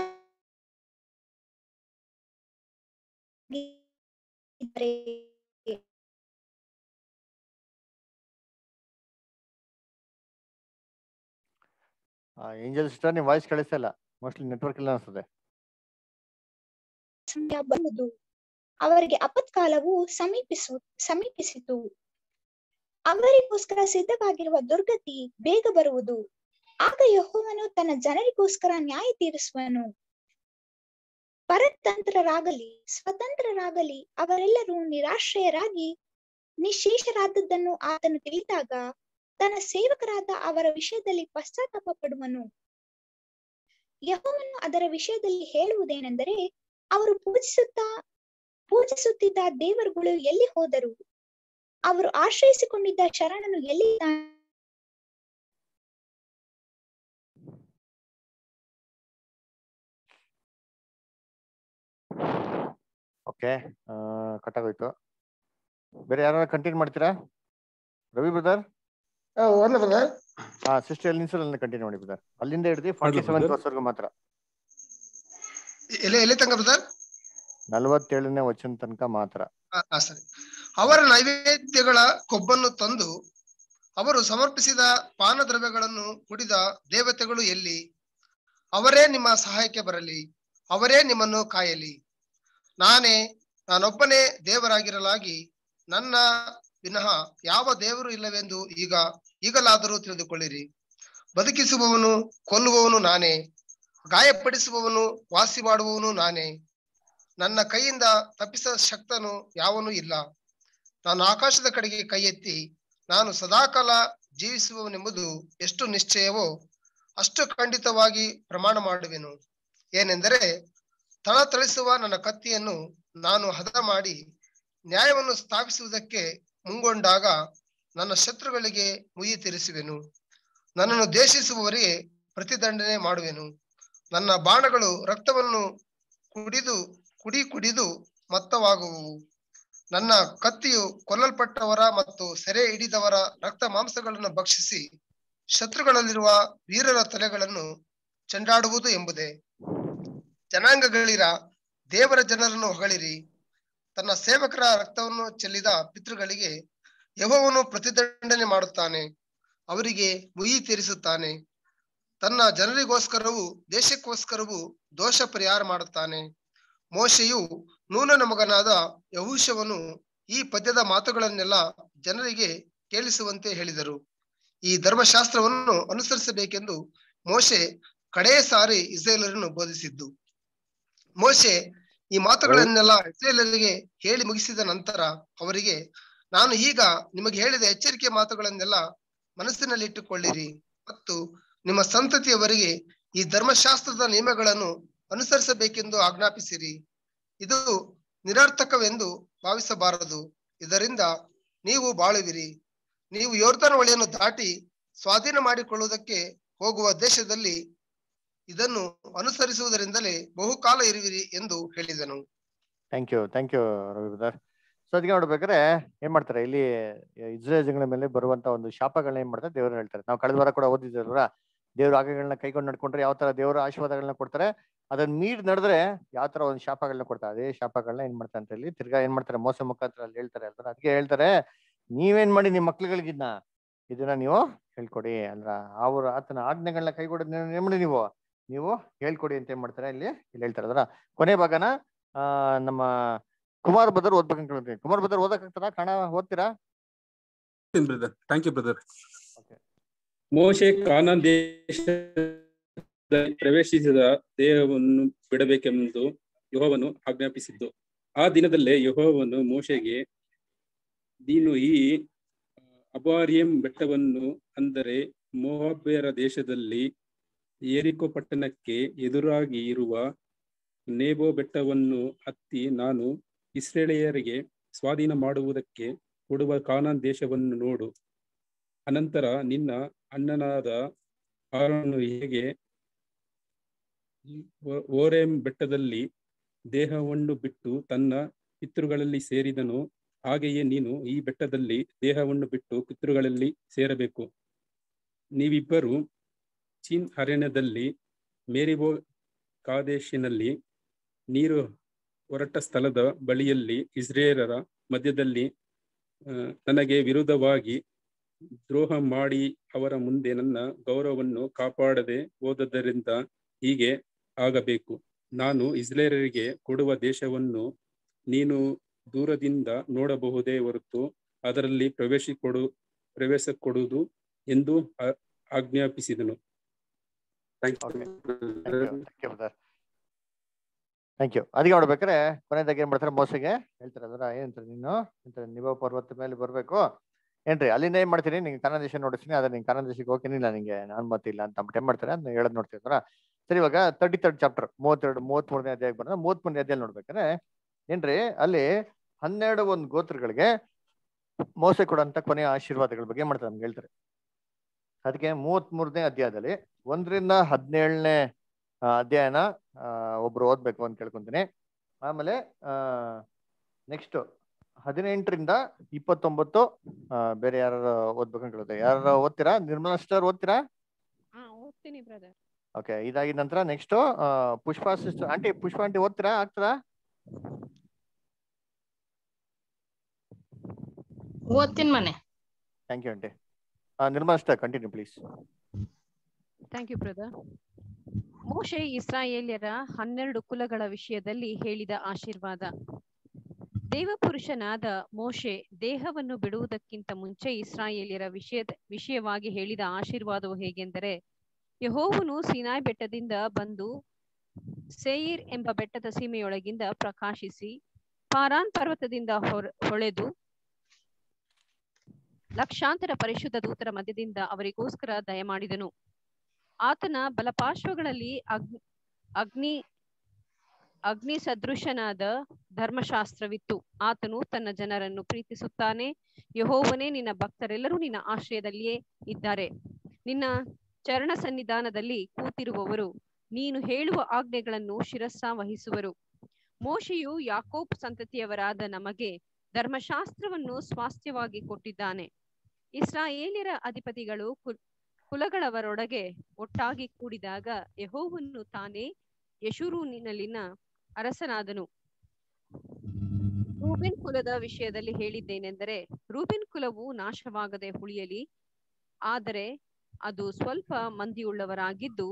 ಏಂಜಲ್ ಸಿಸ್ಟರ್, ನಿಮ್ ವಾಯ್ಸ್ ಕೇಳಿಸ್ತಾ ಇಲ್ಲ. ಮೋಸ್ಟ್ಲಿ ನೆಟ್ವರ್ಕ್ ಇಲ್ಲ ಅನ್ಸುತ್ತೆ. ಬಂದುದು, ಅವರಿಗೆ ಅಪತ್ಕಾಲವು ಸಮೀಪಿಸು ಸಮೀಪಿಸಿತು. ಅವರಿಗೋಸ್ಕರ ಸಿದ್ಧವಾಗಿರುವ ದುರ್ಗತಿ ಬೇಗ ಬರುವುದು. ಆಗ ಯೆಹೋವನು ತನ್ನ ಜನರಿಗೋಸ್ಕರ ನ್ಯಾಯ ತೀರಿಸುವನು. ಪರತಂತ್ರರಾಗಲಿ ಸ್ವತಂತ್ರರಾಗಲಿ ಅವರೆಲ್ಲರೂ ನಿರಾಶ್ರಯರಾಗಿ ನಿಶೇಷರಾದದ್ದನ್ನು ಆತನು ತಿಳಿದಾಗ ತನ್ನ ಸೇವಕರಾದ ಅವರ ವಿಷಯದಲ್ಲಿ ಪಶ್ಚಾತ್ತಾಪ ಪಡುವನು. ಯೆಹೋವನು ಅದರ ವಿಷಯದಲ್ಲಿ ಹೇಳುವುದೇನೆಂದರೆ, ಅವರು ಪೂಜಿಸುತ್ತಾ ಪೂಜಿಸುತ್ತಿದ್ದ ದೇವರುಗಳು ಎಲ್ಲಿ ಹೋದರು? ಅವರು ಆಶ್ರಯಿಸಿಕೊಂಡಿದ್ದ ಶರಣನು ಎಲ್ಲಿ? ಓಕೆ, ಕಟ್ಟಾಗೋಯ್ತು. ಬೇರೆ ಯಾರು ಕಂಟಿನ್ಯೂ ಮಾಡ್ತೀರಾ? ರವಿ ಬ್ರದರ್. ಹಾ, ಸಿಸ್ಟರ್ ಎಲ್ಲಿ ನಿಲ್ಸಲ್ಲ ಕಂಟಿನ್ಯೂ ಮಾಡಿ ಬ್ರದರ್. ಅಲ್ಲಿಂದ ಹಿಡಿದು ಫಾರ್ಟಿ ಸೆವೆಂತ್ ವರ್ಷವರೆಗೂ ಮಾತ್ರ. ಎಲ್ಲಿ ತನಕ ಬ್ರದರ್? ನಲವತ್ತೇಳನೇ ವಚನ ತನಕ ಮಾತ್ರ. ಸರಿ. ಅವರ ನೈವೇದ್ಯಗಳ ಕೊಬ್ಬನ್ನು ತಂದು ಅವರು ಸಮರ್ಪಿಸಿದ ಪಾನ ದ್ರವ್ಯಗಳನ್ನು ಕುಡಿದ ದೇವತೆಗಳು ಎಲ್ಲಿ? ಅವರೇ ನಿಮ್ಮ ಸಹಾಯಕ್ಕೆ ಬರಲಿ, ಅವರೇ ನಿಮ್ಮನ್ನು ಕಾಯಲಿ. ನಾನೇ ನಾನೊಬ್ಬನೇ ದೇವರಾಗಿರಲಾಗಿ ನನ್ನ ವಿನಃ ಯಾವ ದೇವರು ಇಲ್ಲವೆಂದು ಈಗ ಈಗಲಾದರೂ ತಿಳಿದುಕೊಳ್ಳಿರಿ. ಬದುಕಿಸುವವನು ಕೊಲ್ಲುವವನು ನಾನೇ, ಗಾಯಪಡಿಸುವವನು ವಾಸಿ ಮಾಡುವವನು ನಾನೇ. ನನ್ನ ಕೈಯಿಂದ ತಪ್ಪಿಸ ಶಕ್ತನು ಯಾವನೂ ಇಲ್ಲ. ನಾನು ಆಕಾಶದ ಕಡೆಗೆ ಕೈ ಎತ್ತಿ ನಾನು ಸದಾಕಾಲ ಜೀವಿಸುವವನೆಂಬುದು ಎಷ್ಟು ನಿಶ್ಚಯವೋ ಅಷ್ಟು ಖಂಡಿತವಾಗಿ ಪ್ರಮಾಣ ಮಾಡುವೆನು. ಏನೆಂದರೆ ಥಳಥಳಿಸುವ ನನ್ನ ಕತ್ತಿಯನ್ನು ನಾನು ಹದ ಮಾಡಿ ನ್ಯಾಯವನ್ನು ಸ್ಥಾಪಿಸುವುದಕ್ಕೆ ಮುಂಗೊಂಡಾಗ ನನ್ನ ಶತ್ರುಗಳಿಗೆ ಮುಯಿ ತೀರಿಸುವೆನು. ನನ್ನನ್ನು ದ್ವೇಷಿಸುವವರಿಗೆ ಪ್ರತಿದಂಡನೆ ಮಾಡುವೆನು. ನನ್ನ ಬಾಣಗಳು ರಕ್ತವನ್ನು ಕುಡಿದು ಕುಡಿ ಕುಡಿದು ಮತ್ತವಾಗುವು. ನನ್ನ ಕತ್ತಿಯು ಕೊಲ್ಲಲ್ಪಟ್ಟವರ ಮತ್ತು ಸೆರೆ ಹಿಡಿದವರ ರಕ್ತ ಮಾಂಸಗಳನ್ನು ಭಕ್ಷಿಸಿ ಶತ್ರುಗಳಲ್ಲಿರುವ ವೀರರ ತಲೆಗಳನ್ನು ಚೆಂಡಾಡುವುದು ಎಂಬುದೇ. ಜನಾಂಗಗಳಿರ ದೇವರ ಜನರನ್ನು ಹೊಗಳಿರಿ. ತನ್ನ ಸೇವಕರ ರಕ್ತವನ್ನು ಚೆಲ್ಲಿದ ಪಿತೃಗಳಿಗೆ ಯೆಹೋವನು ಪ್ರತಿದಂಡನೆ ಮಾಡುತ್ತಾನೆ, ಅವರಿಗೆ ಮುಯಿ ತೀರಿಸುತ್ತಾನೆ. ತನ್ನ ಜನರಿಗೋಸ್ಕರವೂ ದೇಶಕ್ಕೋಸ್ಕರವೂ ದೋಷ ಪರಿಹಾರ ಮಾಡುತ್ತಾನೆ. ಮೋಶೆಯು ನೂನನ ಮಗನಾದ ಯೆಹೋಶುವನು ಈ ಪದ್ಯದ ಮಾತುಗಳನ್ನೆಲ್ಲ ಜನರಿಗೆ ಕೇಳಿಸುವಂತೆ ಹೇಳಿದರು. ಈ ಧರ್ಮಶಾಸ್ತ್ರವನ್ನು ಅನುಸರಿಸಬೇಕೆಂದು ಮೋಶೆ ಕಡೇ ಸಾರಿ ಇಸ್ರಾಯೇಲರನ್ನು ಬೋಧಿಸಿದ್ದು. ಮೋಶೆ ಈ ಮಾತುಗಳನ್ನೆಲ್ಲ ಇಸ್ರಾಯೇಲರಿಗೆ ಹೇಳಿ ಮುಗಿಸಿದ ನಂತರ ಅವರಿಗೆ, ನಾನು ಈಗ ನಿಮಗೆ ಹೇಳಿದ ಎಚ್ಚರಿಕೆ ಮಾತುಗಳನ್ನೆಲ್ಲ ಮನಸ್ಸಿನಲ್ಲಿ ಇಟ್ಟುಕೊಳ್ಳಿರಿ ಮತ್ತು ನಿಮ್ಮ ಸಂತತಿಯವರಿಗೆ ಈ ಧರ್ಮಶಾಸ್ತ್ರದ ನಿಯಮಗಳನ್ನು ಅನುಸರಿಸಬೇಕೆಂದು ಆಜ್ಞಾಪಿಸಿರಿ. ಇದು ನಿರರ್ಥಕವೆಂದು ಭಾವಿಸಬಾರದು. ಇದರಿಂದ ನೀವು ಬಾಳುವಿರಿ. ನೀವು ಯೋರ್ದನ್ ಹೊಳೆಯನ್ನು ದಾಟಿ ಸ್ವಾಧೀನ ಮಾಡಿಕೊಳ್ಳುವುದಕ್ಕೆ ಹೋಗುವ ದೇಶದಲ್ಲಿ ಇದನ್ನು ಅನುಸರಿಸುವುದರಿಂದಲೇ ಬಹುಕಾಲ ಇರುವಿರಿ ಎಂದು ಹೇಳಿದನು. Thank you thank you Ravi brother. So ಅದಕ್ಕೆ ನೋಡ್ಬೇಕಾದ್ರೆ ಏನ್ ಮಾಡ್ತಾರೆ ಇಲ್ಲಿ ಇಸ್ರೇಲ್ ಜನಗಳ ಮೇಲೆ ಬರುವಂತ ಒಂದು ಶಾಪಗಳನ್ನ ಏನ್ ಮಾಡ್ತಾರೆ ದೇವರು ಹೇಳ್ತಾರೆ. ನಾವು ಕಳೆದ ವಾರ ಕೂಡ ಓದಿದ್ರಲ್ವ, ದೇವ್ರ ಆಜ್ಞೆಗಳನ್ನ ಕೈಗೊಂಡು ನಡ್ಕೊಂಡ್ರೆ ಯಾವ ತರ ದೇವರ ಆಶೀರ್ವಾದಗಳನ್ನ ಕೊಡ್ತಾರೆ, ಅದನ್ನ ಮೀರ್ ನಡೆದ್ರೆ ಯಾವ ತರ ಒಂದು ಶಾಪಗಳನ್ನ ಕೊಡ್ತಾರೆ. ಅದೇ ಶಾಪಗಳನ್ನ ಏನ್ ಮಾಡ್ತಾರೆ ಅಂತ ಹೇಳಿ ತಿರ್ಗಾ ಏನ್ ಮಾಡ್ತಾರೆ ಮೋಸ ಮುಖಾಂತರ ಅಲ್ಲಿ ಹೇಳ್ತಾರೆ ಅಲ್ವಾ. ಅದಕ್ಕೆ ಹೇಳ್ತಾರೆ, ನೀವೇನ್ ಮಾಡಿ ನಿಮ್ ಮಕ್ಳುಗಳಿಗಿನ್ನ ಇದನ್ನ ನೀವು ಹೇಳ್ಕೊಡಿ ಅಂದ್ರ ಅವ್ರ ಆತನ ಆಜ್ಞೆಗಳನ್ನ ಕೈಗೊಡ ಮಾಡಿ ನೀವು ನೀವು ಹೇಳ್ಕೊಡಿ ಅಂತ ಏನ್ ಮಾಡ್ತಾರೆ ಇಲ್ಲಿ ಇಲ್ಲಿ ಹೇಳ್ತಾರೆ. ಅದರ ಕೊನೆ ಭಾಗನ ಆ ನಮ್ಮ ಕುಮಾರ್ ಬದರ್ ಓದ್ಬೇಕಂತ ಹೇಳ್ತೀನಿ. ಕುಮಾರ್ ಬದರ್ ಓದಕ್ಕಾಗ್ತದ? ಕಣ ಓದ್ತೀರಾ? Thank you brother. ಮೋಶೆ ಕಾನಾನ್ ದೇಶ ಪ್ರವೇಶಿಸಿದ ದೇಹವನ್ನು ಬಿಡಬೇಕೆಂದು ಯೆಹೋವನು ಆಜ್ಞಾಪಿಸಿದ್ದು. ಆ ದಿನದಲ್ಲೇ ಯೆಹೋವನು ಮೋಶೆಗೆ, ನೀನು ಈ ಅಬಾರಿಯಂ ಬೆಟ್ಟವನ್ನು, ಅಂದರೆ ಮೋವಾಬ್ಯರ ದೇಶದಲ್ಲಿ ಯೆರಿಕೋ ಪಟ್ಟಣಕ್ಕೆ ಎದುರಾಗಿ ಇರುವ ನೇಬೋ ಬೆಟ್ಟವನ್ನು ಹತ್ತಿ ನಾನು ಇಸ್ರಾಯೇಲ್ಯರಿಗೆ ಸ್ವಾಧೀನ ಮಾಡುವುದಕ್ಕೆ ಕೊಡುವ ಕಾನಾನ್ ದೇಶವನ್ನು ನೋಡು. ಅನಂತರ ನಿನ್ನ ಅಣ್ಣನಾದ ಆರೋನನು ಹೇಗೆ ಓರೆಮ್ ಬೆಟ್ಟದಲ್ಲಿ ದೇಹವನ್ನು ಬಿಟ್ಟು ತನ್ನ ಪಿತೃಗಳಲ್ಲಿ ಸೇರಿದನು, ಹಾಗೆಯೇ ನೀನು ಈ ಬೆಟ್ಟದಲ್ಲಿ ದೇಹವನ್ನು ಬಿಟ್ಟು ಪಿತೃಗಳಲ್ಲಿ ಸೇರಬೇಕು. ನೀವಿಬ್ಬರು ಚೀನ್ ಅರಣ್ಯದಲ್ಲಿ ಮೇರಿಬೋ ಕಾದೇಶಿನಲ್ಲಿ ನೀರು ಹೊರಟ ಸ್ಥಳದ ಬಳಿಯಲ್ಲಿ ಇಸ್ರಾಯೇಲರ ಮಧ್ಯದಲ್ಲಿ ನನಗೆ ವಿರುದ್ಧವಾಗಿ ದ್ರೋಹ ಮಾಡಿ ಅವರ ಮುಂದೆ ನನ್ನ ಗೌರವವನ್ನು ಕಾಪಾಡದೆ ಹೋದದ್ದರಿಂದ ಹೀಗೆ ಆಗಬೇಕು. ನಾನು ಇಸ್ರಾಯೇಲರಿಗೆ ಕೊಡುವ ದೇಶವನ್ನು ನೀನು ದೂರದಿಂದ ನೋಡಬಹುದೇ ಹೊರತು ಅದರಲ್ಲಿ ಪ್ರವೇಶ ಕೊಡು ಪ್ರವೇಶ ಕೊಡುವುದು ಎಂದು ಆಜ್ಞಾಪಿಸಿದನು. Thank you. ಅದಕ್ಕೆ ನೋಡ್ಬೇಕಾರೆ ಕೊನೆಯದಾಗಿ ಏನ್ ಮಾಡ್ತಾರೆ ಮೋಸೆಗೆ ಹೇಳ್ತಾರೆ ಅದರ ಏನಂತಾರೆ, ನೀನು ನಿಬೋ ಪರ್ವತ ಮೇಲೆ ಬರ್ಬೇಕು ಏನ್ರಿ, ಅಲ್ಲಿಂದ ಏನ್ ಮಾಡ್ತೀನಿ ನಿಂಗೆ ಕಾನಾನ್ ದೇಶ ನೋಡಿಸ್ತೀನಿ, ಅದ್ರ ನಿಂಗೆ ಕಾನಾನ್ ದೇಶಕ್ಕೆ ಹೋಗ್ತೀನಿಲ್ಲ, ನಿಂಗೆ ಅನುಮತಿ ಇಲ್ಲ ಅಂತ ಏನ್ ಮಾಡ್ತಾರೆ ಅದನ್ನ ಹೇಳದ್ ನೋಡ್ತಿದ್ರ. ಸರಿ, ಇವಾಗ ತರ್ಟಿ ತರ್ಡ್ ಚಾಪ್ಟರ್ ಮೂವತ್ತೆರಡು ಮೂವತ್ತ್ ಮೂರನೇ ಅಧ್ಯಾಯ ಬಂದ್ರೆ ಮೂವತ್ತ್ ಮೂರನೇ ಅಧ್ಯಾಯ ನೋಡ್ಬೇಕಾದ್ರೆ ಏನ್ರಿ ಅಲ್ಲಿ ಹನ್ನೆರಡು ಒಂದು ಗೋತ್ರಗಳಿಗೆ ಮೋಸೆ ಕೊಡುವಂತ ಕೊನೆಯ ಆಶೀರ್ವಾದಗಳ ಬಗ್ಗೆ ಮಾಡ್ತಾರೆ ನಮ್ಗೆ ಹೇಳ್ತಾರೆ. ಅದಕ್ಕೆ ಮೂವತ್ತ್ ಮೂರನೇ ಅಧ್ಯಾಯದಲ್ಲಿ ಒಂದರಿಂದ ಹದಿನೇಳನೇ ಅಧ್ಯಾಯನ ಒಬ್ರು ಓದ್ಬೇಕು ಅಂತ ಕೇಳ್ಕೊಂತೀನಿ. ಆಮೇಲೆ ಆ ನೆಕ್ಸ್ಟ್ ಹದಿನೆಂಟರಿಂದ ಇಪ್ಪತ್ತೊಂಬತ್ತು ಬೇರೆ ಯಾರು ಓದ್ಬೇಕಂತ ಕೇಳುತ್ತೆ. ಯಾರು ಓದ್ತೀರಾ? ನಿರ್ಮಲಾ ಸ್ಟಾರ್ ಓದ್ತೀರಾ? ಓಕೆ, ಇದಾಗಿದ ನಂತರ next Pushpa sister aunty Pushpa aunty ಓದ್ತೀರಾ? ಆಗ್ತದಾ? ಓದ್ತೀನಿ ಮನೆ. Thank you aunty. Nirmala sister continue please. Thank you brother. ಮೋಶೆ ಇಸ್ರಾಯೇಲ್ಯರ ಹನ್ನೆರಡು ಕುಲಗಳ ವಿಷಯದಲ್ಲಿ ಹೇಳಿದ ಆಶೀರ್ವಾದ. ದೇವಪುರುಷನಾದ ಮೋಶೆ ದೇಹವನ್ನು ಬಿಡುವುದಕ್ಕಿಂತ ಮುಂಚೆ ಇಸ್ರಾಯೇಲ್ಯರ ವಿಷಯದ ವಿಷಯವಾಗಿ ಹೇಳಿದ ಆಶೀರ್ವಾದವು ಹೇಗೆಂದರೆ, ಯೆಹೋವನು ಸೀನಾಯ್ ಬೆಟ್ಟದಿಂದ ಬಂದು ಸೇಯಿರ್ ಎಂಬ ಬೆಟ್ಟದ ಸೀಮೆಯೊಳಗಿಂದ ಪ್ರಕಾಶಿಸಿ ಪಾರಾನ್ ಪರ್ವತದಿಂದ ಹೊರ ಹೊಳೆದು ಲಕ್ಷಾಂತರ ಪರಿಶುದ್ಧ ದೂತರ ಮಧ್ಯದಿಂದ ಅವರಿಗೋಸ್ಕರ ದಯಮಾಡಿದನು. ಆತನ ಬಲಪಾರ್ಶ್ವಗಳಲ್ಲಿ ಅಗ್ನಿ ಅಗ್ನಿ ಅಗ್ನಿ ಸದೃಶನಾದ ಧರ್ಮಶಾಸ್ತ್ರವಿತ್ತು. ಆತನು ತನ್ನ ಜನರನ್ನು ಪ್ರೀತಿಸುತ್ತಾನೆ. ಯೆಹೋವನೇ, ನಿನ್ನ ಭಕ್ತರೆಲ್ಲರೂ ನಿನ್ನ ಆಶ್ರಯದಲ್ಲಿಯೇ ಇದ್ದಾರೆ. ನಿನ್ನ ಚರಣ ಸನ್ನಿಧಾನದಲ್ಲಿ ಕೂತಿರುವವರು ನೀನು ಹೇಳುವ ಆಜ್ಞೆಗಳನ್ನು ಶಿರಸ್ಸ ವಹಿಸುವರು. ಮೋಶೆಯು ಯಾಕೋಬ್ ಸಂತತಿಯವರಾದ ನಮಗೆ ಧರ್ಮಶಾಸ್ತ್ರವನ್ನು ಸ್ವಾಸ್ಥ್ಯವಾಗಿ ಕೊಟ್ಟಿದ್ದಾನೆ. ಇಸ್ರಾಯೇಲ್ಯರ ಅಧಿಪತಿಗಳು ಕುಲಗಳವರೊಳಗೆ ಒಟ್ಟಾಗಿ ಕೂಡಿದಾಗ ಯೆಹೋವನು ತಾನೇ ಯೆಶುರೂನಿನಲ್ಲಿನ ಅರಸನಾದನು. ರೂಬೇನ್ ಕುಲದ ವಿಷಯದಲ್ಲಿ ಹೇಳಿದ್ದೇನೆಂದರೆ, ರೂಬೇನ್ ಕುಲವು ನಾಶವಾಗದೆ ಉಳಿಯಲಿ, ಆದರೆ ಅದು ಸ್ವಲ್ಪ ಮಂದಿಯುಳ್ಳವರಾಗಿದ್ದು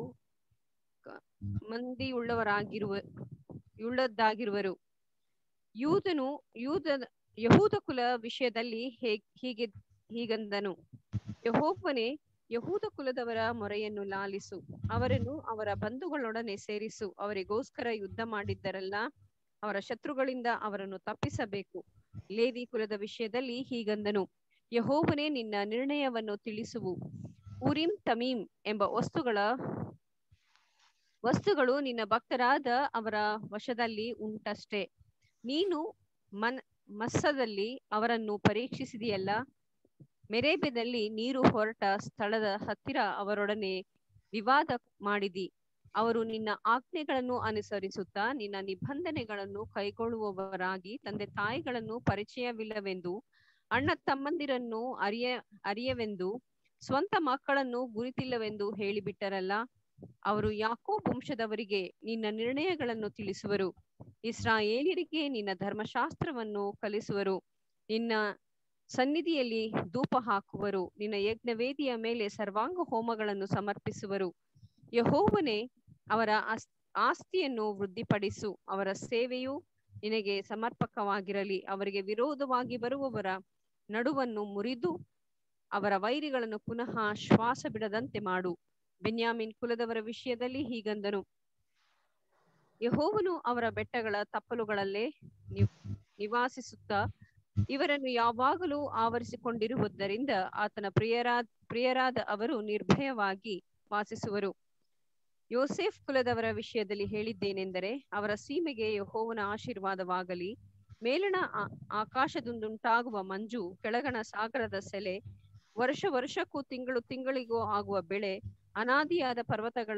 ಮಂದಿಯುಳ್ಳವರಾಗಿರುವ ಉಳ್ಳದ್ದಾಗಿರುವರು. ಯೂದನು ಯೂದ ಯಹೂದ ಕುಲ ವಿಷಯದಲ್ಲಿ ಹೇ ಹೀಗೆ ಹೀಗಂದನು, ಯೆಹೋವನೇ, ಯಹೂದ ಕುಲದವರ ಮೊರೆಯನ್ನು ಲಾಲಿಸು, ಅವರನ್ನು ಅವರ ಬಂಧುಗಳೊಡನೆ ಸೇರಿಸು. ಅವರಿಗೋಸ್ಕರ ಯುದ್ಧ ಮಾಡಿದ್ದರಲ್ಲ, ಅವರ ಶತ್ರುಗಳಿಂದ ಅವರನ್ನು ತಪ್ಪಿಸಬೇಕು. ಲೇವಿ ಕುಲದ ವಿಷಯದಲ್ಲಿ ಹೀಗಂದನು, ಯೆಹೋವನೇ, ನಿನ್ನ ನಿರ್ಣಯವನ್ನು ತಿಳಿಸುವು. ಉರಿಮ್ ತಮೀಮ್ ಎಂಬ ವಸ್ತುಗಳ ವಸ್ತುಗಳು ನಿನ್ನ ಭಕ್ತರಾದ ಅವರ ವಶದಲ್ಲಿ ಉಂಟಷ್ಟೇ. ನೀನು ಮನ್ ಮಸ್ಸದಲ್ಲಿ ಅವರನ್ನು ಪರೀಕ್ಷಿಸಿದೆಯಲ್ಲ, ಮೆರೇಬದಲ್ಲಿ ನೀರು ಹೊರಟ ಸ್ಥಳದ ಹತ್ತಿರ ಅವರೊಡನೆ ವಿವಾದ ಮಾಡಿದಿ. ಅವರು ನಿನ್ನ ಆಜ್ಞೆಗಳನ್ನು ಅನುಸರಿಸುತ್ತಾ ನಿನ್ನ ನಿಬಂಧನೆಗಳನ್ನು ಕೈಗೊಳ್ಳುವವರಾಗಿ ತಂದೆ ತಾಯಿಗಳನ್ನು ಪರಿಚಯವಿಲ್ಲವೆಂದು, ಅಣ್ಣ ತಮ್ಮಂದಿರನ್ನು ಅರಿಯ ಅರಿಯವೆಂದು, ಸ್ವಂತ ಮಕ್ಕಳನ್ನು ಗುರುತಿಲ್ಲವೆಂದು ಹೇಳಿಬಿಟ್ಟರಲ್ಲ. ಅವರು ಯಾಕೋಬ್ ವಂಶದವರಿಗೆ ನಿನ್ನ ನಿರ್ಣಯಗಳನ್ನು ತಿಳಿಸುವರು, ಇಸ್ರಾಯೇಲ್ಯರಿಗೆ ನಿನ್ನ ಧರ್ಮಶಾಸ್ತ್ರವನ್ನು ಕಲಿಸುವರು. ನಿನ್ನ ಸನ್ನಿಧಿಯಲ್ಲಿ ಧೂಪ ಹಾಕುವರು, ನಿನ್ನ ಯಜ್ಞವೇದಿಯ ಮೇಲೆ ಸರ್ವಾಂಗ ಹೋಮಗಳನ್ನು ಸಮರ್ಪಿಸುವರು. ಯೆಹೋವನೇ, ಅವರ ಆಸ್ತಿಯನ್ನು ವೃದ್ಧಿಪಡಿಸು, ಅವರ ಸೇವೆಯು ನಿನಗೆ ಸಮರ್ಪಕವಾಗಿರಲಿ. ಅವರಿಗೆ ವಿರೋಧವಾಗಿ ಬರುವವರ ನಡುವನ್ನು ಮುರಿದು ಅವರ ವೈರಿಗಳನ್ನು ಪುನಃ ಶ್ವಾಸ ಬಿಡದಂತೆ ಮಾಡು. ಬೆನ್ಯಾಮೀನ್ ಕುಲದವರ ವಿಷಯದಲ್ಲಿ ಹೀಗಂದನು, ಯೆಹೋವನು ಅವರ ಬೆಟ್ಟಗಳ ತಪ್ಪಲುಗಳಲ್ಲೇ ನಿವಾಸಿಸುತ್ತಾ ಇವರನ್ನು ಯಾವಾಗಲೂ ಆವರಿಸಿಕೊಂಡಿರುವುದರಿಂದ ಆತನ ಪ್ರಿಯರಾದ ಪ್ರಿಯರಾದ ಅವರು ನಿರ್ಭಯವಾಗಿ ವಾಸಿಸುವರು. ಯೋಸೇಫ್ ಕುಲದವರ ವಿಷಯದಲ್ಲಿ ಹೇಳಿದ್ದೇನೆಂದರೆ, ಅವರ ಸೀಮೆಗೆ ಯೆಹೋವನ ಆಶೀರ್ವಾದವಾಗಲಿ. ಮೇಲಣ ಆಕಾಶದಿಂದುಂಟಾಗುವ ಮಂಜು, ಕೆಳಗಣ ಸಾಗರದ ಸೆಲೆ, ವರ್ಷ ವರ್ಷಕ್ಕೂ ತಿಂಗಳು ತಿಂಗಳಿಗೂ ಆಗುವ ಬೆಳೆ, ಅನಾದಿಯಾದ ಪರ್ವತಗಳ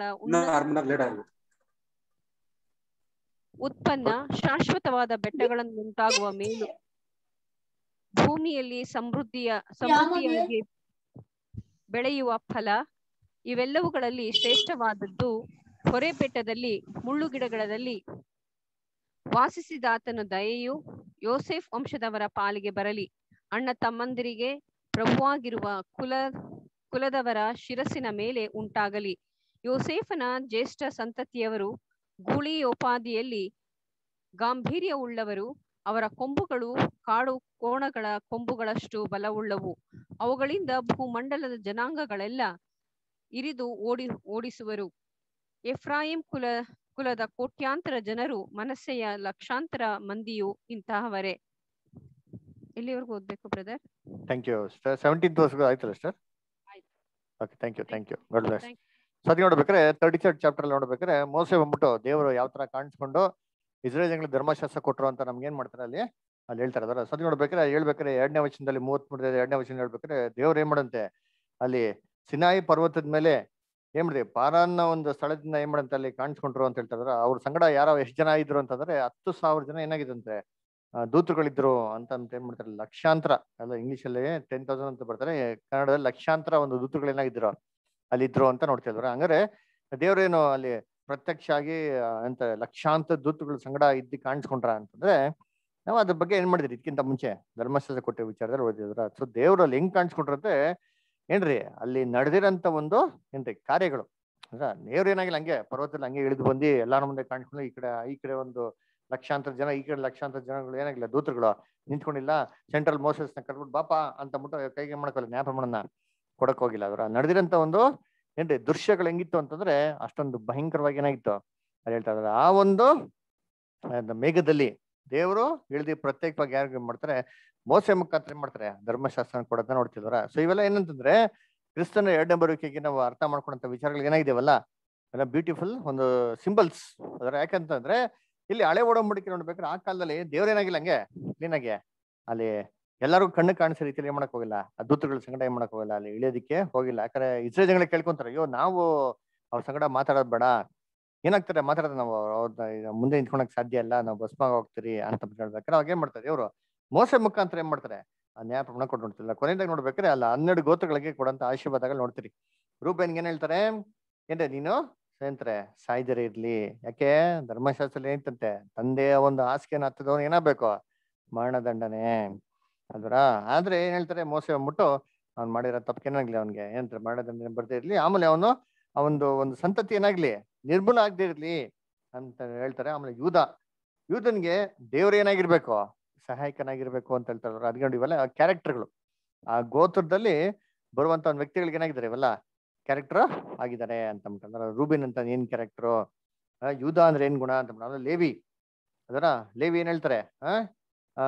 ಉತ್ಪನ್ನ, ಶಾಶ್ವತವಾದ ಬೆಟ್ಟಗಳಿಂದುಂಟಾಗುವ ಮೇಲು, ಭೂಮಿಯಲ್ಲಿ ಸಮೃದ್ಧಿಯ ಸಮೃದ್ಧಿಯಾಗಿ ಬೆಳೆಯುವ ಫಲ, ಇವೆಲ್ಲವುಗಳಲ್ಲಿ ಶ್ರೇಷ್ಠವಾದದ್ದು ಹೊರೆ ಬೆಟ್ಟದಲ್ಲಿ ಮುಳ್ಳು ಗಿಡಗಳಲ್ಲಿ ವಾಸಿಸಿದ ಆತನ ದಯೆಯು ಯೋಸೇಫ್ ವಂಶದವರ ಪಾಲಿಗೆ ಬರಲಿ. ಅಣ್ಣ ತಮ್ಮಂದಿರಿಗೆ ಪ್ರಭುವಾಗಿರುವ ಕುಲ ಕುಲದವರ ಶಿರಸ್ಸಿನ ಮೇಲೆ ಉಂಟಾಗಲಿ. ಯೋಸೇಫನ ಜ್ಯೇಷ್ಠ ಸಂತತಿಯವರು ಗೂಳಿಯೋಪಾದಿಯಲ್ಲಿ ಗಾಂಭೀರ್ಯವುಳ್ಳವರು. ಅವರ ಕೊಂಬುಗಳು ಕಾಡು ಕೋಣಗಳ ಕೊಂಬುಗಳಷ್ಟು ಬಲವುಳ್ಳವು. ಅವುಗಳಿಂದ ಭೂಮಂಡಲದ ಜನಾಂಗಗಳೆಲ್ಲ ಇರಿದು ಓಡಿ ಓಡಿಸುವರು. ಎಫ್ರಾಯಿಂ ಕುಲ ಕುಲದ ಕೋಟ್ಯಾಂತರ ಜನರು, ಮನಸ್ಸೆಯ ಲಕ್ಷಾಂತರ ಮಂದಿಯು ಇಂತಹವರೇ. ಎಲ್ಲಿವರೆಗೂ ಓದ್ಬೇಕು brother? Thank you sister. Seventeenth ವರ್ಷ ಆಯ್ತಲ್ಲ sister? Okay, thank you thank you God bless. So ಅದು ನೋಡ್ಬೇಕಾರೆ ತರ್ಟಿ ಥರ್ಡ್ ಚಾಪ್ಟರ್ ಅಲ್ಲಿ ನೋಡ್ಬೇಕಾರೆ ಮೋಸೆ ಬಂದ್ಬಿಟ್ಟು ದೇವರು ಯಾವ ತರ ಕಾಣಿಸ್ಕೊಂಡು ಇಸ್ರೇಲ್ ಜನಗಳಿಗೆ ಧರ್ಮಶಾಸ್ತ್ರ ಕೊಟ್ಟರು ಅಂತ ನಮ್ಗೆ ಏನ್ ಮಾಡ್ತಾರೆ ಅಲ್ಲಿ ಅಲ್ಲಿ ಹೇಳ್ತಾರೆ. ಅದರ ಸತಿ ನೋಡ್ಬೇಕಾರೆ ಹೇಳ್ಬೇಕಾರೆ ಎರಡನೇ ವಚನದಲ್ಲಿ ಮೂವತ್ತ್ ಮೂರನೇ ಎರಡನೇ ವಚನ ಹೇಳ್ಬೇಕಾರೆ ದೇವ್ರು ಏನ್ ಮಾಡಂತೆ ಅಲ್ಲಿ ಸಿನಾಯಿ ಪರ್ವತದ ಮೇಲೆ ಏನ್ ಮಾಡಿದೆ ಪಾರಾನ್ನ ಒಂದು ಸ್ಥಳದಿಂದ ಏನ್ ಮಾಡಂತೆ ಅಲ್ಲಿ ಕಾಣಿಸ್ಕೊಂಡ್ರು ಅಂತ ಹೇಳ್ತಾರೆ. ಅವ್ರ ಸಂಗಡ ಯಾರೋ ಎಷ್ಟು ಜನ ಇದ್ರು ಅಂತಂದ್ರೆ ಹತ್ತು ಸಾವಿರ ಜನ ಏನಾಗಿದಂತೆ ದೂತರುಗಳಿದ್ರು ಅಂತ ಅಂತ ಏನ್ ಮಾಡ್ತಾರೆ. ಲಕ್ಷಾಂತರ ಅಲ್ಲ, ಇಂಗ್ಲಿಷ್ ಅಲ್ಲಿ ಟೆನ್ ತೌಸಂಡ್ ಅಂತ ಬರ್ತಾರೆ, ಕನ್ನಡದಲ್ಲಿ ಲಕ್ಷಾಂತರ ಒಂದು ದೂತರುಗಳು ಏನಾಗಿದ್ರು ಅಲ್ಲಿ ಇದ್ರು ಅಂತ ನೋಡ್ತಿದ್ರು. ಹಂಗಾರೆ ದೇವ್ರೇನು ಅಲ್ಲಿ ಪ್ರತ್ಯಕ್ಷ ಆಗಿ ಅಂತ ಲಕ್ಷಾಂತರ ದೂತರುಗಳ ಸಂಗಡ ಇದ್ದು ಕಾಣಿಸ್ಕೊಂಡ್ರ ಅಂತಂದ್ರೆ ನಾವು ಅದ್ರ ಬಗ್ಗೆ ಏನ್ ಮಾಡಿದ್ರಿ ಇದಕ್ಕಿಂತ ಮುಂಚೆ ಧರ್ಮಶಾಸ್ತ್ರ ಕೊಟ್ಟ ವಿಚಾರದಲ್ಲಿ ಓದಿದ್ರ. ಸೊ ದೇವ್ರು ಅಲ್ಲಿ ಹೆಂಗ್ ಕಾಣಿಸ್ಕೊಂಡ್ರಂತೆ ಏನ್ರಿ ಅಲ್ಲಿ ನಡೆದಿರಂತ ಒಂದು ಏನ್ರಿ ಕಾರ್ಯಗಳು. ಅಂದ್ರೆ ದೇವ್ರು ಏನಾಗಿಲ್ಲ ಹಂಗೆ ಪರ್ವತದಲ್ಲಿ ಹಂಗೆ ಇಳಿದು ಬಂದು ಎಲ್ಲಾರ ಮುಂದೆ ಕಾಣಿಸ್ಕೊಂಡು ಈ ಕಡೆ ಈ ಕಡೆ ಒಂದು ಲಕ್ಷಾಂತರ ಜನ ಈ ಕಡೆ ಲಕ್ಷಾಂತರ ಜನಗಳು ಏನಾಗಿಲ್ಲ ದೂತರುಗಳು ನಿಂತ್ಕೊಂಡಿಲ್ಲ. ಸೆಂಟ್ರಲ್ ಮೋಸಸ್ನ ಕರ್ಬಿಟ್ಟು ಬಾಪಾ ಅಂತ ಮುಟ್ಟು ಕೈಗೆ ಮಾಡಕ್ಕಲ್ಲ ಜ್ಞಾಪಕಗಳನ್ನ ಕೊಡಕ್ ಹೋಗಿಲ್ಲ. ಅವರ ನಡೆದಿರಂತ ಒಂದು ಏನ್ರಿ ದೃಶ್ಯಗಳು ಹೆಂಗಿತ್ತು ಅಂತಂದ್ರೆ ಅಷ್ಟೊಂದು ಭಯಂಕರವಾಗಿ ಏನಾಗಿತ್ತು ಅಲ್ಲಿ ಹೇಳ್ತಾ ಇದ್ದಾರೆ. ಆ ಒಂದು ಮೇಘದಲ್ಲಿ ದೇವರು ಇಳಿದು ಪ್ರತ್ಯೇಕವಾಗಿ ಯಾರು ಮಾಡ್ತಾರೆ, ಮೋಸೆ ಮುಖಾಂತರ ಏನ್ ಮಾಡ್ತಾರೆ, ಧರ್ಮಶಾಸ್ತ್ರ ಕೊಡೋದನ್ನ ನೋಡ್ತಿದ್ವರ. ಸೊ ಇವೆಲ್ಲ ಏನಂತಂದ್ರೆ ಕ್ರಿಸ್ತನ ಎರಡನೇ ಬರುವಿಕೆಗೆ ನಾವು ಅರ್ಥ ಮಾಡ್ಕೊಂಡಂತ ವಿಚಾರಗಳು ಏನಾಗಿದೆವಲ್ಲ ಎಲ್ಲ ಬ್ಯೂಟಿಫುಲ್ ಒಂದು ಸಿಂಬಲ್ಸ್ ಅದರ. ಯಾಕಂತಂದ್ರೆ ಇಲ್ಲಿ ಹಳೆ ಒಡಂಬಡಿಕೆ ನೋಡ್ಬೇಕಾದ್ರೆ ಆ ಕಾಲದಲ್ಲಿ ದೇವ್ರೇನಾಗಿಲ್ಲ ಹಂಗೆ ಕ್ಲೀನ್ ಆಗಿ ಅಲ್ಲಿ ಎಲ್ಲರಿಗೂ ಕಣ್ಣು ಕಾಣಿಸೋ ರೀತಿಯಲ್ಲಿ ಏನ್ ಮಾಡಕ್ ಹೋಗಿಲ್ಲ, ಆ ದೂತಗಳ ಸಂಗಡ ಏನ್ ಮಾಡಕ್ ಹೋಗಿಲ್ಲ, ಅಲ್ಲಿ ಇಳಿಯೋದಿಕ್ಕೆ ಹೋಗಿಲ್ಲ. ಯಾಕಂದ್ರೆ ಇಸ್ರೇಲ್ ಜನಗಳಿಗೆ ಕೇಳ್ಕೊಂತಾರೆ, ಅಯ್ಯೋ ನಾವು ಅವ್ರ ಸಂಗಡ ಮಾತಾಡೋದ್ ಬೇಡ, ಏನಾಗ್ತಾರೆ ಮಾತಾಡೋದು, ನಾವು ಅವ್ರ ಮುಂದೆ ನಿಂತ್ಕೊಳಕ್ ಸಾಧ್ಯ ಇಲ್ಲ, ನಾವು ಬಸ್ಮಾಗ ಹೋಗ್ತೀರಿ ಅಂತ ಹೇಳ್ಬೇಕಾರೆ ಅವಾಗ ಏನ್ ಮಾಡ್ತಾರೆ ಇವರು ಮೋಸೆ ಮುಖಾಂತರ ಏನ್ ಮಾಡ್ತಾರೆ ಆ ನ್ಯಾಯ ಪ್ರಮಾಣ ಕೊಟ್ಟು ನೋಡ್ತಿಲ್ಲ. ಕೊನೆಯದಾಗ ನೋಡ್ಬೇಕಾದ್ರೆ ಅಲ್ಲ ಹನ್ನೆರಡು ಗೋತ್ರಗಳಿಗೆ ಕೊಡಂತ ಆಶೀರ್ವಾದಗಳು ನೋಡ್ತೀರಿ. ರೂಬೇನ್ಗೆ ಏನ್ ಹೇಳ್ತಾರೆ, ಏನ್ರೆ ನೀನು ಸೇಂತ್ರೆ ಸಾಯ್ದರೆ ಇರ್ಲಿ, ಯಾಕೆ ಧರ್ಮಶಾಸ್ತ್ರ ಏನಂತಂತೆ ತಂದೆಯ ಒಂದು ಹಾಸಿಗೆನ ಹತ್ತದವನು ಏನಾಗಬೇಕು, ಮರಣದಂಡನೆ ಅಲ್ವರ. ಆದ್ರೆ ಏನ್ ಹೇಳ್ತಾರೆ ಮೋಸೆ ಅಂದ್ಬಿಟ್ಟು ಅವ್ನು ಮಾಡಿರೋ ತಪ್ಪಕ್ಕೆ ಏನಾಗ್ಲಿ ಅವ್ನಿಗೆ ಏನಂತಾರೆ ಮರಣದಂಡನೆ ಬರ್ದೇ ಇರ್ಲಿ, ಆಮೇಲೆ ಅವನು ಅವನು ಒಂದು ಸಂತತಿ ಏನಾಗ್ಲಿ ನಿರ್ಮೂಲ ಆಗದೆ ಇರ್ಲಿ ಅಂತ ಹೇಳ್ತಾರೆ. ಆಮೇಲೆ ಯೂದ ಯೂದನ್ಗೆ ದೇವ್ರ ಏನಾಗಿರ್ಬೇಕು, ಸಹಾಯಕನಾಗಿರ್ಬೇಕು ಅಂತ ಹೇಳ್ತಾರೆ. ಅದ್ಗೆ ನೋಡಿ ಇವೆಲ್ಲ ಕ್ಯಾರೆಕ್ಟರ್ಗಳು ಆ ಗೋತ್ರದಲ್ಲಿ ಬರುವಂತ ಒಂದು ವ್ಯಕ್ತಿಗಳಿಗೆ ಏನಾಗಿದ್ದಾರೆ ಇವೆಲ್ಲ ಕ್ಯಾರೆಕ್ಟರ್ ಆಗಿದ್ದಾರೆ ಅಂತ ಅಂದ್ಬಿಟ್ಟು. ರೂಬಿನ್ ಅಂತ ಏನ್ ಕ್ಯಾರೆಕ್ಟರು, ಯೂದ ಅಂದ್ರೆ ಏನ್ ಗುಣ ಅಂತ ಆಮೇಲೆ ಲೇವಿ ಅದರ ಲೇವಿ ಏನ್ ಹೇಳ್ತಾರೆ, ಆ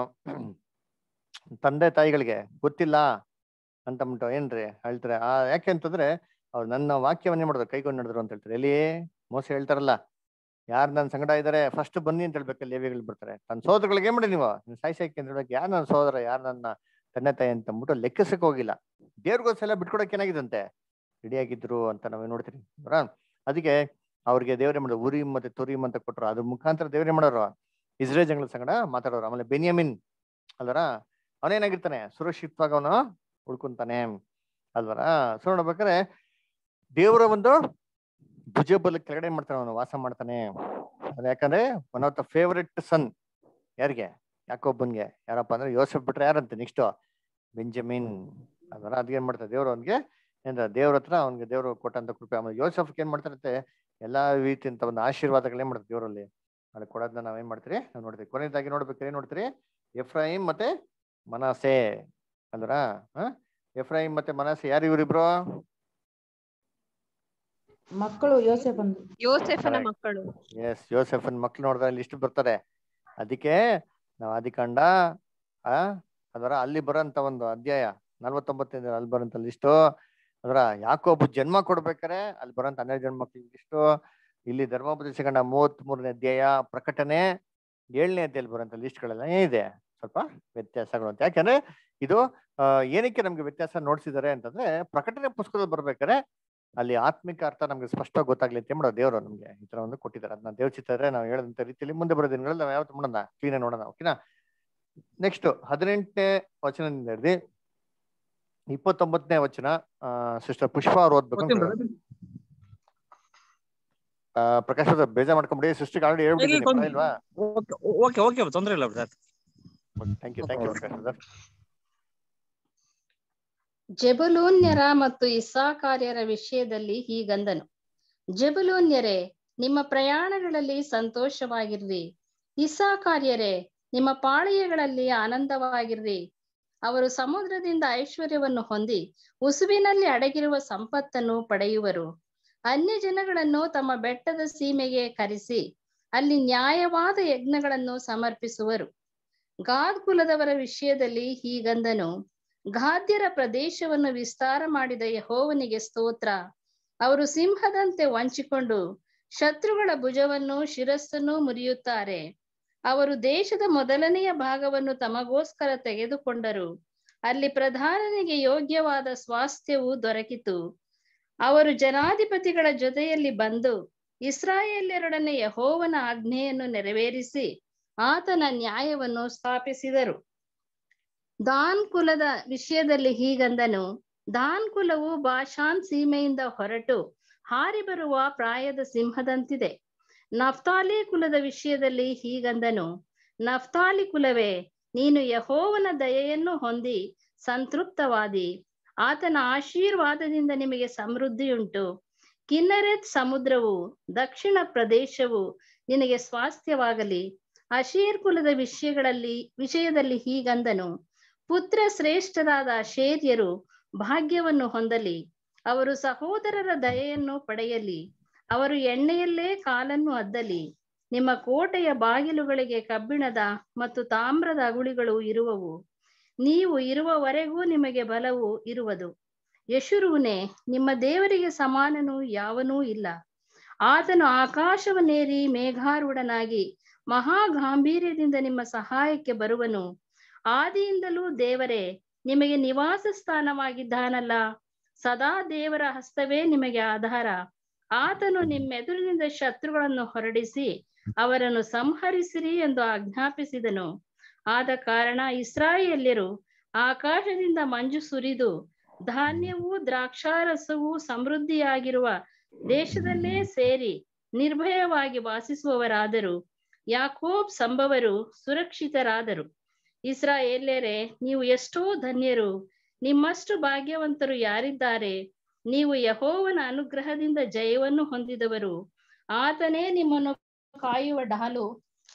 ತಂದೆ ತಾಯಿಗಳಿಗೆ ಗೊತ್ತಿಲ್ಲ ಅಂತಂದ್ಬಿಟ್ಟು ಏನ್ರಿ ಹೇಳ್ತಾರೆ. ಆ ಯಾಕೆ ಅಂತಂದ್ರೆ ಅವ್ರು ನನ್ನ ವಾಕ್ಯವನ್ನೇ ಮಾಡಿದ್ರು ಕೈಗೊಂಡು ನಡೆದ್ರು ಅಂತ ಹೇಳ್ತಾರೆ. ಎಲ್ಲಿ ಮೋಸ ಹೇಳ್ತಾರಲ್ಲ, ಯಾರು ನನ್ನ ಸಂಗಡ ಇದಾರೆ ಫಸ್ಟ್ ಬನ್ನಿ ಅಂತ ಹೇಳ್ಬೇಕು, ಲೇವಿಗಳು ಬರ್ತಾರೆ. ತನ್ನ ಸೋದರಗಳಿಗೆ ಏನ್ ಮಾಡಿ ನೀವು ಸಾಯ್ಸಾಕಿ ಅಂತ ಹೇಳ್ಬೇಕು, ಯಾರು ನನ್ನ ಸೋದರ ಯಾರು ನನ್ನ ತಂದೆ ತಾಯಿ ಅಂತ ಅಂದ್ಬಿಟ್ಟು ಲೆಕ್ಕಿಸಕ್ ಹೋಗಿಲ್ಲ. ದೇವ್ರಿಗೋಸ್ಸೆಲ್ಲ ಬಿಟ್ಕೊಡಕ್ ಏನಾಗಿದಂತೆ ರೆಡಿಯಾಗಿದ್ರು ಅಂತ ನಾವೇ ನೋಡ್ತೀರಿ. ಅದಕ್ಕೆ ಅವ್ರಿಗೆ ದೇವ್ರೇ ಮಾಡೋದು ಉರಿಮ್ ಮತ್ತೆ ತುರಿಮ್ ಅಂತ ಕೊಟ್ರು, ಅದ್ರ ಮುಖಾಂತರ ದೇವ್ರೇ ಮಾಡೋರು ಇಸ್ರೇಲ್ ಜನಗಳ ಸಂಗಡ ಮಾತಾಡೋರು. ಆಮೇಲೆ ಬೆನ್ಯಾಮಿನ್ ಅಲ್ವರ ಅವನೇನಾಗಿರ್ತಾನೆ ಸುರಕ್ಷಿತವಾಗಿ ಅವನು ಉಳ್ಕೊಂತಾನೆ ಅಲ್ವರ. ಸೊ ನೋಡ್ಬೇಕಾದ್ರೆ ದೇವರ ಒಂದು ಭುಜ ಬಲ ಕೆಳಗಡೆ ಮಾಡ್ತಾನೆ ಅವನು ವಾಸ ಮಾಡ್ತಾನೆ. ಅದು ಯಾಕಂದ್ರೆ one of the favourite son ಯಾರಿಗೆ, ಯಾಕೊಬ್ಬನ್ಗೆ, ಯಾರಪ್ಪ ಅಂದ್ರೆ ಯೋಸೆಫ್ ಬಿಟ್ರೆ ಯಾರಂತೆ ನೆಕ್ಸ್ಟ್ ಬೆಂಜಮಿನ್ ಅಲ್ವರ. ಅದ್ಗೆ ಏನ್ ಮಾಡ್ತಾರೆ ದೇವ್ರು ಅವನ್ಗೆ ಏನ್ ದೇವ್ರ ಹತ್ರ ಅವ್ನಿಗೆ ದೇವ್ರು ಕೊಟ್ಟಂತ ಕೃಪೆ. ಆಮೇಲೆ ಯೋಸೆಫ್ಗೆ ಏನ್ ಮಾಡ್ತಾರಂತೆ ಎಲ್ಲಾ ರೀತಿ ಅಂತ ಒಂದು ಆಶೀರ್ವಾದಗಳು ಏನ್ ಮಾಡ್ತಾರೆ ದೇವರಲ್ಲಿ ಅಲ್ಲಿ ಕೊಡೋದನ್ನ ನಾವೇನ್ ಮಾಡ್ತೀರಿ ನಾವು ನೋಡ್ತೀವಿ. ಕೊನೆಯದಾಗಿ ನೋಡ್ಬೇಕಾದ್ರೆ ಏನ್ ನೋಡ್ತೀರಿ, ಎಫ್ರಾಯಿಮ್ ಮತ್ತೆ ಮನಾಸೆ ಅಲ್ವರ. ಹ ಎಫ್ರಾಯಿಮ್ ಮತ್ತೆ ಮನಾಸೆ ಯಾರು ಇವರಿಬ್ರು ಮಕ್ಕಳು ಯೋಸೆಫನ್ ಯೋಸೆಫನ ಮಕ್ಕಳು. ಎಸ್ ಯೋಸೆಫನ್ ಮಕ್ಳು ನೋಡಿದ್ರೆ ಅಲ್ಲಿ ಇಷ್ಟು ಬರ್ತಾರೆ. ಅದಕ್ಕೆ ನಾವು ಆದಿಕಾಂಡ ಆ ಅದರ ಅಲ್ಲಿ ಬರೋಂತ ಒಂದು ಅಧ್ಯಾಯ ನಲ್ವತ್ತೊಂಬತ್ತೈದು ಅಲ್ಲಿ ಬರೋಂತ ಲಿಸ್ಟು ಅದರ ಯಾಕೋಬ್ ಜನ್ಮ ಕೊಡ್ಬೇಕಾರೆ ಅಲ್ಲಿ ಬರೋಂತ ಹನ್ನೆರಡು ಜನ ಮಕ್ಳಿಗೆ ಲಿಸ್ಟು, ಇಲ್ಲಿ ಧರ್ಮೋಪದೇಶಕಾಂಡ ಮೂವತ್ತ್ ಮೂರನೇ ಅಧ್ಯಾಯ, ಪ್ರಕಟಣೆ ಏಳನೇ ಅಧ್ಯಾಯಲ್ಲಿ ಬರೋಂತ ಲಿಸ್ಟ್ಗಳೆಲ್ಲ ಏನಿದೆ ಸ್ವಲ್ಪ ವ್ಯತ್ಯಾಸಗಳು ಅಂತ. ಯಾಕಂದ್ರೆ ಇದು ಅಹ್ ಏನಕ್ಕೆ ನಮ್ಗೆ ವ್ಯತ್ಯಾಸ ನೋಡ್ಸಿದ್ದಾರೆ ಅಂತಂದ್ರೆ ಪ್ರಕಟಣೆ ಪುಸ್ತಕದಲ್ಲಿ ಬರ್ಬೇಕಾದ್ರೆ ಅಲ್ಲಿ ಆತ್ಮಿಕ ಅರ್ಥ ನಮ್ಗೆ ಸ್ಪಷ್ಟವಾಗಿ ಗೊತ್ತಾಗ್ಲಿ ಅಂತ ಮಾಡೋದು ದೇವರು ನಮ್ಗೆ ಈ ತರ ಒಂದು ಕೊಟ್ಟಿದ್ದಾರೆ. ಅದನ್ನ ದೇವ್ರ ಚಿತ್ತಾರೆ ನಾವು ಹೇಳದಂತ ರೀತಿಯಲ್ಲಿ ಮುಂದೆ ಬರೋ ದಿನಗಳಲ್ಲಿ ನಾವು ಯಾವತ್ತು ಮಾಡೋಣ ಕ್ಲೀನ್ ಆಗಿ ನೋಡೋಣ. ಓಕೆನಾ. ನೆಕ್ಸ್ಟ್ ಹದಿನೆಂಟನೇ ವಚನದಿಂದ ಹಿಡಿದು ಇಪ್ಪತ್ತೊಂಬತ್ತನೇ ವಚನ ಸಿಸ್ಟರ್ ಪುಷ್ಪ ಅವ್ರು ಓದ್ಬೇಕು. ಪ್ರಕಾಶ್ ಬೇಜಾರ್ ಮಾಡ್ಕೊಂಬಿಡಿ, ಸಿಸ್ಟರ್ ಆಲ್ರೆಡಿ ಹೇಳ್ಬಿಟ್ಟಿದ್ದೀನಿ ಇಲ್ವಾ? ಓಕೆ ಓಕೆ ತೊಂದ್ರೆ ಇಲ್ಲ brother. Thank you thank you Prakash sir. ಜೆಬುಲೂನ್ಯರ ಮತ್ತು ಇಸ್ಸಾಕಾರ್ಯರ ವಿಷಯದಲ್ಲಿ ಹೀಗಂದನು, ಜೆಬುಲೂನ್ಯರೇ ನಿಮ್ಮ ಪ್ರಯಾಣಗಳಲ್ಲಿ ಸಂತೋಷವಾಗಿರ್ರಿ, ಇಸ್ಸಾಕಾರ್ಯರೇ ನಿಮ್ಮ ಪಾಳೆಯಗಳಲ್ಲಿ ಆನಂದವಾಗಿರ್ರಿ. ಅವರು ಸಮುದ್ರದಿಂದ ಐಶ್ವರ್ಯವನ್ನು ಹೊಂದಿ ಉಸುಬಿನಲ್ಲಿ ಅಡಗಿರುವ ಸಂಪತ್ತನ್ನು ಪಡೆಯುವರು. ಅನ್ಯ ಜನಗಳನ್ನು ತಮ್ಮ ಬೆಟ್ಟದ ಸೀಮೆಗೆ ಕರೆಸಿ ಅಲ್ಲಿ ನ್ಯಾಯವಾದ ಯಜ್ಞಗಳನ್ನು ಸಮರ್ಪಿಸುವರು. ಗಾದ್ ಕುಲದವರ ವಿಷಯದಲ್ಲಿ ಹೀಗಂದನು, ಗಾದ್ಯರ ಪ್ರದೇಶವನ್ನು ವಿಸ್ತಾರ ಮಾಡಿದ ಯೆಹೋವನಿಗೆ ಸ್ತೋತ್ರ. ಅವರು ಸಿಂಹದಂತೆ ವಂಚಿಕೊಂಡು ಶತ್ರುಗಳ ಭುಜವನ್ನು ಶಿರಸ್ಸನ್ನು ಮುರಿಯುತ್ತಾರೆ. ಅವರು ದೇಶದ ಮೊದಲನೆಯ ಭಾಗವನ್ನು ತಮಗೋಸ್ಕರ ತೆಗೆದುಕೊಂಡರು, ಅಲ್ಲಿ ಪ್ರಧಾನನಿಗೆ ಯೋಗ್ಯವಾದ ಸ್ವಾಸ್ಥ್ಯವು ದೊರಕಿತು. ಅವರು ಜನಾಧಿಪತಿಗಳ ಜೊತೆಯಲ್ಲಿ ಬಂದು ಇಸ್ರಾಯೇಲ್ಯರೊಡನೆ ಯೆಹೋವನ ಆಜ್ಞೆಯನ್ನು ನೆರವೇರಿಸಿ ಆತನ ನ್ಯಾಯವನ್ನು ಸ್ಥಾಪಿಸಿದರು. ದಾನ್ ಕುಲದ ವಿಷಯದಲ್ಲಿ ಹೀಗಂದನು, ದಾನ್ ಕುಲವು ಬಾಷಾನ್ ಸೀಮೆಯಿಂದ ಹೊರಟು ಹಾರಿ ಬರುವ ಪ್ರಾಯದ ಸಿಂಹದಂತಿದೆ. ನಫ್ತಾಲಿ ಕುಲದ ವಿಷಯದಲ್ಲಿ ಹೀಗಂದನು, ನಫ್ತಾಲಿ ಕುಲವೇ ನೀನು ಯೆಹೋವನ ದಯೆಯನ್ನು ಹೊಂದಿ ಸಂತೃಪ್ತವಾದಿ, ಆತನ ಆಶೀರ್ವಾದದಿಂದ ನಿಮಗೆ ಸಮೃದ್ಧಿಯುಂಟು. ಕಿನ್ನರೆತ್ ಸಮುದ್ರವು, ದಕ್ಷಿಣ ಪ್ರದೇಶವು, ನಿನಗೆ ಸ್ವಾಸ್ಥ್ಯವಾಗಲಿ. ಅಶೇರ್ ಕುಲದ ವಿಷಯಗಳಲ್ಲಿ ವಿಷಯದಲ್ಲಿ ಹೀಗಂದನು, ಪುತ್ರ ಶ್ರೇಷ್ಠರಾದ ಅಶೇರ್ಯರು ಭಾಗ್ಯವನ್ನು ಹೊಂದಲಿ. ಅವರು ಸಹೋದರರ ದಯೆಯನ್ನು ಪಡೆಯಲಿ. ಅವರು ಎಣ್ಣೆಯಲ್ಲೇ ಕಾಲನ್ನು ಅದ್ದಲಿ. ನಿಮ್ಮ ಕೋಟೆಯ ಬಾಗಿಲುಗಳಿಗೆ ಕಬ್ಬಿಣದ ಮತ್ತು ತಾಮ್ರದ ಅಗುಳಿಗಳು ಇರುವವು. ನೀವು ಇರುವವರೆಗೂ ನಿಮಗೆ ಬಲವು ಇರುವುದು. ಯಶುರೂನೇ, ನಿಮ್ಮ ದೇವರಿಗೆ ಸಮಾನನು ಯಾವನೂ ಇಲ್ಲ. ಆತನು ಆಕಾಶವನ್ನೇರಿ ಮೇಘಾರೂಢನಾಗಿ ಮಹಾ ಗಾಂಭೀರ್ಯದಿಂದ ನಿಮ್ಮ ಸಹಾಯಕ್ಕೆ ಬರುವನು. ಆದಿಯಿಂದಲೂ ದೇವರೇ ನಿಮಗೆ ನಿವಾಸ ಸ್ಥಾನವಾಗಿದ್ದಾನಲ್ಲ. ಸದಾ ದೇವರ ಹಸ್ತವೇ ನಿಮಗೆ ಆಧಾರ. ಆತನು ನಿಮ್ಮೆದುರಿನಿಂದ ಶತ್ರುಗಳನ್ನು ಹೊರಡಿಸಿ ಅವರನ್ನು ಸಂಹರಿಸಿರಿ ಎಂದು ಆಜ್ಞಾಪಿಸಿದನು. ಆದ ಕಾರಣ ಇಸ್ರಾಯೇಲ್ಯರು ಆಕಾಶದಿಂದ ಮಂಜು ಸುರಿದು ಧಾನ್ಯವೂ ದ್ರಾಕ್ಷಾರಸವೂ ಸಮೃದ್ಧಿಯಾಗಿರುವ ದೇಶದಲ್ಲೇ ಸೇರಿ ನಿರ್ಭಯವಾಗಿ ವಾಸಿಸುವವರಾದರು. ಯಾಕೋಬ್ ಸಂಭವರು ಸುರಕ್ಷಿತರಾದರು. ಇಸ್ರಾಯೇಲ್ಯರೇ, ನೀವು ಎಷ್ಟೋ ಧನ್ಯರು, ನಿಮ್ಮಷ್ಟು ಭಾಗ್ಯವಂತರು ಯಾರಿದ್ದಾರೆ? ನೀವು ಯೆಹೋವನ ಅನುಗ್ರಹದಿಂದ ಜಯವನ್ನು ಹೊಂದಿದವರು. ಆತನೇ ನಿಮ್ಮನ್ನು ಕಾಯುವ ಢಾಲು,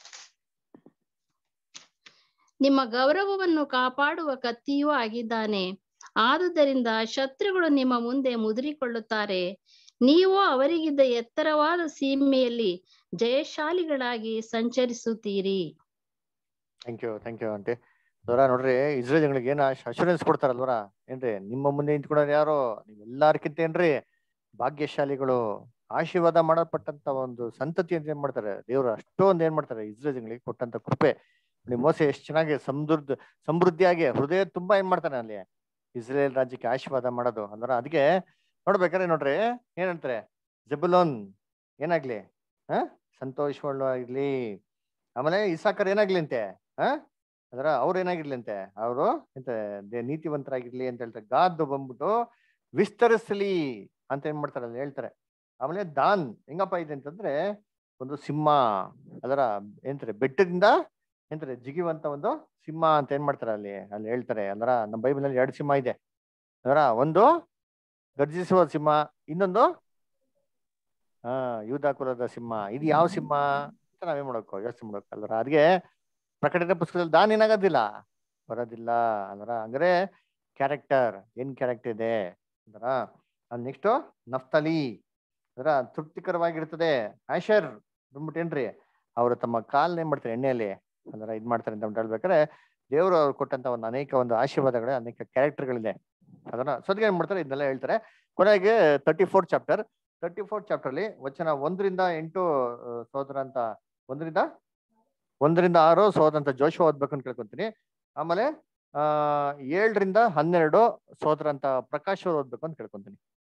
ನಿಮ್ಮ ಗೌರವವನ್ನು ಕಾಪಾಡುವ ಕತ್ತಿಯೂ ಆಗಿದ್ದಾನೆ. ಆದುದರಿಂದ ಶತ್ರುಗಳು ನಿಮ್ಮ ಮುಂದೆ ಮುದುರಿಕೊಳ್ಳುತ್ತಾರೆ. ನೀವು ಅವರಿಗಿದ್ದ ಎತ್ತರವಾದ ಸೀಮೆಯಲ್ಲಿ ಜಯಶಾಲಿಗಳಾಗಿ ಸಂಚರಿಸುತ್ತೀರಿ. Thank you thank you aunty. ಅವರ ನೋಡ್ರಿ, ಇಸ್ರೇಲ್ ಜನಗಳಿಗೆ ಏನ ಅಶೂರೆನ್ಸ್ ಕೊಡ್ತಾರಲ್ವರ, ಏನ್ರಿ ನಿಮ್ಮ ಮುಂದೆ ನಿಂತ್ಕೊಳೋರು ಯಾರು? ನೀವೆಲ್ಲಾರ್ಕಿಂತ ಏನ್ರಿ ಭಾಗ್ಯಶಾಲಿಗಳು, ಆಶೀರ್ವಾದ ಮಾಡಲ್ಪಟ್ಟಂತ ಒಂದು ಸಂತತಿ ಅಂತ ಏನ್ ಮಾಡ್ತಾರೆ ದೇವ್ರು ಅಷ್ಟೊಂದು ಏನ್ ಮಾಡ್ತಾರೆ ಇಸ್ರೇಲ್ ಜನಗಳಿಗೆ ಕೊಟ್ಟಂತ ಕೃಪೆ. ನೀವು ಮೋಸ ಎಷ್ಟು ಚೆನ್ನಾಗಿ ಸಮೃದ್ಧ ಸಮೃದ್ಧಿಯಾಗಿ ಹೃದಯ ತುಂಬಾ ಏನ್ ಮಾಡ್ತಾನೆ ಅಲ್ಲಿ ಇಸ್ರೇಲ್ ರಾಜ್ಯಕ್ಕೆ ಆಶೀರ್ವಾದ ಮಾಡೋದು ಅಂದ್ರ. ಅದಕ್ಕೆ ನೋಡ್ಬೇಕಾದ್ರೆ ನೋಡ್ರಿ ಏನಂತಾರೆ, ಜೆಬುಲೋನ್ ಏನಾಗ್ಲಿ ಹ ಸಂತೋಷವಾಗಿರ್ಲಿ. ಆಮೇಲೆ ಇಸಾಕರ್ ಏನಾಗ್ಲಿ ಅಂತೆ ಹ ಅದರ ಅವ್ರು ಏನಾಗಿರ್ಲಿ ಅಂತೆ, ಅವರು ಎಂತ ನೀತಿವಂತರಾಗಿರ್ಲಿ ಅಂತ ಹೇಳ್ತಾರೆ. ಗಾದ್ ಬಂದ್ಬಿಟ್ಟು ವಿಸ್ತರಿಸಲಿ ಅಂತ ಏನ್ ಮಾಡ್ತಾರೆ ಅಲ್ಲಿ ಹೇಳ್ತಾರೆ. ಆಮೇಲೆ ದಾನ್ ಹೆಂಗಪ್ಪ ಇದೆ ಅಂತಂದ್ರೆ ಒಂದು ಸಿಂಹ, ಅದರ ಏನಂತಾರೆ ಬೆಟ್ಟದಿಂದ ಎಂತಾರೆ ಜಿಗಿಯುವಂತ ಒಂದು ಸಿಂಹ ಅಂತ ಏನ್ ಮಾಡ್ತಾರೆ ಅಲ್ಲಿ ಅಲ್ಲಿ ಹೇಳ್ತಾರೆ. ಅಂದ್ರ ನಮ್ಮ ಬೈಬಲ್ ನಲ್ಲಿ ಎರಡು ಸಿಂಹ ಇದೆ. ಅದರ ಒಂದು ಗರ್ಜಿಸುವ ಸಿಂಹ, ಇನ್ನೊಂದು ಆ ಯೂದ ಕುಲದ ಸಿಂಹ. ಇದು ಯಾವ ಸಿಂಹ ಅಂತ ನಾವೇ ಮಾಡಬೇಕು, ಯೋಚನೆ ಮಾಡ್ಬೇಕು ಅಲ್ವರ. ಅದ್ಗೆ ಪ್ರಕಟಣೆ ಪುಸ್ತಕದಲ್ಲಿ ದಾನ್ ಏನಾಗೋದಿಲ್ಲ, ಬರೋದಿಲ್ಲ ಅಂದ್ರ. ಅಂದ್ರೆ ಕ್ಯಾರೆಕ್ಟರ್ ಏನ್ ಕ್ಯಾರೆಕ್ಟರ್ ಇದೆ ಅಂದ್ರ. ನೆಕ್ಸ್ಟ್ ನಫ್ತಲಿ ಅದರ ತೃಪ್ತಿಕರವಾಗಿರ್ತದೆ. ಆಶರ್ ಬಂದ್ಬಿಟ್ಟು ಏನ್ರಿ, ಅವರು ತಮ್ಮ ಕಾಲ್ ಏನ್ ಮಾಡ್ತಾರೆ ಎಣ್ಣೆಯಲ್ಲಿ ಅಂದ್ರೆ ಇದ್ ಮಾಡ್ತಾರೆ ಅಂತ ಹೇಳ್ಬೇಕಾದ್ರೆ ದೇವರು ಅವ್ರು ಕೊಟ್ಟಂತ ಒಂದು ಅನೇಕ ಒಂದು ಆಶೀರ್ವಾದಗಳು, ಅನೇಕ ಕ್ಯಾರೆಕ್ಟರ್ಗಳಿದೆ. ಅದನ್ನ ಸದ್ಯ ಏನ್ ಮಾಡ್ತಾರೆ ಇದನ್ನೆಲ್ಲ ಹೇಳ್ತಾರೆ. ಕೊನೆಗೆ thirty fourth chapter thirty fourth chapter ಅಲ್ಲಿ ವಚನ ಒಂದರಿಂದ ಎಂಟು ಸೋದರ ಅಂತ ಒಂದರಿಂದ ಒಂದರಿಂದ ಆರು ಸೋದರ ಅಂತ ಜೋಶುವ ಓದ್ಬೇಕು ಅಂತ ಕೇಳ್ಕೊಂತೀನಿ. ಆಮೇಲೆ ಆ ಏಳರಿಂದ ಹನ್ನೆರಡು ಸೋದರ ಅಂತ ಪ್ರಕಾಶ್ ಅವ್ರು ಓದ್ಬೇಕು ಅಂತ ಕೇಳ್ಕೊಂತೀನಿ.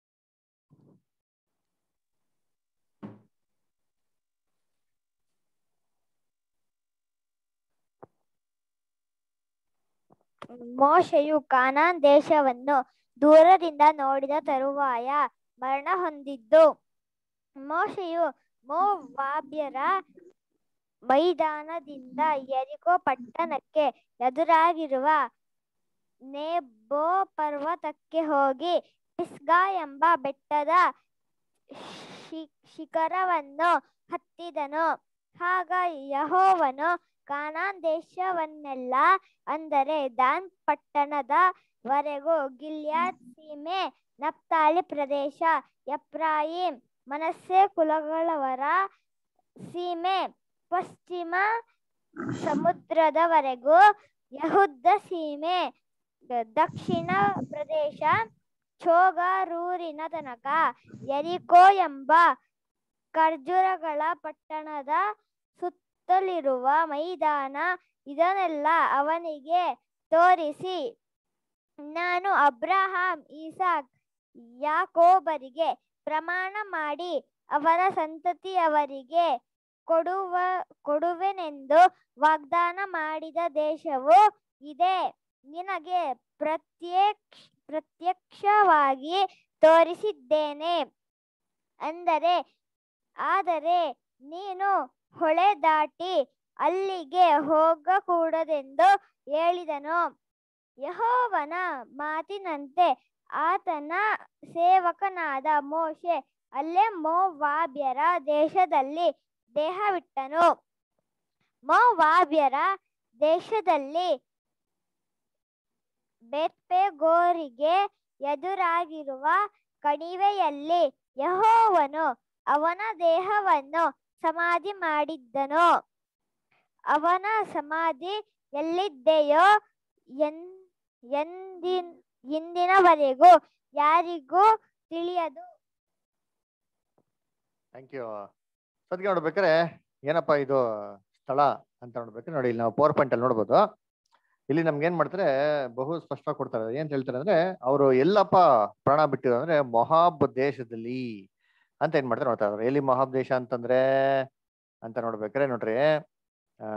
ಮೋಶೆಯು ಕಾನಾನ್ ದೇಶವನ್ನು ದೂರದಿಂದ ನೋಡಿದ ತರುವಾಯ ಮರಣ ಹೊಂದಿದ್ದು, ಮೋಶೆಯು ಮೋವಾಬ್ಯರ ಮೈದಾನದಿಂದ ಯೆರಿಕೋ ಪಟ್ಟಣಕ್ಕೆ ಎದುರಾಗಿರುವ ನೇಬೋ ಪರ್ವತಕ್ಕೆ ಹೋಗಿ ಪಿಸ್ಗಾ ಎಂಬ ಬೆಟ್ಟದ ಶಿಖರವನ್ನು ಹತ್ತಿದನು. ಆಗ ಯೆಹೋವನು ಕಾನಾನ್ ದೇಶವನ್ನೆಲ್ಲ, ಅಂದರೆ ದಾನ್ ಪಟ್ಟಣದ ವರೆಗೂ, ಗಿಲ್ಯಾದ್ ಸೀಮೆ, ನಫ್ತಾಲಿ ಪ್ರದೇಶ, ಎಫ್ರಾಯಿಮ್, ಮನಸ್ಸೆ ಕುಲಗಳವರ ಸೀಮೆ, ಪಶ್ಚಿಮ ಸಮುದ್ರದವರೆಗೂ, ಯಹೂದ ಸೀಮೆ, ದಕ್ಷಿಣ ಪ್ರದೇಶ, ಚೋಗರೂರಿನ ತನಕ, ಯೆರಿಕೋ ಎಂಬ ಖರ್ಜೂರಗಳ ಪಟ್ಟಣದ ಸುತ್ತಲಿರುವ ಮೈದಾನ, ಇದನ್ನೆಲ್ಲ ಅವನಿಗೆ ತೋರಿಸಿ, ನಾನು ಅಬ್ರಹಾಂ, ಇಸಾಕ್, ಯಾಕೋಬರಿಗೆ ಪ್ರಮಾಣ ಮಾಡಿ ಅವರ ಸಂತತಿಯವರಿಗೆ ಕೊಡುವ ಕೊಡುವೆನೆಂದು ವಾಗ್ದಾನ ಮಾಡಿದ ದೇಶವು ಇದೇ. ನಿನಗೆ ಪ್ರತ್ಯಕ್ಷ ಪ್ರತ್ಯಕ್ಷವಾಗಿ ತೋರಿಸಿದ್ದೇನೆ. ಅಂದರೆ ಆದರೆ ನೀನು ಹೊಳೆ ದಾಟಿ ಅಲ್ಲಿಗೆ ಹೋಗಕೂಡದೆಂದು ಹೇಳಿದನು. ಯೆಹೋವನ ಮಾತಿನಂತೆ ಆತನ ಸೇವಕನಾದ ಮೋಶೆ ಅಲ್ಲೇ ಮೋವಾಬ್ಯರ ದೇಶದಲ್ಲಿ ದೇಹವಿಟ್ಟನು. ಮೋವಾಬ್ಯರ ದೇಶದಲ್ಲಿ ಬೇತ್ಪೆಗೋರಿಗೆ ಎದುರಾಗಿರುವ ಕಣಿವೆಯಲ್ಲಿ ಯೆಹೋವನು ಅವನ ದೇಹವನ್ನು ಸಮಾಧಿ ಮಾಡಿದ್ದನು. ಅವನ ಸಮಾಧಿ ಎಲ್ಲಿದೆಯೋ ಎನ್ ಎಂದಿನ ಇಂದಿನವರೆಗೂ ಯಾರಿಗೂ ತಿಳಿಯದು. Thank you. ಸದ್ಗೆ ನೋಡ್ಬೇಕಾರೆ ಏನಪ್ಪಾ ಇದು ಸ್ಥಳ ಅಂತ ನೋಡ್ಬೇಕಾದ್ರೆ ನೋಡಿ, ಇಲ್ಲಿ ನಾವು ಪವರ್ ಪಾಯಿಂಟ್ ಅಲ್ಲಿ ನೋಡ್ಬೋದು. ಇಲ್ಲಿ ನಮ್ಗೆ ಏನ್ ಮಾಡ್ತಾರೆ, ಬಹು ಸ್ಪಷ್ಟವಾಗಿ ಕೊಡ್ತಾರೆ. ಏನ್ ಹೇಳ್ತಾರೆ ಅಂದ್ರೆ, ಅವರು ಎಲ್ಲಪ್ಪ ಪ್ರಾಣ ಬಿಟ್ಟಿರೋ ಅಂದ್ರೆ ಮೊಹಾಬ್ ದೇಶದಲ್ಲಿ ಅಂತ ಏನ್ ಮಾಡ್ತಾರೆ ನೋಡ್ತಾ ಇದ್ದಾರೆ. ಎಲ್ಲಿ ಮೊಹಾಬ್ ದೇಶ ಅಂತಂದ್ರೆ ಅಂತ ನೋಡ್ಬೇಕಾರೆ ನೋಡ್ರಿ, ಆ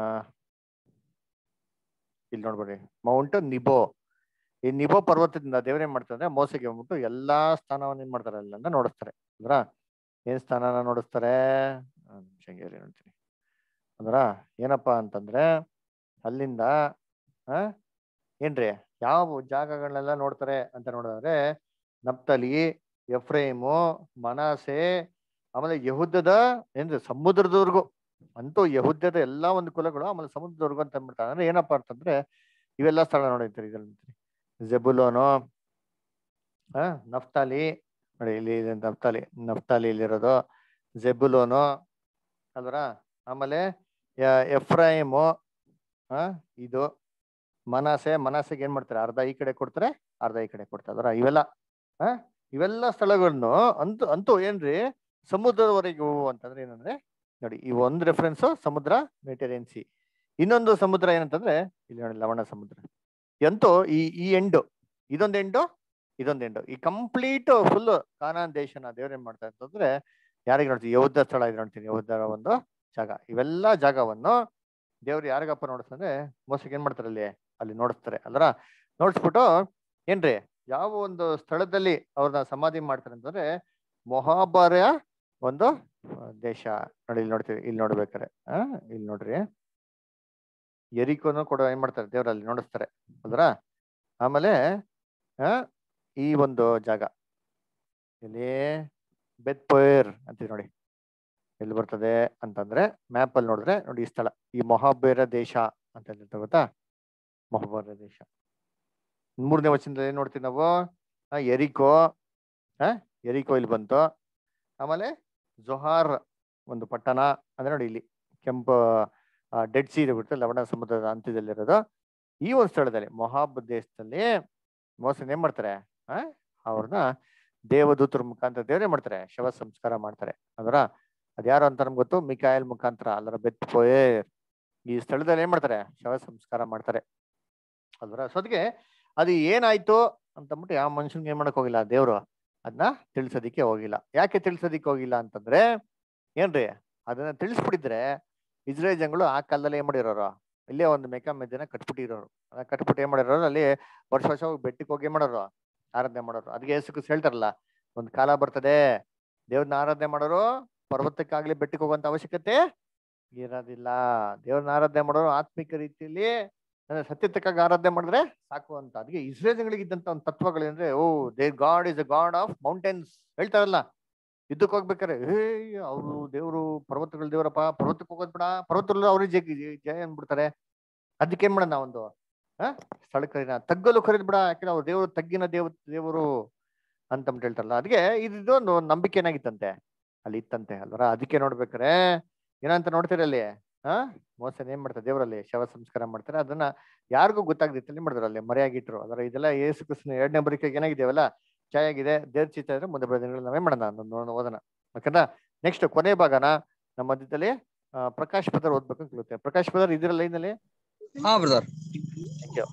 ಇಲ್ಲಿ ನೋಡ್ಬೇಡಿ, ಮೌಂಟ್ ನಿಬೋ. ಈ ನಿಬೋ ಪರ್ವತದಿಂದ ದೇವ್ರ ಏನ್ ಮಾಡ್ತಾರೆ ಅಂದ್ರೆ ಮೋಸೆಗೆ ಹೋಗ್ಬಿಟ್ಟು ಎಲ್ಲಾ ಸ್ಥಾನವನ್ನ ಏನ್ ಮಾಡ್ತಾರೆ ಅಲ್ಲಿ ಅಂತ ನೋಡಿಸ್ತಾರೆ. ಅಂದ್ರ ಏನ್ ಸ್ಥಾನನ ನೋಡಿಸ್ತಾರೆ, ಶಂಗೇರಿ ನೋಡ್ತೀನಿ ಅಂದ್ರ ಏನಪ್ಪಾ ಅಂತಂದ್ರೆ ಅಲ್ಲಿಂದ ಆ ಏನ್ರಿ ಯಾವ ಜಾಗಗಳನ್ನೆಲ್ಲ ನೋಡ್ತಾರೆ ಅಂತ ನೋಡಿದ್ರೆ, ನಪ್ತಲಿ, ಎಫ್ರೇಮು, ಮನಾಸೆ, ಆಮೇಲೆ ಯಹೂದದ ಏನ್ರಿ ಸಮುದ್ರದವರೆಗೂ, ಅಂತೂ ಯಹೂದ್ಯದ ಎಲ್ಲಾ ಒಂದು ಕುಲಗಳು, ಆಮೇಲೆ ಸಮುದ್ರದವರೆಗೂ ಅಂತ ಅಂದ್ಬಿಡ್ತಾರೆ. ಅಂದ್ರೆ ಏನಪ್ಪಾ ಅಂತಂದ್ರೆ ಇವೆಲ್ಲ ಸ್ಥಳ ನೋಡಿರ್ತೀರಿ ಇದ್ರಲ್ಲಿ. ಜೆಬುಲೋನು, ಆ ನಫ್ತಾಲಿ ನೋಡಿ, ಇಲ್ಲಿ ನಫ್ತಾಲಿ ನಫ್ತಾಲಿ ಇಲ್ಲಿರೋದು ಜೆಬುಲೋನು ಅಲ್ವರ, ಆಮೇಲೆ ಎಫ್ರಾಯಿಮು, ಆ ಇದು ಮನಾಸೆ. ಮನಾಸೆಗೆ ಏನ್ ಮಾಡ್ತಾರೆ, ಅರ್ಧ ಈ ಕಡೆ ಕೊಡ್ತಾರೆ, ಅರ್ಧ ಈ ಕಡೆ ಕೊಡ್ತಾರೆ ಅಲ್ವರ. ಇವೆಲ್ಲ ಆ ಇವೆಲ್ಲ ಸ್ಥಳಗಳನ್ನು ಅಂತೂ ಅಂತೂ ಏನ್ರಿ ಸಮುದ್ರದವರೆಗೂ ಅಂತಂದ್ರೆ ಏನಂದ್ರೆ ನೋಡಿ, ಈ ಒಂದು ರೆಫರೆನ್ಸ್ ಸಮುದ್ರ ಮೆಡಿಟರೇನಿಯನ್ ಸಿ, ಇನ್ನೊಂದು ಸಮುದ್ರ ಏನಂತಂದ್ರೆ ಇಲ್ಲಿ ನೋಡಿ ಲವಣ ಸಮುದ್ರ. ಎಂತೂ ಈ ಈ ಎಂಡು ಇದೊಂದು ಎಂಡು ಇದೊಂದು ಎಂಡು ಈ ಕಂಪ್ಲೀಟ್ ಫುಲ್ ಕಾನಾನ್ ದೇಶನ ದೇವ್ರ ಏನ್ ಮಾಡ್ತಾರೆ ಅಂತಂದ್ರೆ ಯಾರಿಗೆ ನೋಡ್ತೀವಿ, ಯಹೂದ ಸ್ಥಳ ಇದೆ ನೋಡ್ತೀನಿ, ಯಹೂದರ ಒಂದು ಜಾಗ. ಇವೆಲ್ಲ ಜಾಗವನ್ನು ದೇವ್ರು ಯಾರಿಗಪ್ಪ ನೋಡಿಸ್ತಂದ್ರೆ ಮೋಸಕ್ಕೆ ಏನ್ ಮಾಡ್ತಾರೆ ಅಲ್ಲಿ ಅಲ್ಲಿ ನೋಡಿಸ್ತಾರೆ ಅಲ್ರ. ನೋಡಿಸ್ಬಿಟ್ಟು ಏನ್ರಿ ಯಾವ ಒಂದು ಸ್ಥಳದಲ್ಲಿ ಅವ್ರನ್ನ ಸಮಾಧಿ ಮಾಡ್ತಾರೆ ಅಂತಂದ್ರೆ ಮೊಹಾಬರ ಒಂದು ದೇಶ ನೋಡಿ. ಇಲ್ಲಿ ನೋಡ್ತೀವಿ, ಇಲ್ಲಿ ನೋಡ್ಬೇಕಾರೆ ಆ ಇಲ್ಲಿ ನೋಡ್ರಿ ಎರಿಕೋನು ಕೂಡ ಏನ್ ಮಾಡ್ತಾರೆ ದೇವ್ರಲ್ಲಿ ನೋಡಿಸ್ತಾರೆ ಅಲ್ರ. ಆಮೇಲೆ ಆ ಈ ಒಂದು ಜಾಗ ಇಲ್ಲಿ ಬೆತ್ಪೋಯರ್ ಅಂತೀವಿ ನೋಡಿ, ಎಲ್ಲಿ ಬರ್ತದೆ ಅಂತಂದ್ರೆ ಮ್ಯಾಪ್ ಅಲ್ಲಿ ನೋಡಿದ್ರೆ ನೋಡಿ, ಈ ಸ್ಥಳ ಈ ಮೊಹಾಬೇರ ದೇಶ ಅಂತ ಹೇಳ್ತಾರೆ ಗೊತ್ತಾ, ಮೊಹಾಬೇರ ದೇಶ. ಮೂರನೇ ವಚನದಲ್ಲಿ ಏನ್ ನೋಡ್ತೀವಿ ನಾವು, ಎರಿಕೋ, ಹ ಎರಿಕೋ ಇಲ್ಲಿ ಬಂತು. ಆಮೇಲೆ ಜೊಹಾರ್ ಒಂದು ಪಟ್ಟಣ ಅಂದ್ರೆ ನೋಡಿ ಇಲ್ಲಿ ಕೆಂಪು ಡೆಡ್ ಸಿ ಬಿಟ್ಟು ಲವಣ ಸಮುದ್ರದ ಅಂತ್ಯದಲ್ಲಿರೋದು. ಈ ಒಂದು ಸ್ಥಳದಲ್ಲಿ ಮೊಹಾಬ್ ದೇಶದಲ್ಲಿ ಮೋಸನ ಏನ್ ಮಾಡ್ತಾರೆ, ಆ ಅವ್ರನ್ನ ದೇವದೂತರ ಮುಖಾಂತರ ದೇವ್ರೇ ಮಾಡ್ತಾರೆ ಶವ ಸಂಸ್ಕಾರ ಮಾಡ್ತಾರೆ ಅದರ. ಅದ್ಯಾರು ಅಂತ ನಮ್ಗೆ ಗೊತ್ತು, ಮಿಕಾಯಲ್ ಮುಖಾಂತರ ಅಲ್ಲರ ಬೆತ್ಪೋಯರ್ ಈ ಸ್ಥಳದಲ್ಲಿ ಏನ್ ಮಾಡ್ತಾರೆ ಶವ ಸಂಸ್ಕಾರ ಮಾಡ್ತಾರೆ ಅಲ್ವರ. ಸೊ ಅದಕ್ಕೆ ಅದು ಏನಾಯ್ತು ಅಂತಂದ್ಬಿಟ್ಟು ಯಾವ ಮನುಷ್ಯನ್ಗೆ ಏನ್ ಮಾಡಕ್ ಹೋಗಿಲ್ಲ ದೇವ್ರು, ಅದನ್ನ ತಿಳ್ಸೋದಿಕ್ಕೆ ಹೋಗಿಲ್ಲ. ಯಾಕೆ ತಿಳ್ಸೋದಿಕ್ಕೆ ಹೋಗಿಲ್ಲ ಅಂತಂದ್ರೆ ಏನ್ರಿ, ಅದನ್ನ ತಿಳಿಸ್ಬಿಟ್ಟಿದ್ರೆ ಇಸ್ರೇಲ್ ಜನಗಳು ಆ ಕಾಲದಲ್ಲಿ ಏನ್ ಮಾಡಿರೋರು, ಇಲ್ಲೇ ಒಂದು ಮೆಕಾ ಮೆದ್ದೆನ ಕಟ್ಬಿಟ್ಟಿರೋರು. ಅದ ಕಟ್ಬಿಟ್ಟು ಏನ್ ಮಾಡಿರೋರು, ಅಲ್ಲಿ ವರ್ಷ ವರ್ಷ ಬೆಟ್ಟಕ್ಕೆ ಹೋಗಿ ಏನ್ ಮಾಡೋರು, ಆರಾಧನೆ ಮಾಡೋರು. ಅದಕ್ಕೆ ಯೇಸು ಕ್ರಿಸ್ತ ಹೇಳ್ತಾರಲ್ಲ, ಒಂದ್ ಕಾಲ ಬರ್ತದೆ ದೇವ್ರನ್ನ ಆರಾಧನೆ ಮಾಡೋರು ಪರ್ವತಕ್ಕಾಗ್ಲಿ ಬೆಟ್ಟಕ್ಕೆ ಹೋಗುವಂತ ಅವಶ್ಯಕತೆ ಇರೋದಿಲ್ಲ. ದೇವ್ರನ್ನ ಆರಾಧನೆ ಮಾಡೋರು ಆತ್ಮಿಕ ರೀತಿಯಲ್ಲಿ ಸತ್ಯತಕ್ಕಾಗಿ ಆರಾಧನೆ ಮಾಡಿದ್ರೆ ಸಾಕು ಅಂತ. ಅದಕ್ಕೆ ಇಸ್ರೇಲ್ ಜನಗಳಿಗೆ ಇದ್ದಂತ ಒಂದು ತತ್ವಗಳೇಂದ್ರೆ, oh their God is a God of mountains ಹೇಳ್ತಾರಲ್ಲ. ಯುದ್ಧಕ್ಕೆ ಹೋಗ್ಬೇಕಾರೆ ಹೇ ಅವರು ದೇವ್ರು ಪರ್ವತಗಳ ದೇವರಪ್ಪ, ಪರ್ವತಕ್ಕೆ ಹೋಗೋದ್ ಬಿಡ, ಪರ್ವತಗಳು ಅವ್ರಿಗೆ ಜಯ ಜಯ ಅಂದ್ಬಿಡ್ತಾರೆ. ಅದಕ್ಕೆ ಏನ್ ಮಾಡೋಣ, ಒಂದು ಆ ಸ್ಥಳ ಕರೀನ ತಗ್ಗಲು ಕರೀದ್ ಬಿಡ, ಯಾಕಂದ್ರೆ ಅವ್ರು ದೇವ್ರು ತಗ್ಗಿನ ದೇವ ದೇವರು ಅಂತ ಹೇಳ್ತಾರಲ್ಲ. ಅದಕ್ಕೆ ಇದೊಂದು ನಂಬಿಕೆ ಏನಾಗಿತ್ತಂತೆ ಅಲ್ಲಿ ಇತ್ತಂತೆ ಅಲ್ವರ. ಅದಕ್ಕೆ ನೋಡ್ಬೇಕಾರೆ ಏನಂತ ನೋಡ್ತೀರಿ ಅಲ್ಲಿ, ಆ ಮೋಸನ ಏನ್ ಮಾಡ್ತಾರೆ ದೇವರಲ್ಲಿ ಶವ ಸಂಸ್ಕಾರ ಮಾಡ್ತಾರೆ. ಅದನ್ನ ಯಾರಿಗೂ ಗೊತ್ತಾಗದಿತ್ತು ಏನ್ ಮಾಡಿದ್ರು ಅಲ್ಲಿ ಮರೆಯಾಗಿಟ್ರು ಅದರ. ಇದೆಲ್ಲ ಯೇಸು ಕ್ರಿಸ್ತನ ಎರಡನೇ ಬರಿಕೆಗೆ ಏನಾಗಿದೆಯಲ್ಲ ಛಾಯಾಗಿದೆ. ದೇವ್ರ ಚಿತ್ತ ಇದ್ರೆ ಮುಂದೆ ಬರೋ ದಿನಗಳಲ್ಲಿ ನಾವೇ ಮಾಡೋಣ ಅದನ್ನ ಓದೋಣ. ಯಾಕಂದ್ರೆ ನೆಕ್ಸ್ಟ್ ಕೊನೆ ಭಾಗನ ನಮ್ಮ ಮಧ್ಯದಲ್ಲಿ ಪ್ರಕಾಶ್ ಪದರ್ ಓದ್ಬೇಕು ಅಂತ ಕೇಳುತ್ತೆ. ಪ್ರಕಾಶ್ ಪದರ್ ಇದ್ರ ಲೈನಲ್ಲಿ. ಹಾ ಬ್ರದರ್. Thank you.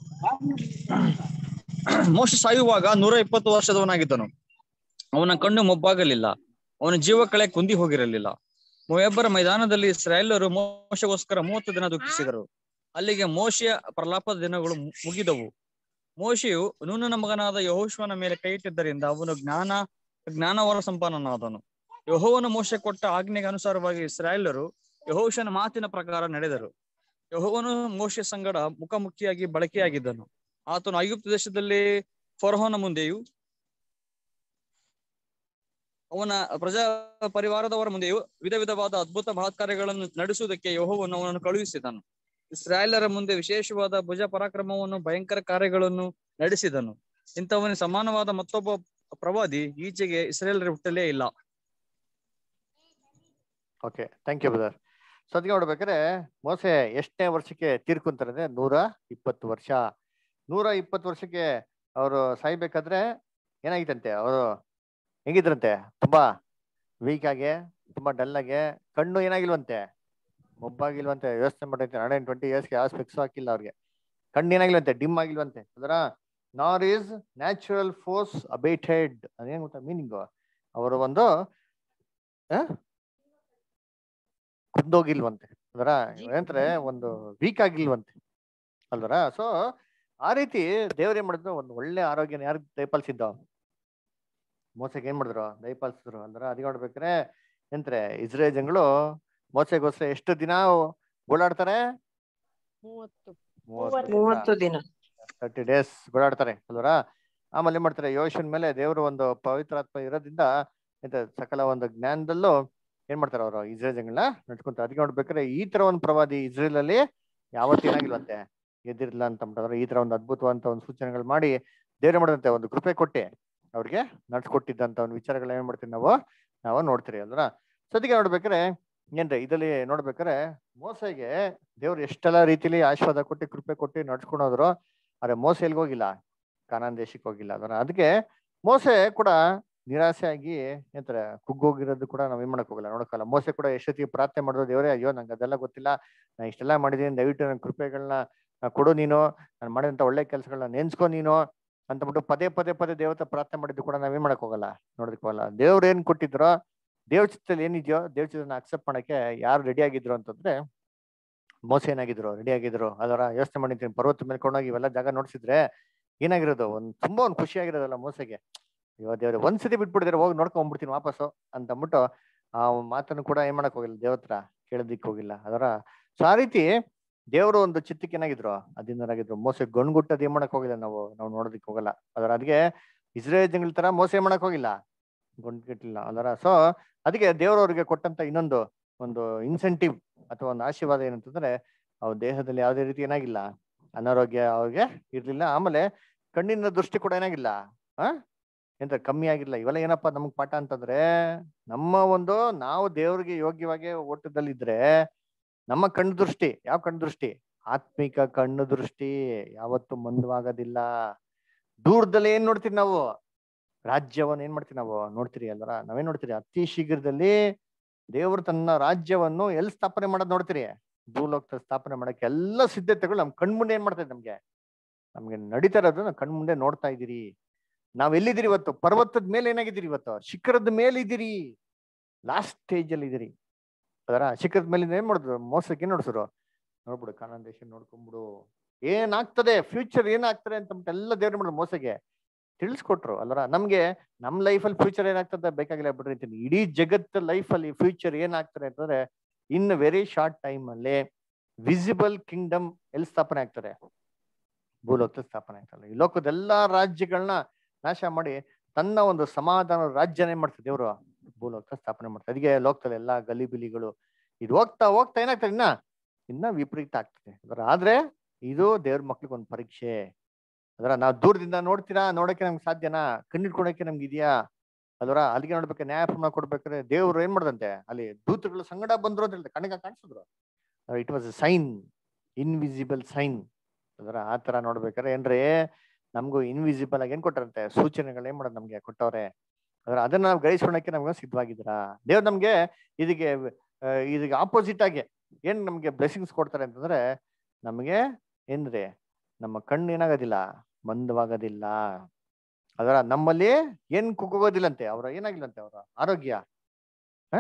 ಮೋಶೆ ಸಾಯುವಾಗ ನೂರ ಇಪ್ಪತ್ತು ವರ್ಷದವನಾಗಿದ್ದನು. ಅವನ ಕಣ್ಣು ಮೊಬ್ಬಾಗಲಿಲ್ಲ, ಅವನ ಜೀವ ಕಳೆ ಕುಂದಿ ಹೋಗಿರಲಿಲ್ಲ. ಮೊಯಾಬರ ಮೈದಾನದಲ್ಲಿ ಇಸ್ರಾಯೇಲರು ಮೋಶೆಗೋಸ್ಕರ ಮೂವತ್ತು ದಿನ ದುಃಖಿಸಿದರು. ಅಲ್ಲಿಗೆ ಮೋಶೆಯ ಪ್ರಲಾಪದ ದಿನಗಳು ಮುಗಿದವು. ಮೋಶೆಯು ನೂನನ ಮಗನಾದ ಯೆಹೋಶುವನ ಮೇಲೆ ಕೈ ಇಟ್ಟಿದ್ದರಿಂದ ಅವನು ಜ್ಞಾನ ಜ್ಞಾನವರ ಸಂಪನ್ನನಾದನು. ಯೆಹೋವನು ಮೋಶೆ ಕೊಟ್ಟ ಆಜ್ಞೆಗೆ ಅನುಸಾರವಾಗಿ ಇಸ್ರಾಯೇಲರು ಯೆಹೋಶುವನ ಮಾತಿನ ಪ್ರಕಾರ ನಡೆದರು. ಯೆಹೋವನು ಮೋಶೆ ಸಂಗಡ ಮುಖಾಮುಖಿಯಾಗಿ ಬಳಕೆಯಾಗಿದ್ದನು. ಆತನು ಐಗುಪ್ತ ದೇಶದಲ್ಲಿ ಫರೋಹನ ಮುಂದೆಯೂ ಅವನ ಪ್ರಜಾ ಪರಿವಾರದವರ ಮುಂದೆಯೂ ವಿಧ ವಿಧವಾದ ಅದ್ಭುತ ಮಹತ್ಕಾರ್ಯಗಳನ್ನು ನಡೆಸುವುದಕ್ಕೆ ಯೆಹೋವನು ಅವನನ್ನು ಕಳುಹಿಸಿದನು. ಇಸ್ರಾಯೇಲರ ಮುಂದೆ ವಿಶೇಷವಾದ ಭುಜ ಪರಾಕ್ರಮವನ್ನು ಭಯಂಕರ ಕಾರ್ಯಗಳನ್ನು ನಡೆಸಿದನು. ಇಂಥವನಿಗೆ ಸಮಾನವಾದ ಮತ್ತೊಬ್ಬ ಪ್ರವಾದಿ ಈಚೆಗೆ ಇಸ್ರಾಯೇಲರ ಹುಟ್ಟಲೇ ಇಲ್ಲ. Okay, thank you brother. So ಅದಕ್ಕೆ ನೋಡ್ಬೇಕಾದ್ರೆ ಮೋಸೆ ಎಷ್ಟನೇ ವರ್ಷಕ್ಕೆ ತೀರ್ಕೊಂತಾರೆ ಅಂದ್ರೆ ನೂರ ಇಪ್ಪತ್ತು ವರ್ಷ. ನೂರ ಇಪ್ಪತ್ತು ವರ್ಷಕ್ಕೆ ಅವರು ಸಾಯ್ಬೇಕಾದ್ರೆ ಏನಾಗಿತ್ತಂತೆ, ಅವರು ಹೆಂಗಿದ್ರಂತೆ, ತುಂಬಾ ವೀಕ್ ಆಗಿ, ತುಂಬಾ ಡಲ್ ಆಗಿ, ಕಣ್ಣು ಏನಾಗಿಲ್ವಂತೆ, ಮೊಬ್ಬಾಗಿಲ್ವಂತೆ. ಯೋಚನೆ ಮಾಡೈತೆ, ಹಂಡ್ರೆಡ್ ಟ್ವೆಂಟಿ ಇಯರ್ಸ್ಗೆ ಯಾವ ಸ್ಪೆಕ್ಸ್ ಹಾಕಿಲ್ಲ ಅವ್ರಿಗೆ. ಕಣ್ಣು ಏನಾಗಿಲ್ವಂತೆ, ಡಿಮ್ ಆಗಿಲ್ವಂತೆ. ಅದರ ನಾರ್ ಈಸ್ ನ್ಯಾಚುರಲ್ ಫೋರ್ಸ್ ಅಬೇಟೆಡ್. ಅದೇನ್ ಗೊತ್ತಾ ಮೀನಿಂಗು? ಅವರು ಒಂದು ಕುಂದೋಗಿಲ್ವಂತೆ, ಅದರ ಏನಂತಾರೆ ಒಂದು ವೀಕ್ ಆಗಿಲ್ವಂತೆ ಅಲ್ವರ. ಸೊ ಆ ರೀತಿ ದೇವ್ರ ಏನ್ ಮಾಡಿದ್ರು, ಒಂದು ಒಳ್ಳೆ ಆರೋಗ್ಯನ ಯಾರು ದಯಪಾಲಿಸಿದ್ದ? ಮೋಸೆಗೆ ಏನ್ ಮಾಡಿದ್ರು, ದಯಪಾಲಿಸಿದ್ರು ಅಂದ್ರ. ಅದ್ ನೋಡ್ಬೇಕ್ರೆ ಎಂತ್ರೆ ಇಸ್ರೇಲ್ ಜನಗಳು ಮೋಸೆಗೋಸ್ಕರ ಎಷ್ಟು ದಿನ ಗೋಳಾಡ್ತಾರೆ? ಮೂವತ್ತು ದಿನ ತರ್ಟಿ ಡೇಸ್ ಗೋಳಾಡ್ತಾರೆ ಅಲ್ವರ. ಆಮೇಲೆ ಏನ್ ಮಾಡ್ತಾರೆ, ಯೋಶನ್ ಮೇಲೆ ದೇವರು ಒಂದು ಪವಿತ್ರಾತ್ಮ ಇರೋದ್ರಿಂದ ಎಂತ ಸಕಲ ಒಂದು ಜ್ಞಾನದಲ್ಲೂ ಏನ್ ಮಾಡ್ತಾರೆ, ಅವರು ಇಸ್ರೇಲ್ ಜನಗಳನ್ನ ನಡ್ಕೊಂತಾರೆ. ಅದಕ್ಕೆ ನೋಡ್ಬೇಕಾದ್ರೆ ಈ ತರ ಒಂದು ಪ್ರವಾದಿ ಇಸ್ರೇಲ್ ಅಲ್ಲಿ ಯಾವತ್ತೇನಾಗಿಲ್ವಂತೆ, ಎದ್ದಿರ್ಲಿಲ್ಲ ಅಂತ ಅಂತಾರೆ. ಈ ತರ ಒಂದು ಅದ್ಭುತವಂತ ಒಂದು ಸೂಚನೆಗಳು ಮಾಡಿ ದೇವ್ರ ಮಾಡದಂತೆ ಒಂದು ಕೃಪೆ ಕೊಟ್ಟೆ ಅವ್ರಿಗೆ ನಡ್ಸ್ಕೊಟ್ಟಿದ್ದಂತ ಒಂದು ವಿಚಾರಗಳು ಏನ್ ಮಾಡ್ತೀವಿ ನಾವು ನಾವು ನೋಡ್ತೀರಿ ಅಲ್ರ. ಸದ್ಯಕ್ಕೆ ನೋಡ್ಬೇಕಾರೆ ಏನ್ರಿ ಇದಲ್ಲಿ ನೋಡ್ಬೇಕಾರೆ ಮೋಸೆಗೆ ದೇವ್ರು ಎಷ್ಟೆಲ್ಲ ರೀತಿಲಿ ಆಶೀರ್ವಾದ ಕೊಟ್ಟು ಕೃಪೆ ಕೊಟ್ಟು ನಡ್ಸ್ಕೊಂಡೋದ್ರು. ಆದ್ರೆ ಮೋಸ ಎಲ್ಗೆ ಹೋಗಿಲ್ಲ, ಕಾನಾನ್ ದೇಶಕ್ಕೆ ಹೋಗಿಲ್ಲ ಅದರ. ಅದಕ್ಕೆ ಮೋಸೆ ಕೂಡ ನಿರಾಸೆ ಆಗಿ ಏನಂತಾರೆ ಕುಗ್ಗೋಗಿರೋದು ಕೂಡ ನಾವ್ ಏನ್ ಮಾಡಕ್ ಹೋಗಲ್ಲ, ನೋಡಕ್ಕಲ್ಲ. ಮೋಸೆ ಕೂಡ ಎಷ್ಟೊತ್ತಿಗೆ ಪ್ರಾರ್ಥನೆ ಮಾಡಿದ್ರು, ದೇವರೇ ಅಯ್ಯೋ ನಂಗೆ ಅದೆಲ್ಲ ಗೊತ್ತಿಲ್ಲ, ನಾ ಇಷ್ಟೆಲ್ಲ ಮಾಡಿದೀನಿ, ದಯವಿಟ್ಟು ನನ್ನ ಕೃಪೆಗಳನ್ನ ಕೊಡು ನೀನು, ನಾನು ಮಾಡಿದಂತ ಒಳ್ಳೆ ಕೆಲಸಗಳನ್ನ ನೆನ್ಸ್ಕೊ ನೀನು ಅಂತಬಿಟ್ಟು ಪದೇ ಪದೇ ಪದೇ ದೇವತೆ ಪ್ರಾರ್ಥನೆ ಮಾಡಿದ್ದು ಕೂಡ ನಾವೇನ್ ಮಾಡಕ್ ಹೋಗಲ್ಲ, ನೋಡೋದಕ್ಕೆ ಹೋಗಲ್ಲ. ದೇವ್ರು ಏನ್ ಕೊಟ್ಟಿದ್ರೋ, ದೇವ್ ಚಿತ್ತದಲ್ಲಿ ಏನಿದೆಯೋ ದೇವ್ ಚಿತ್ರನ ಅಕ್ಸೆಪ್ಟ್ ಮಾಡಕ್ಕೆ ಯಾರು ರೆಡಿ ಆಗಿದ್ರು ಅಂತಂದ್ರೆ ಮೋಸೆ ಏನಾಗಿದ್ರು, ರೆಡಿ ಆಗಿದ್ರು. ಅದರ ಯೋಚನೆ ಮಾಡಿದ್ದೀನಿ, ಪರ್ವತ ಮೇಲೆ ಕೊಂಡೋಗಿ ಇವೆಲ್ಲ ಜಾಗ ನೋಡ್ಸಿದ್ರೆ ಏನಾಗಿರೋದು, ಒಂದ್ ತುಂಬಾ ಒಂದ್ ಖುಷಿ ಆಗಿರೋದಲ್ಲ ಮೋಸೆಗೆ. ಇವ ದೇವ್ರೆ ಒಂದ್ಸತಿ ಬಿಟ್ಬಿಟ್ಟಿದ್ರೆ ಹೋಗಿ ನೋಡ್ಕೊಂಡ್ಬಿಡ್ತೀನಿ ವಾಪಸ್ಸು ಅಂತ ಅಂದ್ಬಿಟ್ಟು ಆ ಮಾತನ್ನು ಕೂಡ ಏನ್ ಮಾಡಕ್ ಹೋಗಿಲ್ಲ, ದೇವತ್ರ ಕೇಳೋದಿಕ್ ಹೋಗಿಲ್ಲ ಅದರ. ಸೊ ಆ ರೀತಿ ದೇವರು ಒಂದು ಚಿತ್ತಕ್ಕೆ ಏನಾಗಿದ್ರು, ಅಧೀನರಾಗಿದ್ರು. ಮೋಸೆ ಗಣ್ಗುಟ್ಟದ್ ಏನ್ ಮಾಡಕ್ ಹೋಗಿಲ್ಲ, ನಾವು ನಾವು ನೋಡೋದಿಕ್ ಹೋಗಲ್ಲ ಅದರ. ಅದಕ್ಕೆ ಇಸ್ರೇಲ್ ಜನಗಳ ತರ ಮೋಸ ಮಾಡಕ್ ಹೋಗಿಲ್ಲ, ಗೊಂಡ್ಗಿಟ್ಟಿಲ್ಲ ಅದರ. ಸೊ ಅದಕ್ಕೆ ದೇವ್ರವ್ರಿಗೆ ಕೊಟ್ಟಂತ ಇನ್ನೊಂದು ಒಂದು ಇನ್ಸೆಂಟಿವ್ ಅಥವಾ ಒಂದು ಆಶೀರ್ವಾದ ಏನಂತಂದ್ರೆ, ಅವ್ರ ದೇಹದಲ್ಲಿ ಯಾವುದೇ ರೀತಿ ಏನಾಗಿಲ್ಲ, ಅನಾರೋಗ್ಯ ಅವ್ರಿಗೆ ಇರ್ಲಿಲ್ಲ. ಆಮೇಲೆ ಕಣ್ಣಿನ ದೃಷ್ಟಿ ಕೂಡ ಏನಾಗಿಲ್ಲ, ಆ ಎಂತ ಕಮ್ಮಿ ಆಗಿಲ್ಲ. ಇವೆಲ್ಲ ಏನಪ್ಪಾ ನಮಗ್ ಪಾಠ ಅಂತಂದ್ರೆ, ನಮ್ಮ ಒಂದು ನಾವು ದೇವ್ರಿಗೆ ಯೋಗ್ಯವಾಗಿ ಓಟದಲ್ಲಿದ್ರೆ ನಮ್ಮ ಕಣ್ಣು ದೃಷ್ಟಿ, ಯಾವ ಕಣ್ಣು ದೃಷ್ಟಿ, ಆತ್ಮಿಕ ಕಣ್ಣು ದೃಷ್ಟಿ ಯಾವತ್ತು ಮಂದವಾಗೋದಿಲ್ಲ. ದೂರದಲ್ಲಿ ಏನ್ ನೋಡ್ತೀವಿ ನಾವು, ರಾಜ್ಯವನ್ನ ಏನ್ ಮಾಡ್ತೀವಿ ನಾವು ನೋಡ್ತೀರಿ ಅಲ್ವರ. ನಾವೇನ್ ನೋಡ್ತೀರಿ, ಅತಿ ಶೀಘ್ರದಲ್ಲಿ ದೇವರು ತನ್ನ ರಾಜ್ಯವನ್ನು ಎಲ್ಲಿ ಸ್ಥಾಪನೆ ಮಾಡೋದ್ ನೋಡ್ತೀರಿ, ಭೂಲೋಕದ ಸ್ಥಾಪನೆ ಮಾಡಕ್ಕೆ ಎಲ್ಲ ಸಿದ್ಧತೆಗಳು ನಮ್ ಕಣ್ಮುಂದೆ ಏನ್ ಮಾಡ್ತಾ ನಮ್ಗೆ ನಮ್ಗೆ ನಡೀತಾ ಇರೋದು ನಾವು ಕಣ್ಮುಂದೆ ನೋಡ್ತಾ ಇದೀರಿ. ನಾವ್ ಎಲ್ಲಿದ್ದೀರಿ ಇವತ್ತು, ಪರ್ವತದ ಮೇಲೆ ಏನಾಗಿದ್ದೀರಿ, ಇವತ್ತು ಶಿಖರದ ಮೇಲೆ ಇದ್ದೀರಿ, ಲಾಸ್ಟ್ ಸ್ಟೇಜ್ ಅಲ್ಲಿ ಇದೀರಿ ಅದರ. ಶಿಖರದ ಮೇಲೆ ಏನ್ ಮಾಡಿದ್ರು, ಮೋಸಕ್ಕೆ ಏನ್ ನೋಡ್ಸರು, ನೋಡ್ಬಿಡು ಕಾನಾನ್ ದೇಶ ನೋಡ್ಕೊಂಡ್ಬಿಡು, ಏನಾಗ್ತದೆ ಫ್ಯೂಚರ್ ಏನಾಗ್ತದೆ ಅಂತ ಎಲ್ಲ ದೇವ್ರ ಮಾಡಿದ್ರು ಮೋಸಗೆ ತಿಳಿಸ್ಕೊಟ್ರು ಅಲ್ವರ. ನಮ್ಗೆ ನಮ್ ಲೈಫಲ್ಲಿ ಫ್ಯೂಚರ್ ಏನಾಗ್ತದೆ ಬೇಕಾಗಿಲ್ಲ ಬಿಡ್ರಿ ಅಂತೀನಿ. ಇಡೀ ಜಗತ್ತು ಲೈಫಲ್ಲಿ ಫ್ಯೂಚರ್ ಏನಾಗ್ತದೆ ಅಂತಂದ್ರೆ, ಇನ್ ವೆರಿ ಶಾರ್ಟ್ ಟೈಮ್ ಅಲ್ಲಿ ವಿಸಿಬಲ್ ಕಿಂಗ್ಡಮ್ ಎಲ್ಲಿ ಸ್ಥಾಪನೆ ಆಗ್ತದೆ, ಭೂಲೋಕದ ಸ್ಥಾಪನೆ ಆಗ್ತದೆ. ಈ ಲೋಕದ ಎಲ್ಲಾ ರಾಜ್ಯಗಳನ್ನ ನಾಶ ಮಾಡಿ ತನ್ನ ಒಂದು ಸಮಾಧಾನ ರಾಜ್ಯನ ಏನ್ ಮಾಡ್ತದೆ ದೇವ್ರು, ಭೂಲೋಕ ಸ್ಥಾಪನೆ ಮಾಡ್ತಾರೆ. ಅದಕ್ಕೆ ಲೋಕದಲ್ಲಿ ಎಲ್ಲಾ ಗಲಿಬಿಲಿಗಳು ಇದು ಹೋಗ್ತಾ ಹೋಗ್ತಾ ಏನಾಗ್ತದೆ, ಇನ್ನ ಇನ್ನ ವಿಪರೀತ ಆಗ್ತದೆ ಅದರ. ಆದ್ರೆ ಇದು ದೇವ್ರ ಮಕ್ಳಿಗೆ ಒಂದು ಪರೀಕ್ಷೆ ಅದರ. ನಾವು ದೂರದಿಂದ ನೋಡ್ತೀರಾ, ನೋಡಕ್ಕೆ ನಮ್ಗೆ ಸಾಧ್ಯನಾ, ಕಣ್ಣಿಟ್ಕೊಳಕ್ಕೆ ನಮ್ಗೆ ಇದೆಯಾ ಅದರ. ಅಲ್ಲಿಗೆ ನೋಡ್ಬೇಕು, ನ್ಯಾಯಪ್ರಮಾಣ ಕೊಡ್ಬೇಕಾದ್ರೆ ದೇವ್ರು ಏನ್ ಮಾಡ್ದಂತೆ, ಅಲ್ಲಿ ದೂತರುಗಳು ಸಂಗಡ ಬಂದ್ರು ಅಂತ ಹೇಳ್ತಾರೆ, ಕಣ್ಣಿಗೆ ಕಾಣಿಸಿದ್ರು. It was a sign, invisible sign ಅದರ. ಆ ತರ ನೋಡ್ಬೇಕಾದ್ರೆ ಏನ್ರಿ, ನಮಗೂ ಇನ್ವಿಸಿಬಲ್ ಆಗಿ ಏನ್ ಕೊಟ್ಟಾರಂತೆ, ಸೂಚನೆಗಳು ಏನ್ ಮಾಡೋದು ನಮ್ಗೆ ಕೊಟ್ಟವ್ರೆ ಅದರ. ಅದನ್ನ ನಾವು ಗ್ರಹಿಸ್ಕೊಳಕ್ಕೆ ನಮ್ಗೆ ಸಿದ್ಧವಾಗಿದ್ದೀರಾ? ದೇವ್ರು ನಮ್ಗೆ ಇದಕ್ಕೆ ಇದಕ್ಕೆ ಆಪೋಸಿಟ್ ಆಗಿ ಏನ್ ನಮ್ಗೆ ಬ್ಲೆಸ್ಸಿಂಗ್ಸ್ ಕೊಡ್ತಾರೆ ಅಂತಂದ್ರೆ, ನಮ್ಗೆ ಏನ್ರಿ ನಮ್ಮ ಕಣ್ಣು ಏನಾಗೋದಿಲ್ಲ, ಮಂದವಾಗೋದಿಲ್ಲ ಅದರ. ನಮ್ಮಲ್ಲಿ ಏನ್ ಕುಗ್ಗೋದಿಲ್ಲಂತೆ, ಅವ್ರ ಏನಾಗಿಲ್ಲಂತೆ, ಅವರ ಆರೋಗ್ಯ ಹ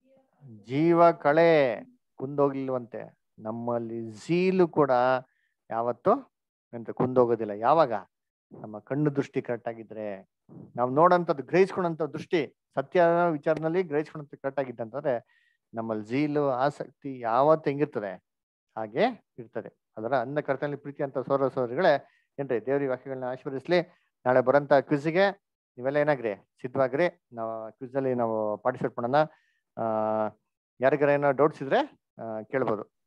ಜೀವ ಕಳೆ ಕುಂದೋಗಿಲ್ವಂತೆ. ನಮ್ಮಲ್ಲಿ ಝೀಲು ಕೂಡ ಯಾವತ್ತು ಎಂತ ಕುಂದೋಗೋದಿಲ್ಲ. ಯಾವಾಗ ನಮ್ಮ ಕಣ್ಣು ದೃಷ್ಟಿ ಕರೆಕ್ಟ್ ಆಗಿದ್ರೆ, ನಾವು ನೋಡಂತದ್ದು ಗ್ರಹಿಸ್ಕೊಂಡಂತ ದೃಷ್ಟಿ ಸತ್ಯ ವಿಚಾರದಲ್ಲಿ ಗ್ರಹಿಸ್ಕೊಂಡಂತ ಕರೆಕ್ಟ್ ಆಗಿದ್ದಂತಂದ್ರೆ, ನಮ್ಮಲ್ಲಿ ಝೀಲು ಆಸಕ್ತಿ ಯಾವತ್ತು ಹೆಂಗಿರ್ತದೆ ಹಾಗೆ ಇರ್ತದೆ ಅದರ. ಅನ್ನ ಕರ್ತನಲ್ಲಿ ಪ್ರೀತಿ ಅಂತ ಸೋದರ ಸೋದರಿಗಳೇ ಏನ್ರಿ, ದೇವ್ರ ವಾಕ್ಯಗಳನ್ನ ಆಶೀರ್ವದಿಸ್ಲಿ. ನಾಳೆ ಬರಂತ ಕ್ವಿಜ್ಗೆ ನೀವೆಲ್ಲ ಏನಾಗ್ರಿ ಸಿದ್ಧವಾಗ್ರಿ. ನಾವು ಕ್ವಿಜ್ ಅಲ್ಲಿ ನಾವು ಪಾರ್ಟಿಸಿಪೇಟ್ ಮಾಡೋಣ. ಆ ಯಾರಿಗಾರ ಏನೋ ಡೌಟ್ಸ್ ಇದ್ರೆ ಕೇಳ್ಬೋದು.